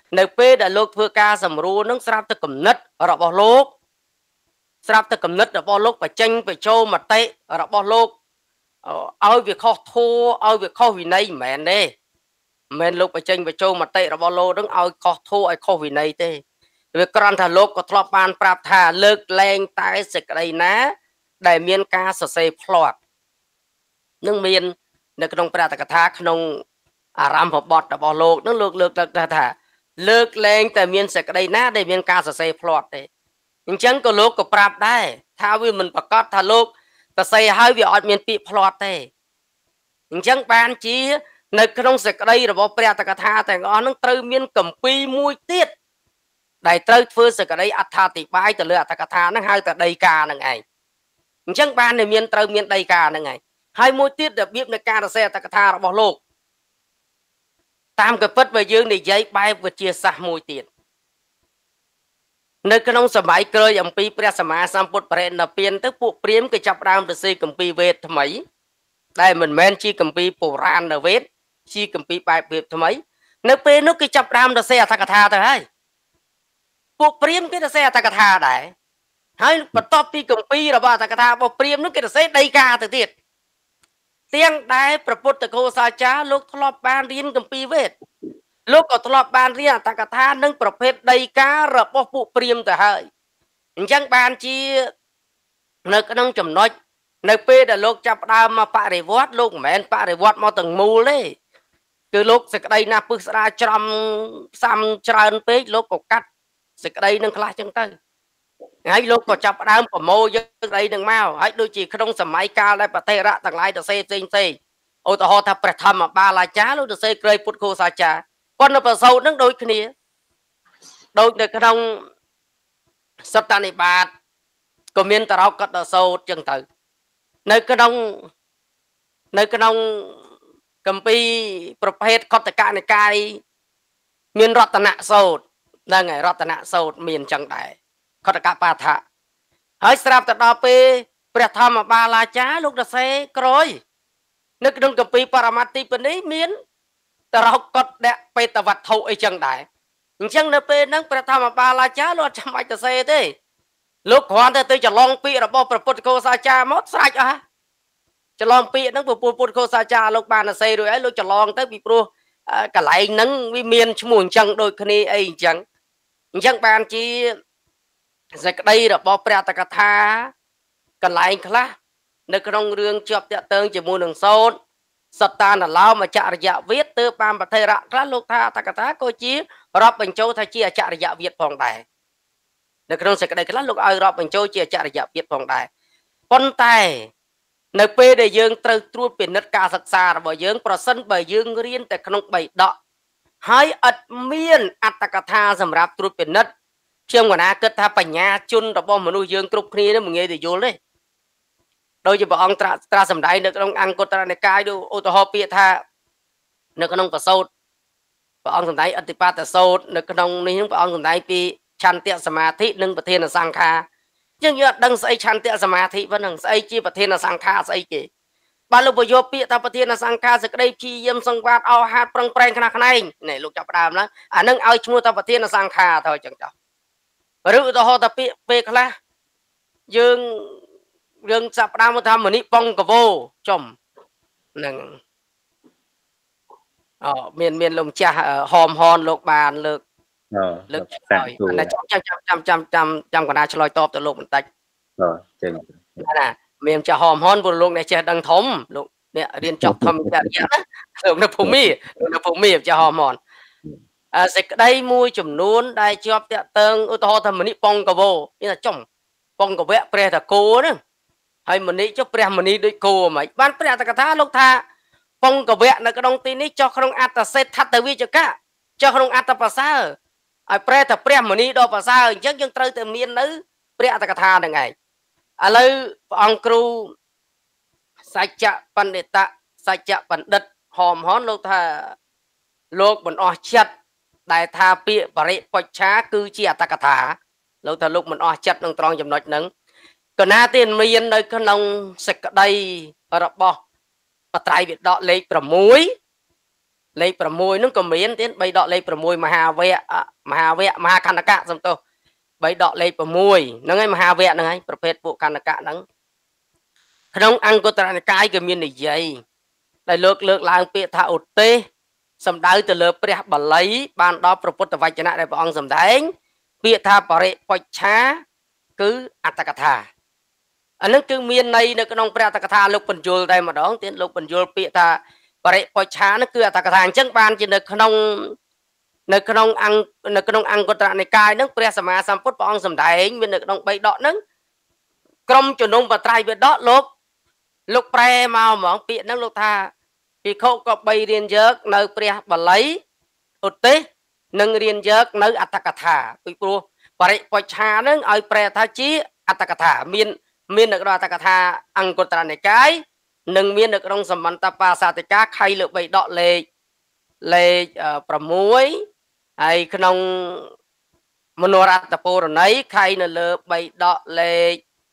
នៅពេលដែលលោកធ្វើការសម្រួលនឹងស្រាប់តែគំនិតរបស់លោកស្រាប់តែគំនិតរបស់លោកបញ្ចេញបញ្ចូលមតិរបស់លោកឲ្យវាខុសធัวឲ្យវាខុសវិន័យមិនមែនទេមិនមែនលោកបញ្ចេញបញ្ចូលមតិរបស់លោកនឹងឲ្យខុសធัวឲ្យខុសវិន័យទេវាគ្រាន់ថាលោកក៏ធ្លាប់បានប្រាប់ថាលើកលែងតែសេចក្តីណាដែលមានការសរសេរផ្លាត់នឹងមាននៅក្នុងព្រះតកថាក្នុងអារម្មណ៍បទរបស់លោកនឹងលោកលើកថាលើកលែងតែមានសេចក្តីណាដែលមានការសរសេរផ្លាត់ទេអញ្ចឹងក៏លោកក៏ប្រាប់ដែរថាវាមិនប្រកាសថាលោកសរសេរហើយវាអត់មានពាក្យផ្លាត់ទេអញ្ចឹងបានជានៅក្នុងសេចក្តីរបស់ព្រះតកថាទាំងអស់នឹងត្រូវមានគម្ពីរមួយទៀតដែលត្រូវធ្វើសេចក្តីអត្ថាធិប្បាយទៅលើអត្ថកថាហ្នឹងហៅតែដីកាហ្នឹងឯងអញ្ចឹងបានត្រូវមានដីកាហ្នឹងឯងហើយមួយទៀតរបៀបនៃការសរសេរអត្ថកថារបស់លោកតាមកពិតបើយើងនិយាយបែបវិទ្យាសាស្ត្រមួយទៀតនៅក្នុងសម័យក្រោយអំពីព្រះសម្មាសម្ពុទ្ធបរិនិព្វានទៅពួកព្រាហ្មណ៍គេចាប់ផ្ដើមទៅសេគម្ពីរវេទថ្មីដែលមិនមែនជាគម្ពីរបុរាណវេទជាគម្ពីរបែបវេទថ្មីនៅពេលនោះគេចាប់ផ្ដើមទៅសេអត្ថកថាទៅហើយពួកព្រាហ្មណ៍គេទៅសេអត្ថកថាដែរហើយបន្ទាប់ពីគម្ពីររបស់អត្ថកថារបស់ព្រាហ្មណ៍នោះគេទៅសេដីកាទៅទៀតទាំងដែលព្រះពុទ្ធគោសាចារ្យលោកធ្លាប់បានរៀនគម្ពីរវេទលោកក៏ធ្លាប់បានរៀនអត្ថកថានិងប្រភេទដីការបស់ពួកព្រាហ្មណ៍ទៅហើយអញ្ចឹងបានជានៅក្នុងចំណុចនៅពេលដែលលោកចាប់ផ្ដើមមកបរិវត្តលោកមិនមែនបរិវត្តមកទាំងមូលទេគឺលោកសេចក្តីណាពឹសស្ដារច្រំផ្សំច្រើនពេកលោកក៏កាត់សេចក្តីនឹងខ្លះចឹងទៅហើយលោកក៏ចាប់ផ្ដើមប្រមូលយកសេចក្តីនឹងមកហើយដូចជាក្នុងសម័យកាលដែលប្រតិរៈទាំងឡាយទៅសេផ្សេងឧទាហរណ៍ថាព្រះធម្មបាលអាចារ្យលោកទៅសេក្រៃពុទ្ធគោសាចារ្យប៉ុន្តែប្រសូតនឹងដូចគ្នាដូចនៅក្នុងសត្តានិបាតក៏មានតរោកតសោតចឹងទៅនៅក្នុងគម្ពីរប្រភេទកតកនិកាយមានរតនសោតហ្នឹងហើយរតនសោតមានចឹងដែរកតកបាថៈហើយស្រាប់ទៅដល់ពេលព្រះធម្មបាលអាចារ្យលោកទៅសេក្រោយនៅក្នុងគម្ពីរបរមត្តទីពនេះមានតរោកតដៈបេតវត្ថុអីចឹងដែរអញ្ចឹងនៅពេលហ្នឹងព្រះធម្មបាលអាចារ្យលោកអត់ចាំបាច់ទៅសេទេលោកគ្រាន់តែទៅច្រឡំពាក្យរបស់ព្រះពុទ្ធគោសាចារ្យមកស្រេចអស់ច្រឡំពាក្យហ្នឹងព្រះពុទ្ធគោសាចារ្យលោកបានទៅសេរួចហើយលោកច្រឡំទៅពីព្រោះកន្លែងហ្នឹងវាមានឈ្មោះអញ្ចឹងដូចគ្នាអីអញ្ចឹងបានជាសេចក្តីរបស់ព្រះតកថាកន្លែងខ្លះនៅក្នុងរឿងជាប់តាក់ទងជាមួយនឹងសោតសត្តានឡោមអចរិយវិទ្យទើបបានប្រតិរៈខ្លះលោកថាអត្តកថាក៏ជារាប់បញ្ចូលថាជាអចរិយវិទ្យផងដែរនៅក្នុងសេចក្តីខ្លះលោកឲ្យរាប់បញ្ចូលជាអចរិយវិទ្យផងដែរប៉ុន្តែនៅពេលដែលយើងត្រូវត្រួតពិនិត្យការសិក្សារបស់យើងប្រសិនបើយើងរៀនតែក្នុងបៃដកហើយអត់មានអត្តកថាសម្រាប់ត្រួតពិនិត្យខ្ញុំកណាគិតថាបញ្ញាជនរបស់មនុស្សយើងគ្រប់គ្នានឹងមិនងាយទៅយល់ទេដោយជាព្រះអង្គត្រាស់សម្ដែងនៅក្នុងអង្គតរនិកាយឧទាហរណ៍ពាក្យថានៅក្នុងប្រសូតព្រះអង្គសម្ដែងអតិបាតសោតនៅក្នុងនេះព្រះអង្គសម្ដែងពីឆន្ទៈសមាធិនិងប្រធានសង្ខារយើងយកដឹងស្អីឆន្ទៈសមាធិប៉ុណ្ណឹងស្អីជាប្រធានសង្ខារស្អីគេបាទលោកពយកពាក្យថាប្រធានសង្ខារសេចក្តីព្យាយាមសង្វាតអោហាតប្រឹងប្រែងខ្នះខ្នែងនេះលោកចាប់ផ្ដើមណាអានឹងឲ្យឈ្មោះថាប្រធានសង្ខារទៅចឹងចុះឬឧទាហរណ៍ថាពាក្យពេលខ្លះយើងចាប់ផ្ដើមថាមនិបងកវោចំហ្នឹងមានលោកម្ចាស់ហមហនលោកបានលើកឆ្លើយចាំកណ្ដាលឆ្លើយតបទៅលោកបន្តិចចេញណាមានចាស់ហមហនពលលោកអ្នកចេះដឹងធំលោកអ្នករៀនចប់ធម្មចរិយាណាលោកនៅភូមិចាស់ហមហនសេចក្តីមួយចំនួនដែលជាប់តាក់ទងឧទាហរណ៍ថាមនិបងកវោមានថាចំបងកវៈព្រះតាគោហ្នឹងហើយមនិចុះព្រះមនីដូចគោហ្មងបានព្រះតកថាលោកថាបងកវៈនៅក្នុងទីនេះចុះក្នុងអត្តសេដ្ឋថវិជកៈចុះក្នុងអត្តប្រសើរឲ្យប្រែថាព្រះមនីដល់ប្រសើរអញ្ចឹងយើងត្រូវតែមាននៅព្រះអត្តកថាហ្នឹងឯងឥឡូវព្រះអង្គគ្រូសច្ចៈបណ្ឌិតសច្ចៈបណ្ឌិតហមហនលោកថាលោកមិនអស់ចិត្តដែលថាពាក្យបរិបុច្ឆាគឺជាអត្តកថាលោកថាលោកមិនអស់ចិត្តនឹងត្រង់ចំណុចហ្នឹងកណាទៀតមាននៅក្នុងសេចក្តីរបស់បត្រៃវិដកលេខ6 លេខ 6 ហ្នឹងក៏មានទៀត3ដកលេខ 6 មហាវៈមហាខណ្ឌកៈសំទោស3ដកលេខ 6 ហ្នឹងហើយមហាវៈហ្នឹងហើយប្រភេទពួកខណ្ឌកៈហ្នឹងក្នុងអង្គុត្តរនិកាយក៏មាននិយាយដែលលើកឡើងពាក្យថាឧទ្ទេសសំដៅទៅលើព្រះបាលីបានដល់ព្រះពុទ្ធវចនៈដែលព្រះអង្គសម្ដែងពាក្យថាបរិបច្ឆាគឺអត្តកថាអានឹងគឺមានន័យនៅក្នុងព្រះអត្តកថាលោកបញ្យលតែម្ដងទៀតលោកបញ្យលពាក្យថាបរិបច្ឆានោះគឺអត្តកថាអញ្ចឹងបានជានៅក្នុងអង្គត្រនិកាយហ្នឹងព្រះសម្មាសម្ពុទ្ធព្រះអង្គសម្ដែងមាននៅក្នុង3ដកហ្នឹងក្រុមជំនុំបត្រៃវិដកលោកប្រែមកហ្មងពាក្យហ្នឹងលោកថាភិក្ខុក៏3រៀនយកនៅព្រះបាលីឧទ្ទេសនិងរៀនយកនៅអត្តកថាពីព្រោះបរិបច្ឆាហ្នឹងឲ្យប្រែថាជាអត្តកថាមាននៅក្នុងអត្តកថាអង្គត្រនិកាយនិងមាននៅក្នុងសម្បន្តបាសាតិកាខៃលើ3ដកលេខ 6 ហើយក្នុងមនោរតពរណីខៃនៅលើ3ដកលេខ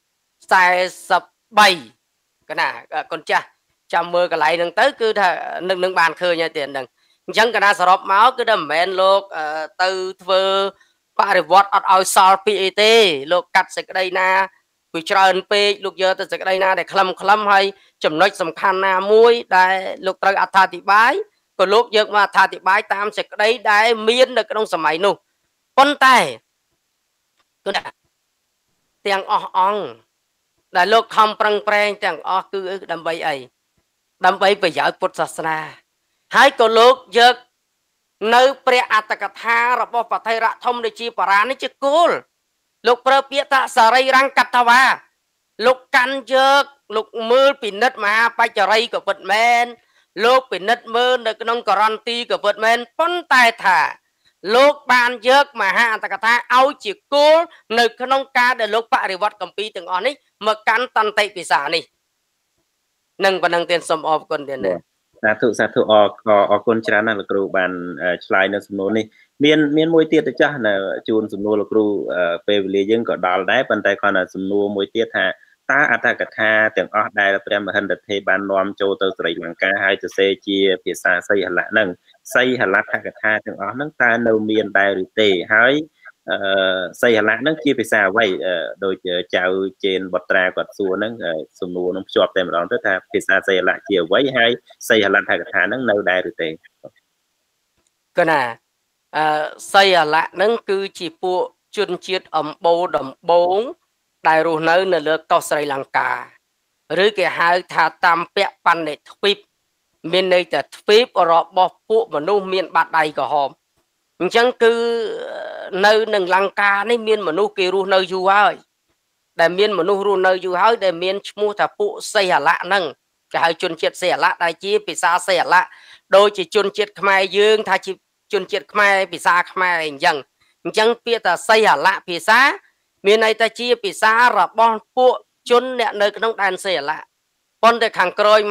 43 កណាកូនចាស់ចាំមើលកន្លែងហ្នឹងទៅគឺថានឹងបានឃើញហើយទៀតហ្នឹងអញ្ចឹងកណាសរុបមកគឺថាមិនមែនលោកទៅធ្វើបរិវត្តអត់ឲ្យសល់ពីអីទេលោកកាត់សេចក្តីណាពីច្រើនពេកលោកយកទៅសេចក្តីណាដែលខ្លឹមហើយចំណុចសំខាន់ណាមួយដែលលោកត្រូវអត្ថាធិប្បាយក៏លោកយកមកអត្ថាធិប្បាយតាមសេចក្តីដែលមាននៅក្នុងសម័យនោះប៉ុន្តែគឺទាំងអស់អង្គដែលលោកខំប្រឹងប្រែងទាំងអស់គឺដើម្បីអីដើម្បីប្រយោជន៍ពុទ្ធសាសនាហើយក៏លោកយកនៅព្រះអត្តកថារបស់បថេរៈធំដូចជាបារានេះជាគោលលោកប្រើពាក្យថាសរីរង្គតវាលោកកាន់យកលោកមើលពិនិត្យមហាបច្ចរីក៏ពិតមែនលោកពិនិត្យមើលនៅក្នុងករណទីក៏ពិតមែនប៉ុន្តែថាលោកបានយកមហាអត្តកថាឲ្យជាគោលនៅក្នុងការដែលលោកបរិវត្តគម្ពីរទាំងអស់នេះមកកាន់តន្តិពិសានេះនឹងប៉ុណ្ណឹងទៀតសូមអរគុណទៀតសាធុអរគុណច្រើនណាស់លោកគ្រូបានឆ្លើយនៅសំណួរនេះមានមួយទៀតទៅចាស់នៅជួនសំណួរលោកគ្រូពេលវេលាយើងក៏ដល់ដែរប៉ុន្តែគ្រាន់តែសំណួរមួយទៀតថាតើអត្ថកថាទាំងអស់ដែលព្រះមហិន្ទថេរបាននាំចូលទៅស្រីលង្កាហើយទៅសេជាភាសាសីហលៈហ្នឹងសីហលៈកថាទាំងអស់ហ្នឹងតើនៅមានដែរឬទេហើយសីហលៈហ្នឹងជាភាសាអ្វីដូចចៅជេនបត្រាគាត់សួរហ្នឹងសំណួរហ្នឹងភ្ជាប់តែម្ដងទៅថាភាសាសីហលៈជាអ្វីហើយសីហលៈកថាហ្នឹងនៅដែរឬទេកណាសីហលៈហ្នឹងគឺជាពួកជនជាតិអំបូរដំបងដែលរស់នៅលើកោះស្រីលង្កាឬគេហៅថាតាមពៈបណ្ឌិទ្វីបមានន័យថាទ្វីបរបស់ពួកមនុស្សមានបាតដៃក្រហមអញ្ចឹងគឺនៅនឹងលង្កានេះមានមនុស្សគេរស់នៅយូរហើយដែលមានមនុស្សរស់នៅយូរហើយដែលមានឈ្មោះថាពួកសីហលៈហ្នឹងគេហៅជនជាតិសីហលៈដែលជាភាសាសីហលៈដូចជាជនជាតិខ្មែរយើងថាជាជនជាតិខ្មែរភាសាខ្មែរអញ្ចឹងពាក្យថាសីហលៈភាសាមានន័យថាជាភាសារបស់ពួកជនអ្នកនៅក្នុងដែនសីហលៈប៉ុន្តែខាងក្រោយ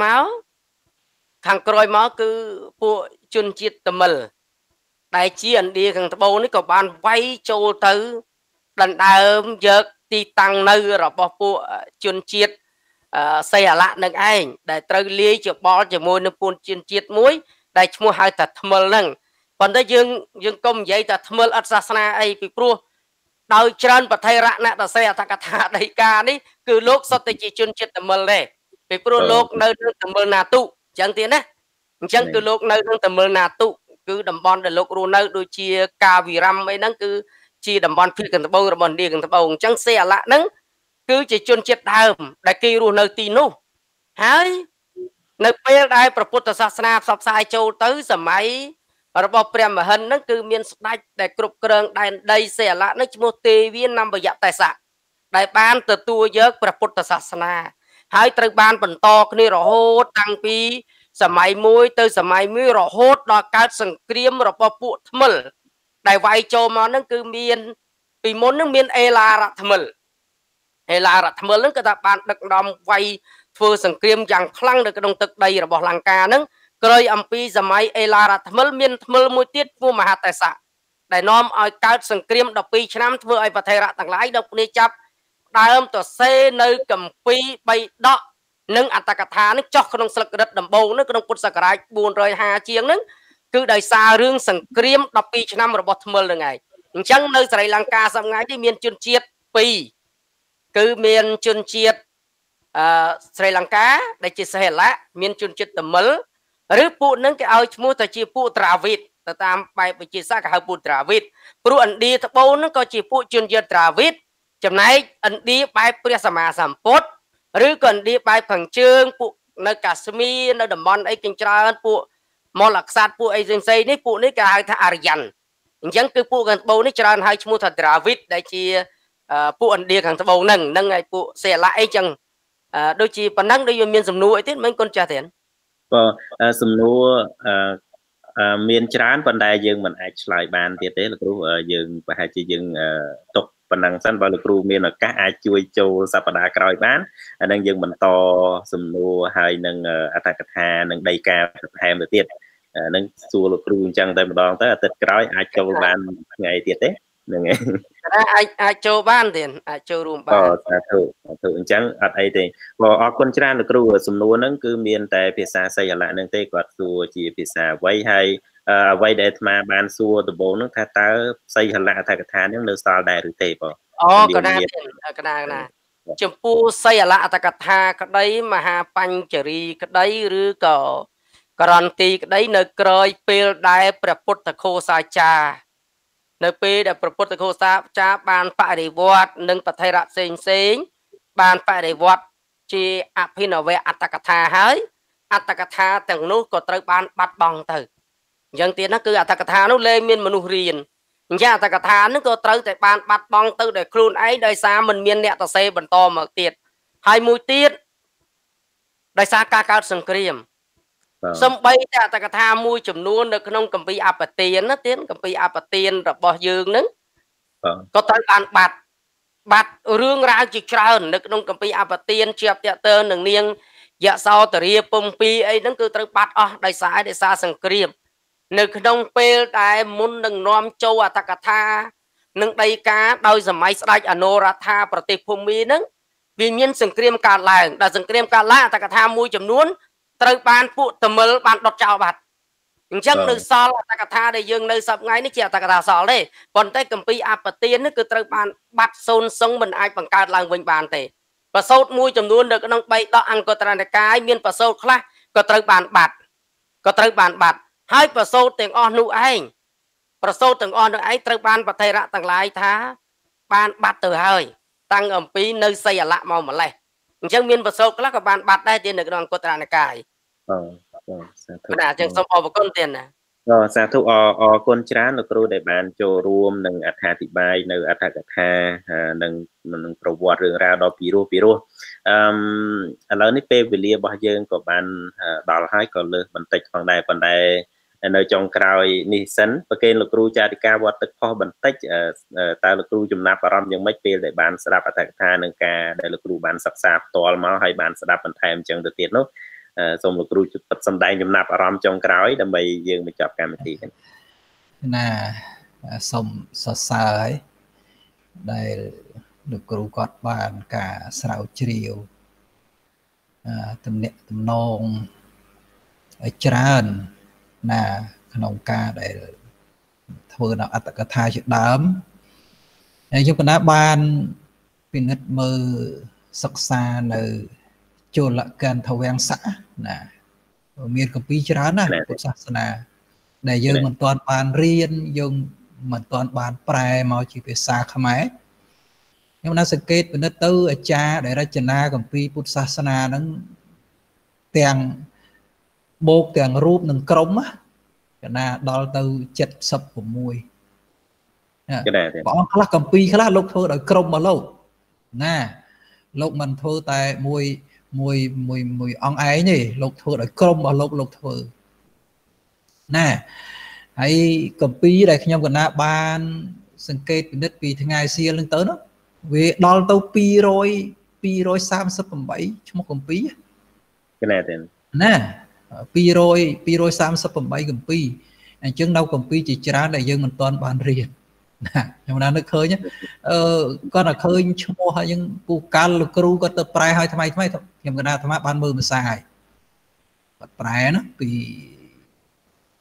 មកគឺពួកជនជាតិតមិលដែលជាឥណ្ឌាខាងត្បូងនេះក៏បានវាយចូលទៅដណ្ដើមយកទីតាំងនៅរបស់ពួកជនជាតិសីហលៈនឹងឯងដែលត្រូវលាយច្បល់ជាមួយនឹងពួកជនជាតិមួយដែលឈ្មោះហៅថាថ្មិលហ្នឹងប៉ុន្តែយើងកុំនិយាយថាថ្មិលអត់សាសនាអីពីព្រោះដោយច្រើនបថេរៈអ្នកដសេអត្ថកថាដីកានេះគឺលោកសុទ្ធតែជាជនជាតិតមិលដែរពីព្រោះលោកនៅក្នុងតមិលណាតុអញ្ចឹងទៀតណាអញ្ចឹងគឺលោកនៅក្នុងតមិលណាតុគឺតំបន់ដែលលោករស់នៅដូចជាកាវីរ៉ាំអីហ្នឹងគឺជាតំបន់ភាគខាងត្បូងរបស់ឥណ្ឌាខាងត្បូងអញ្ចឹងសីហលៈហ្នឹងគឺជាជនជាតិដើមដែលគេរស់នៅទីនោះហើយនៅពេលដែលព្រះពុទ្ធសាសនាផ្សព្វផ្សាយចូលទៅសម័យរបស់ព្រះមហិន្ទហ្នឹងគឺមានស្ដេចដែលគ្រប់គ្រងដែនដីសីហលៈហ្នឹងឈ្មោះទេវានំបយតេសៈដែលបានទទួលយកព្រះពុទ្ធសាសនាហើយត្រូវបានបន្តគ្នារហូតតាំងពីសម័យមួយទៅសម័យមួយរហូតដល់កើតសង្គ្រាមរបស់ពួកថ្មិលដែលវាយចូលមកហ្នឹងគឺមានពីមុនហ្នឹងមានអេឡារថ្មិលហ្នឹងគឺថាបានដឹកនាំវាយធ្វើសង្គ្រាមយ៉ាងខ្លាំងនៅក្នុងទឹកដីរបស់លង្កាហ្នឹងក្រោយអំពីសម័យអេឡារថ្មិលមានថ្មិលមួយទៀតឈ្មោះមហាតេសៈដែលនាំឲ្យកើតសង្គ្រាម12ឆ្នាំធ្វើឲ្យប្រធេរៈទាំងឡាយដល់គ្នាចាប់ដើមទៅសេនៅគម្ពីរ3ដកនិងអត្តកថានេះចុះក្នុងស្លឹករឹតដំបូងនៅក្នុងពុទ្ធសករាជ450ជាងហ្នឹងគឺដោយសាររឿងសង្គ្រាម12ឆ្នាំរបស់ថ្មិលហ្នឹងឯងអញ្ចឹងនៅស្រីលង្កាសប្តាហ៍នេះមានជនជាតិ2គឺមានជនជាតិស្រីលង្កាដែលជាសេហលៈមានជនជាតិតមិលឬពួកនឹងគេឲ្យឈ្មោះទៅជាពួកត្រាវីតទៅតាមបែបវិទ្យាសាស្ត្រគេហៅពួកត្រាវីតព្រោះឥណ្ឌាត្បូងហ្នឹងក៏ជាពួកជនជាតិត្រាវីតចំណែកឥណ្ឌាបែបព្រះសម្មាសម្ពុទ្ធឬក៏ឥណ្ឌាបែបខាងជើងពួកនៅកាស្មីរនៅតំបន់អីកញ្ច្រើនពួកមលក្សត្រពួកអីផ្សេងនេះពួកនេះគេហៅថាអារ្យ័នអញ្ចឹងគឺពួកខាងត្បូងនេះច្រើនហៅឈ្មោះថាត្រាវីតដែលជាពួកឥណ្ឌាខាងត្បូងហ្នឹងហើយពួកសេឡាអីចឹងដូចជាប៉ុណ្ណឹងដូចមានសំណួរអីទៀតមិនកូនចាស់ទៀតបើសំណួរមានច្រើនប៉ុន្តែយើងមិនអាចឆ្លើយបានទៀតទេលោកគ្រូយើងប្រហែលជាយើងຕົកប៉ុណ្ណឹងសិនបើលោកគ្រូមានឱកាសអាចជួយចូលសប្តាហ៍ក្រោយបានអានឹងយើងបន្តសំណួរហើយនឹងអត្ថកថានឹងដីកាបន្ថែមទៅទៀតនឹងសួរលោកគ្រូអញ្ចឹងតែម្ដងទៅអាទិត្យក្រោយអាចចូលបានថ្ងៃទៀតទេហ្នឹងហើយអាចចូលបានទៀតអាចចូលរួមបានសាធុអញ្ចឹងអត់អីទេអរគុណច្រើនលោកគ្រូសំណួរហ្នឹងគឺមានតែភាសាសីហលៈហ្នឹងទេគាត់សួរជាភាសាអ្វីហើយអ្វីដែលអាត្មាបានសួរដំបូងហ្នឹងថាតើសីហលៈអត្ថកថាហ្នឹងនៅសល់ដែរឬទេបងកណាចំពោះសីហលៈអត្ថកថាក្តីមហាបញ្ចរីក្តីឬក៏ករន្ទីក្តីនៅក្រោយពេលដែលព្រះពុទ្ធឃោសាចារនៅពេលដែលព្រះពុទ្ធឃោសាចារបានបរិវត្តនិងបថេរៈផ្សេងបានបរិវត្តជាអភិនវៈអត្តកថាហើយអត្តកថាទាំងនោះក៏ត្រូវបានបាត់បង់ទៅអញ្ចឹងទៀតណាគឺអត្តកថានោះលែងមានមនុស្សរៀនអញ្ចឹងអត្តកថានោះក៏ត្រូវតែបានបាត់បង់ទៅដោយខ្លួនឯងដោយសារមិនមានអ្នកទៅសេបន្តមកទៀតហើយមួយទៀតដោយសារការកើតសង្គ្រាមសំបីតែអត្តកថាមួយចំនួននៅក្នុងគម្ពីរអបទានណាទៀតគម្ពីរអបទានរបស់យើងហ្នឹងក៏ត្រូវបានបាត់រឿងរ៉ាវជាច្រើននៅក្នុងគម្ពីរអបទានជាប់តាក់ទងនឹងនាងយសោតរាពំពីអីហ្នឹងគឺត្រូវបាត់អស់ដោយសារសង្គ្រាមនៅក្នុងពេលដែលមុននឹងនាំចូលអត្តកថានឹងដីកាដោយសម័យស្ដេចអនុរដ្ឋាប្រទេសភូមិហ្នឹងវាមានសង្គ្រាមកើតឡើងដល់សង្គ្រាមកើតឡើងអត្តកថាមួយចំនួនត្រូវបានពួកតមិលបានដុតចោលបាត់អញ្ចឹងនៅសល់អត្តកថាដែលយើងនៅសប្តាហ៍នេះជាអត្តកថាសល់ទេប៉ុន្តែគម្ពីរអបទាននេះគឺត្រូវបានបាត់សូន្យសឹងមិនអាចបង្កើតឡើងវិញបានទេប្រសូតមួយចំនួននៅក្នុង3ដកអង្គត្រនិកាយមានប្រសូតខ្លះក៏ត្រូវបានបាត់ហើយប្រសូតទាំងអស់នោះឯងត្រូវបានបថេរៈទាំងឡាយថាបានបាត់ទៅហើយតាំងអំពីនៅសីហលៈមកម្លេះអញ្ចឹងមានប្រសូតខ្លះក៏បានបាត់ដែរទៀតនៅក្នុងអង្គត្រនិកាយសាធុអញ្ចឹងសូមអរគុណទៀតណាសាធុអរគុណច្រើនលោកគ្រូដែលបានចូលរួមនិងអត្ថាធិប្បាយនៅអត្ថកថានិងប្រវត្តិរឿងរ៉ាវដ៏ពីរោះឥឡូវនេះពេលវេលារបស់យើងក៏បានដល់ហើយក៏លើសបន្តិចផងដែរប៉ុន្តែនៅចុងក្រោយនេះសិនប្រកេនលោកគ្រូចារិកាវត្តទឹកផុសបន្តិចតើលោកគ្រូចំណាប់អារម្មណ៍យ៉ាងម៉េចពេលដែលបានស្ដាប់អត្ថកថានឹងការដែលលោកគ្រូបានសិក្សាផ្ទាល់មកហើយបានស្ដាប់បន្ថែមអញ្ចឹងទៅទៀតនោះសូមលោកគ្រូសម្ដែងចំណាប់អារម្មណ៍ចុងក្រោយដើម្បីយើងបញ្ចប់កម្មវិធីណាសូមសរសើរហើយដែលលោកគ្រូគាត់បានការស្រាវជ្រាវទំនាក់ទំនងច្រើនណាក្នុងការដែលធ្វើនៅអត្តកថាជាដើមហើយយើងបណ្ដាបានពិនិត្យមើលសិក្សានៅជលកន្ធវាំងស័កណាមានគម្ពីរច្រើនណាពុទ្ធសាសនាដែលយើងមិនទាន់បានរៀនយើងមិនទាន់បានប្រែមកជាភាសាខ្មែរខ្ញុំបានសង្កេតពិនិត្យទៅអាចារ្យដែលរចនាគម្ពីរពុទ្ធសាសនាហ្នឹងទាំងបូកទាំងរូបនិងក្រុមកណាដល់ទៅ76ព្រះអង្គខ្លះគម្ពីរខ្លះលោកធ្វើដោយក្រុមមកលោកណាលោកមិនធ្វើតែមួយអង្គឯងទេលោកធ្វើដោយក្រុមរបស់លោកធ្វើណាហើយគម្ពីរដែលខ្ញុំកណាបានសង្កេតពិនិត្យពីថ្ងៃសៀលហ្នឹងទៅនោះវាដល់ទៅ238ឈ្មោះគម្ពីរកណាទេណា238គម្ពីរអញ្ចឹងនៅគម្ពីរជាច្រើនដែលយើងមិនទាន់បានរៀនណាខ្ញុំនឹកឃើញគាត់តែឃើញឈ្មោះហើយយើងពូកាល់លោកគ្រូគាត់ទៅប្រែឲ្យថ្មីខ្ញុំកណាអាត្មាបានមើលភាសាហើយគាត់ប្រែណាពី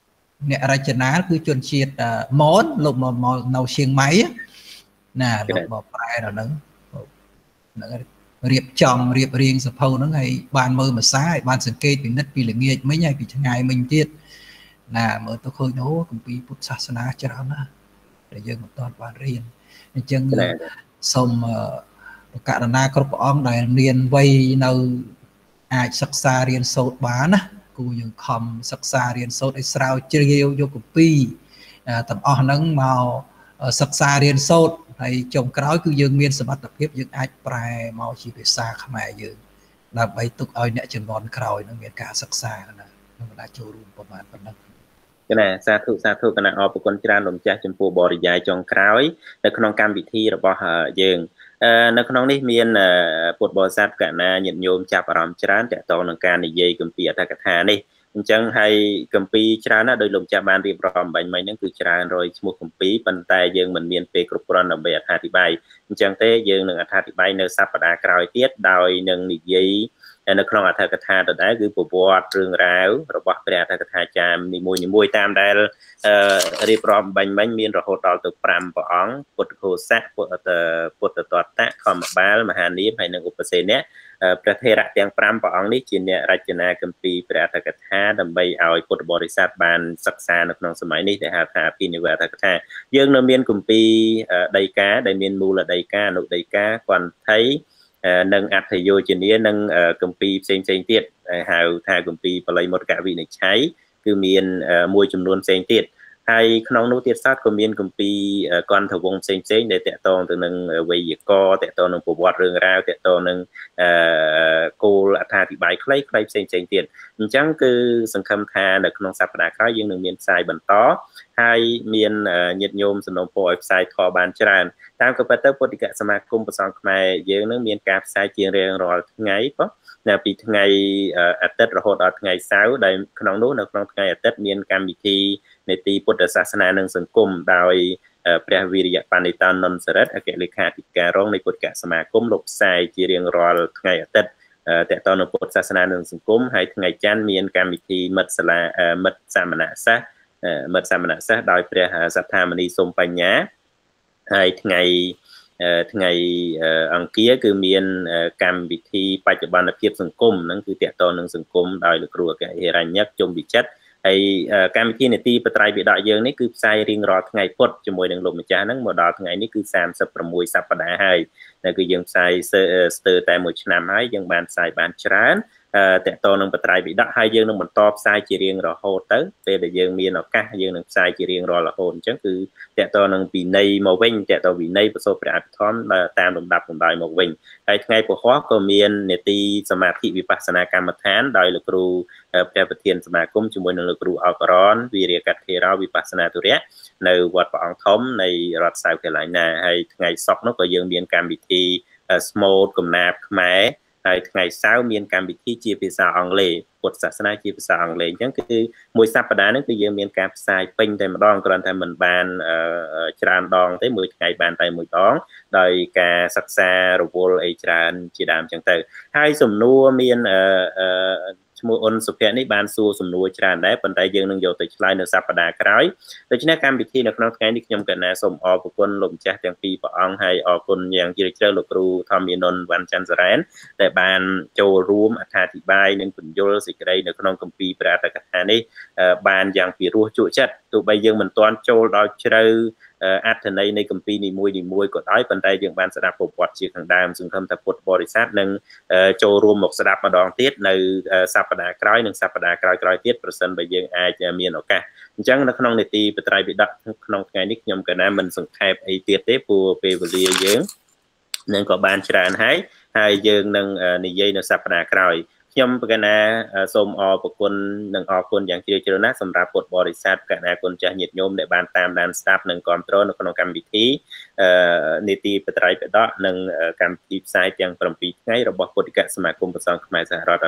អ្នករចនាគឺជនជាតិមនលោកមកនៅសៀងម៉ៃណាលោកមកប្រែដល់ហ្នឹងរៀបចំរៀបរៀងសភៅហ្នឹងហើយបានមើលភាសាឲ្យបានសង្កេតពិនិត្យពីល្ងាចមិញហើយពីថ្ងៃមិញទៀតណាមើលទៅឃើញអូគម្ពីរពុទ្ធសាសនាច្រើនណាស់ដែលយើងមិនទាន់បានរៀនអញ្ចឹងសូមករណាគ្រប់ព្រះអង្គដែលមានវ័យនៅអាចសិក្សារៀនសូត្របានណាគូយើងខំសិក្សារៀនសូត្រឲ្យស្រាវជ្រាវយកគម្ពីរទាំងអស់ហ្នឹងមកសិក្សារៀនសូត្រហើយចុងក្រោយគឺយើងមានសមត្ថភាពយើងអាចប្រែមកជាភាសាខ្មែរយើងដើម្បីទុកឲ្យអ្នកជំនាន់ក្រោយនឹងមានការសិក្សាណានឹងមិនអាចចូលរួមប្រមាណប៉ុណ្ណឹងណាសាធុគណៈអរគុណច្រើនលោកម្ចាស់ចំពោះបរិយាយចុងក្រោយនៅក្នុងកម្មវិធីរបស់យើងនៅក្នុងនេះមានពុទ្ធបរិស័ទកណាញាតិញោមចាប់អារម្មណ៍ច្រើនតកតងនឹងការនិយាយគម្ពីរអត្ថកថានេះអញ្ចឹងហើយគម្ពីរច្រើនណាស់ដោយលោកម្ចាស់បានរៀបរាប់បាញ់មិញហ្នឹងគឺច្រើនរយឈ្មោះគម្ពីរប៉ុន្តែយើងមិនមានពេលគ្រប់គ្រាន់ដើម្បីអត្ថាធិប្បាយអញ្ចឹងទេយើងនឹងអត្ថាធិប្បាយនៅសប្តាហ៍ក្រោយទៀតដោយនឹងនិយាយនៅក្នុងអត្ថកថាដដែលគឺប្រវត្តិរឿងរ៉ាវរបស់ព្រះអត្ថកថាចាមនីមួយតាមដែលរៀបរាប់បាញ់មិញមានរហូតដល់ទៅ5ព្រះអង្គពុទ្ធឃោសៈពុទ្ធតតៈខមបាលមហានាមហើយនិងឧបសេនៈព្រះថេរៈទាំង5ព្រះអង្គនេះជាអ្នករចនាគម្ពីរព្រះអត្ថកថាដើម្បីឲ្យពុទ្ធបរិស័ទបានសិក្សានៅក្នុងសម័យនេះដែលហៅថាអភិនិវេអត្ថកថាយើងនៅមានគម្ពីរដីកាដែលមានមូលដីកាអនុដីកាគន្ធីនិងអត្ថយោជនានិងគម្ពីរផ្សេងទៀតហៅថាគម្ពីរបល័យមតកវិនិច្ឆ័យគឺមានមួយចំនួនផ្សេងទៀតហើយក្នុងនោះទៀតសោតក៏មានគម្ពីរកន្ធវង្សផ្សេងដែលតកតងទៅនឹងវេយ្យាករណ៍តកតងនឹងប្រវត្តិរឿងរ៉ាវតកតងនឹងគោលអត្ថាធិប្បាយខ្លីៗផ្សេងទៀតអញ្ចឹងគឺសង្ឃឹមថានៅក្នុងសប្តាហ៍ក្រោយយើងនឹងមានផ្សាយបន្តហើយមានញាតិញោមសំណូមពរឲ្យផ្សាយខបានច្រើនតាមក៏ប៉ុន្តែពុទ្ធិកសមាគមព្រះសង្ឃខ្មែរយើងនឹងមានការផ្សាយជារៀងរាល់ថ្ងៃប៉ុពីថ្ងៃអាទិត្យរហូតដល់ថ្ងៃសៅរ៍ដែលក្នុងនោះនៅក្នុងថ្ងៃអាទិត្យមានកម្មវិធីនេតិពុទ្ធសាសនានិងសង្គមដោយព្រះវិរិយបណ្ឌិតនុនសរិទ្ធអគ្គលេខាធិការរងនៃពុទ្ធិកសមាគមលោកផ្សាយជារៀងរាល់ថ្ងៃអាទិត្យតកតនៅពុទ្ធសាសនានិងសង្គមហើយថ្ងៃច័ន្ទមានកម្មវិធីមិត្តសមណសាស្ត្រដោយព្រះសទ្ធាមនីសុំបញ្ញាហើយថ្ងៃអង្គារគឺមានកម្មវិធីបច្ចុប្បន្នភាពសង្គមហ្នឹងគឺតកតនឹងសង្គមដោយលោកគ្រូអគ្គហិរញ្ញិកជុំវិចិត្រហើយកម្មវិធីនីតិបត្រៃបិដកយើងនេះគឺផ្សាយរៀងរាល់ថ្ងៃពុធជាមួយនឹងលោកម្ចាស់ហ្នឹងមកដល់ថ្ងៃនេះគឺ36សប្តាហ៍ហើយគឺយើងផ្សាយស្ទើរតែមួយឆ្នាំហើយយើងបានផ្សាយបានច្រើនតកតនឹងបត្រៃបិដកហើយយើងនឹងបន្តផ្សាយជារៀងរហូតទៅពេលដែលយើងមានឱកាសយើងនឹងផ្សាយជារៀងរាល់រហូតអញ្ចឹងគឺតកតនឹងវិន័យមកវិញតកតវិន័យប្រសូតព្រះអភិធម្មតាមលំដាប់លំដោយមកវិញហើយថ្ងៃពហុក៏មាននេតិសមាធិវិបស្សនាកម្មដ្ឋានដោយលោកគ្រូព្រះប្រធានសមាគមជាមួយនឹងលោកគ្រូអករនវិរិយកថេរោវិបស្សនាទុរៈនៅវត្តព្រះអង្គធំនៃរដ្ឋ South Carolina ហើយថ្ងៃសុក្រនោះក៏យើងមានកម្មវិធីស្មូតកំណាព្យខ្មែរហើយថ្ងៃសៅរ៍មានកម្មវិធីជាភាសាអង់គ្លេសពុទ្ធសាសនាជាភាសាអង់គ្លេសអញ្ចឹងគឺមួយសប្តាហ៍ហ្នឹងគឺយើងមានការផ្សាយពេញតែម្ដងគ្រាន់តែមិនបានច្រើនដងទេមួយថ្ងៃបានតែមួយដងដោយការសិក្សារវល់អីច្រើនជាដើមអញ្ចឹងទៅហើយសំណួរមានឈ្មោះអ៊ុនសុភ័ក្រនេះបានសួរសំណួរច្រើនដែរប៉ុន្តែយើងនឹងយកទៅឆ្លើយនៅសប្តាហ៍ក្រោយដូច្នេះកម្មវិធីនៅក្នុងថ្ងៃនេះខ្ញុំកណាសូមអរគុណលោកម្ចាស់ទាំងពីរព្រះអង្គហើយអរគុណយ៉ាងជ្រាលជ្រៅលោកគ្រូធម្មយានុនវណ្ណច័ន្ទសរ៉ែនដែលបានចូលរួមអត្ថាធិប្បាយនិងពន្យល់សេចក្តីនៅក្នុងគម្ពីរព្រះអត្ថកថានេះបានយ៉ាងពិរោះជក់ចិត្តទោះបីយើងមិនទាន់ចូលដល់ជ្រៅអត្ថន័យនៃគម្ពីរនីមួយក៏ដោយប៉ុន្តែយើងបានស្ដាប់ប្រវត្តិជាខាងដើមសង្ឃឹមថាពុទ្ធបរិស័ទនឹងចូលរួមមកស្ដាប់ម្ដងទៀតនៅសប្តាហ៍ក្រោយនិងសប្តាហ៍ក្រោយទៀតប្រសិនបើយើងអាចមានឱកាសអញ្ចឹងនៅក្នុងនេតិបត្រៃបិដកក្នុងថ្ងៃនេះខ្ញុំកណាមិនសង្ខេបអីទៀតទេព្រោះពេលវេលាយើងនឹងក៏បានច្រើនហើយយើងនឹងនិយាយនៅសប្តាហ៍ក្រោយខ្ញុំបកណាសូមអរគុណនិងអរគុណយ៉ាងជ្រាលជ្រៅណាស់សម្រាប់ពុទ្ធបរិស័ទកណាគុណចាស់ញាតិញោមដែលបានតាមដានស្ដាប់និងគាំទ្រនៅក្នុងកម្មវិធីនីតិបត្រៃបិដកនិងកម្មវិធីផ្សាយទាំង7ថ្ងៃរបស់ពុទ្ធិកសមាគមព្រះសង្ឃខ្មែរសហរដ្ឋអាមេរិក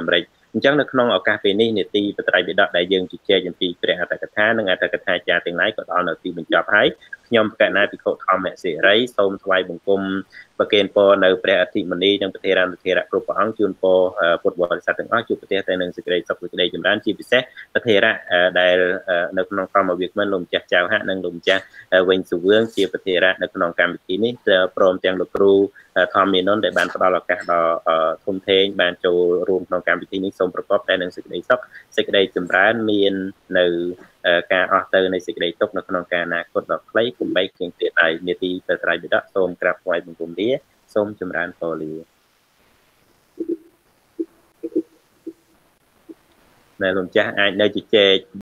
អញ្ចឹងនៅក្នុងឱកាសពេលនេះនីតិបត្រៃបិដកដែលយើងជជែកអំពីព្រះអត្តកថានិងអត្តកថាចារទាំងឡាយក៏ដល់នៅទីបញ្ចប់ហើយខ្ញុំកណាភិក្ខុធម្មសិរីសូមថ្វាយបង្គំប្រគេនពរនៅព្រះអធិមនីនិងប្រធារានុធារៈគ្រប់ព្រះអង្គជូនពរពុទ្ធបរិស័ទទាំងអស់ជួបប្រទេសតែនឹងសេចក្តីសុខសេចក្តីចម្រើនជាពិសេសប្រធារៈដែលនៅក្នុងកម្មវិធីមិនលោកម្ចាស់ចៅហាក់និងលោកម្ចាស់វិញសុវឿងជាប្រធារៈនៅក្នុងកម្មវិធីនេះព្រមទាំងលោកគ្រូធម្មនានដែលបានផ្ដល់ឱកាសដល់ធំធេងបានចូលរួមក្នុងកម្មវិធីនេះសូមប្រកបតែនឹងសេចក្តីសុខសេចក្តីចម្រើនមាននៅការអស់ទៅនៃសេចក្តីទុក្ខនៅក្នុងការអនាគតដ៏ខ្លីកុំបីជាងទៀតហើយនាទីបត្រៃបិដកសូមក្រាបថ្វាយបង្គំលាសូមចម្រើនពរលាដែលលោកម្ចាស់អាចនៅជជែក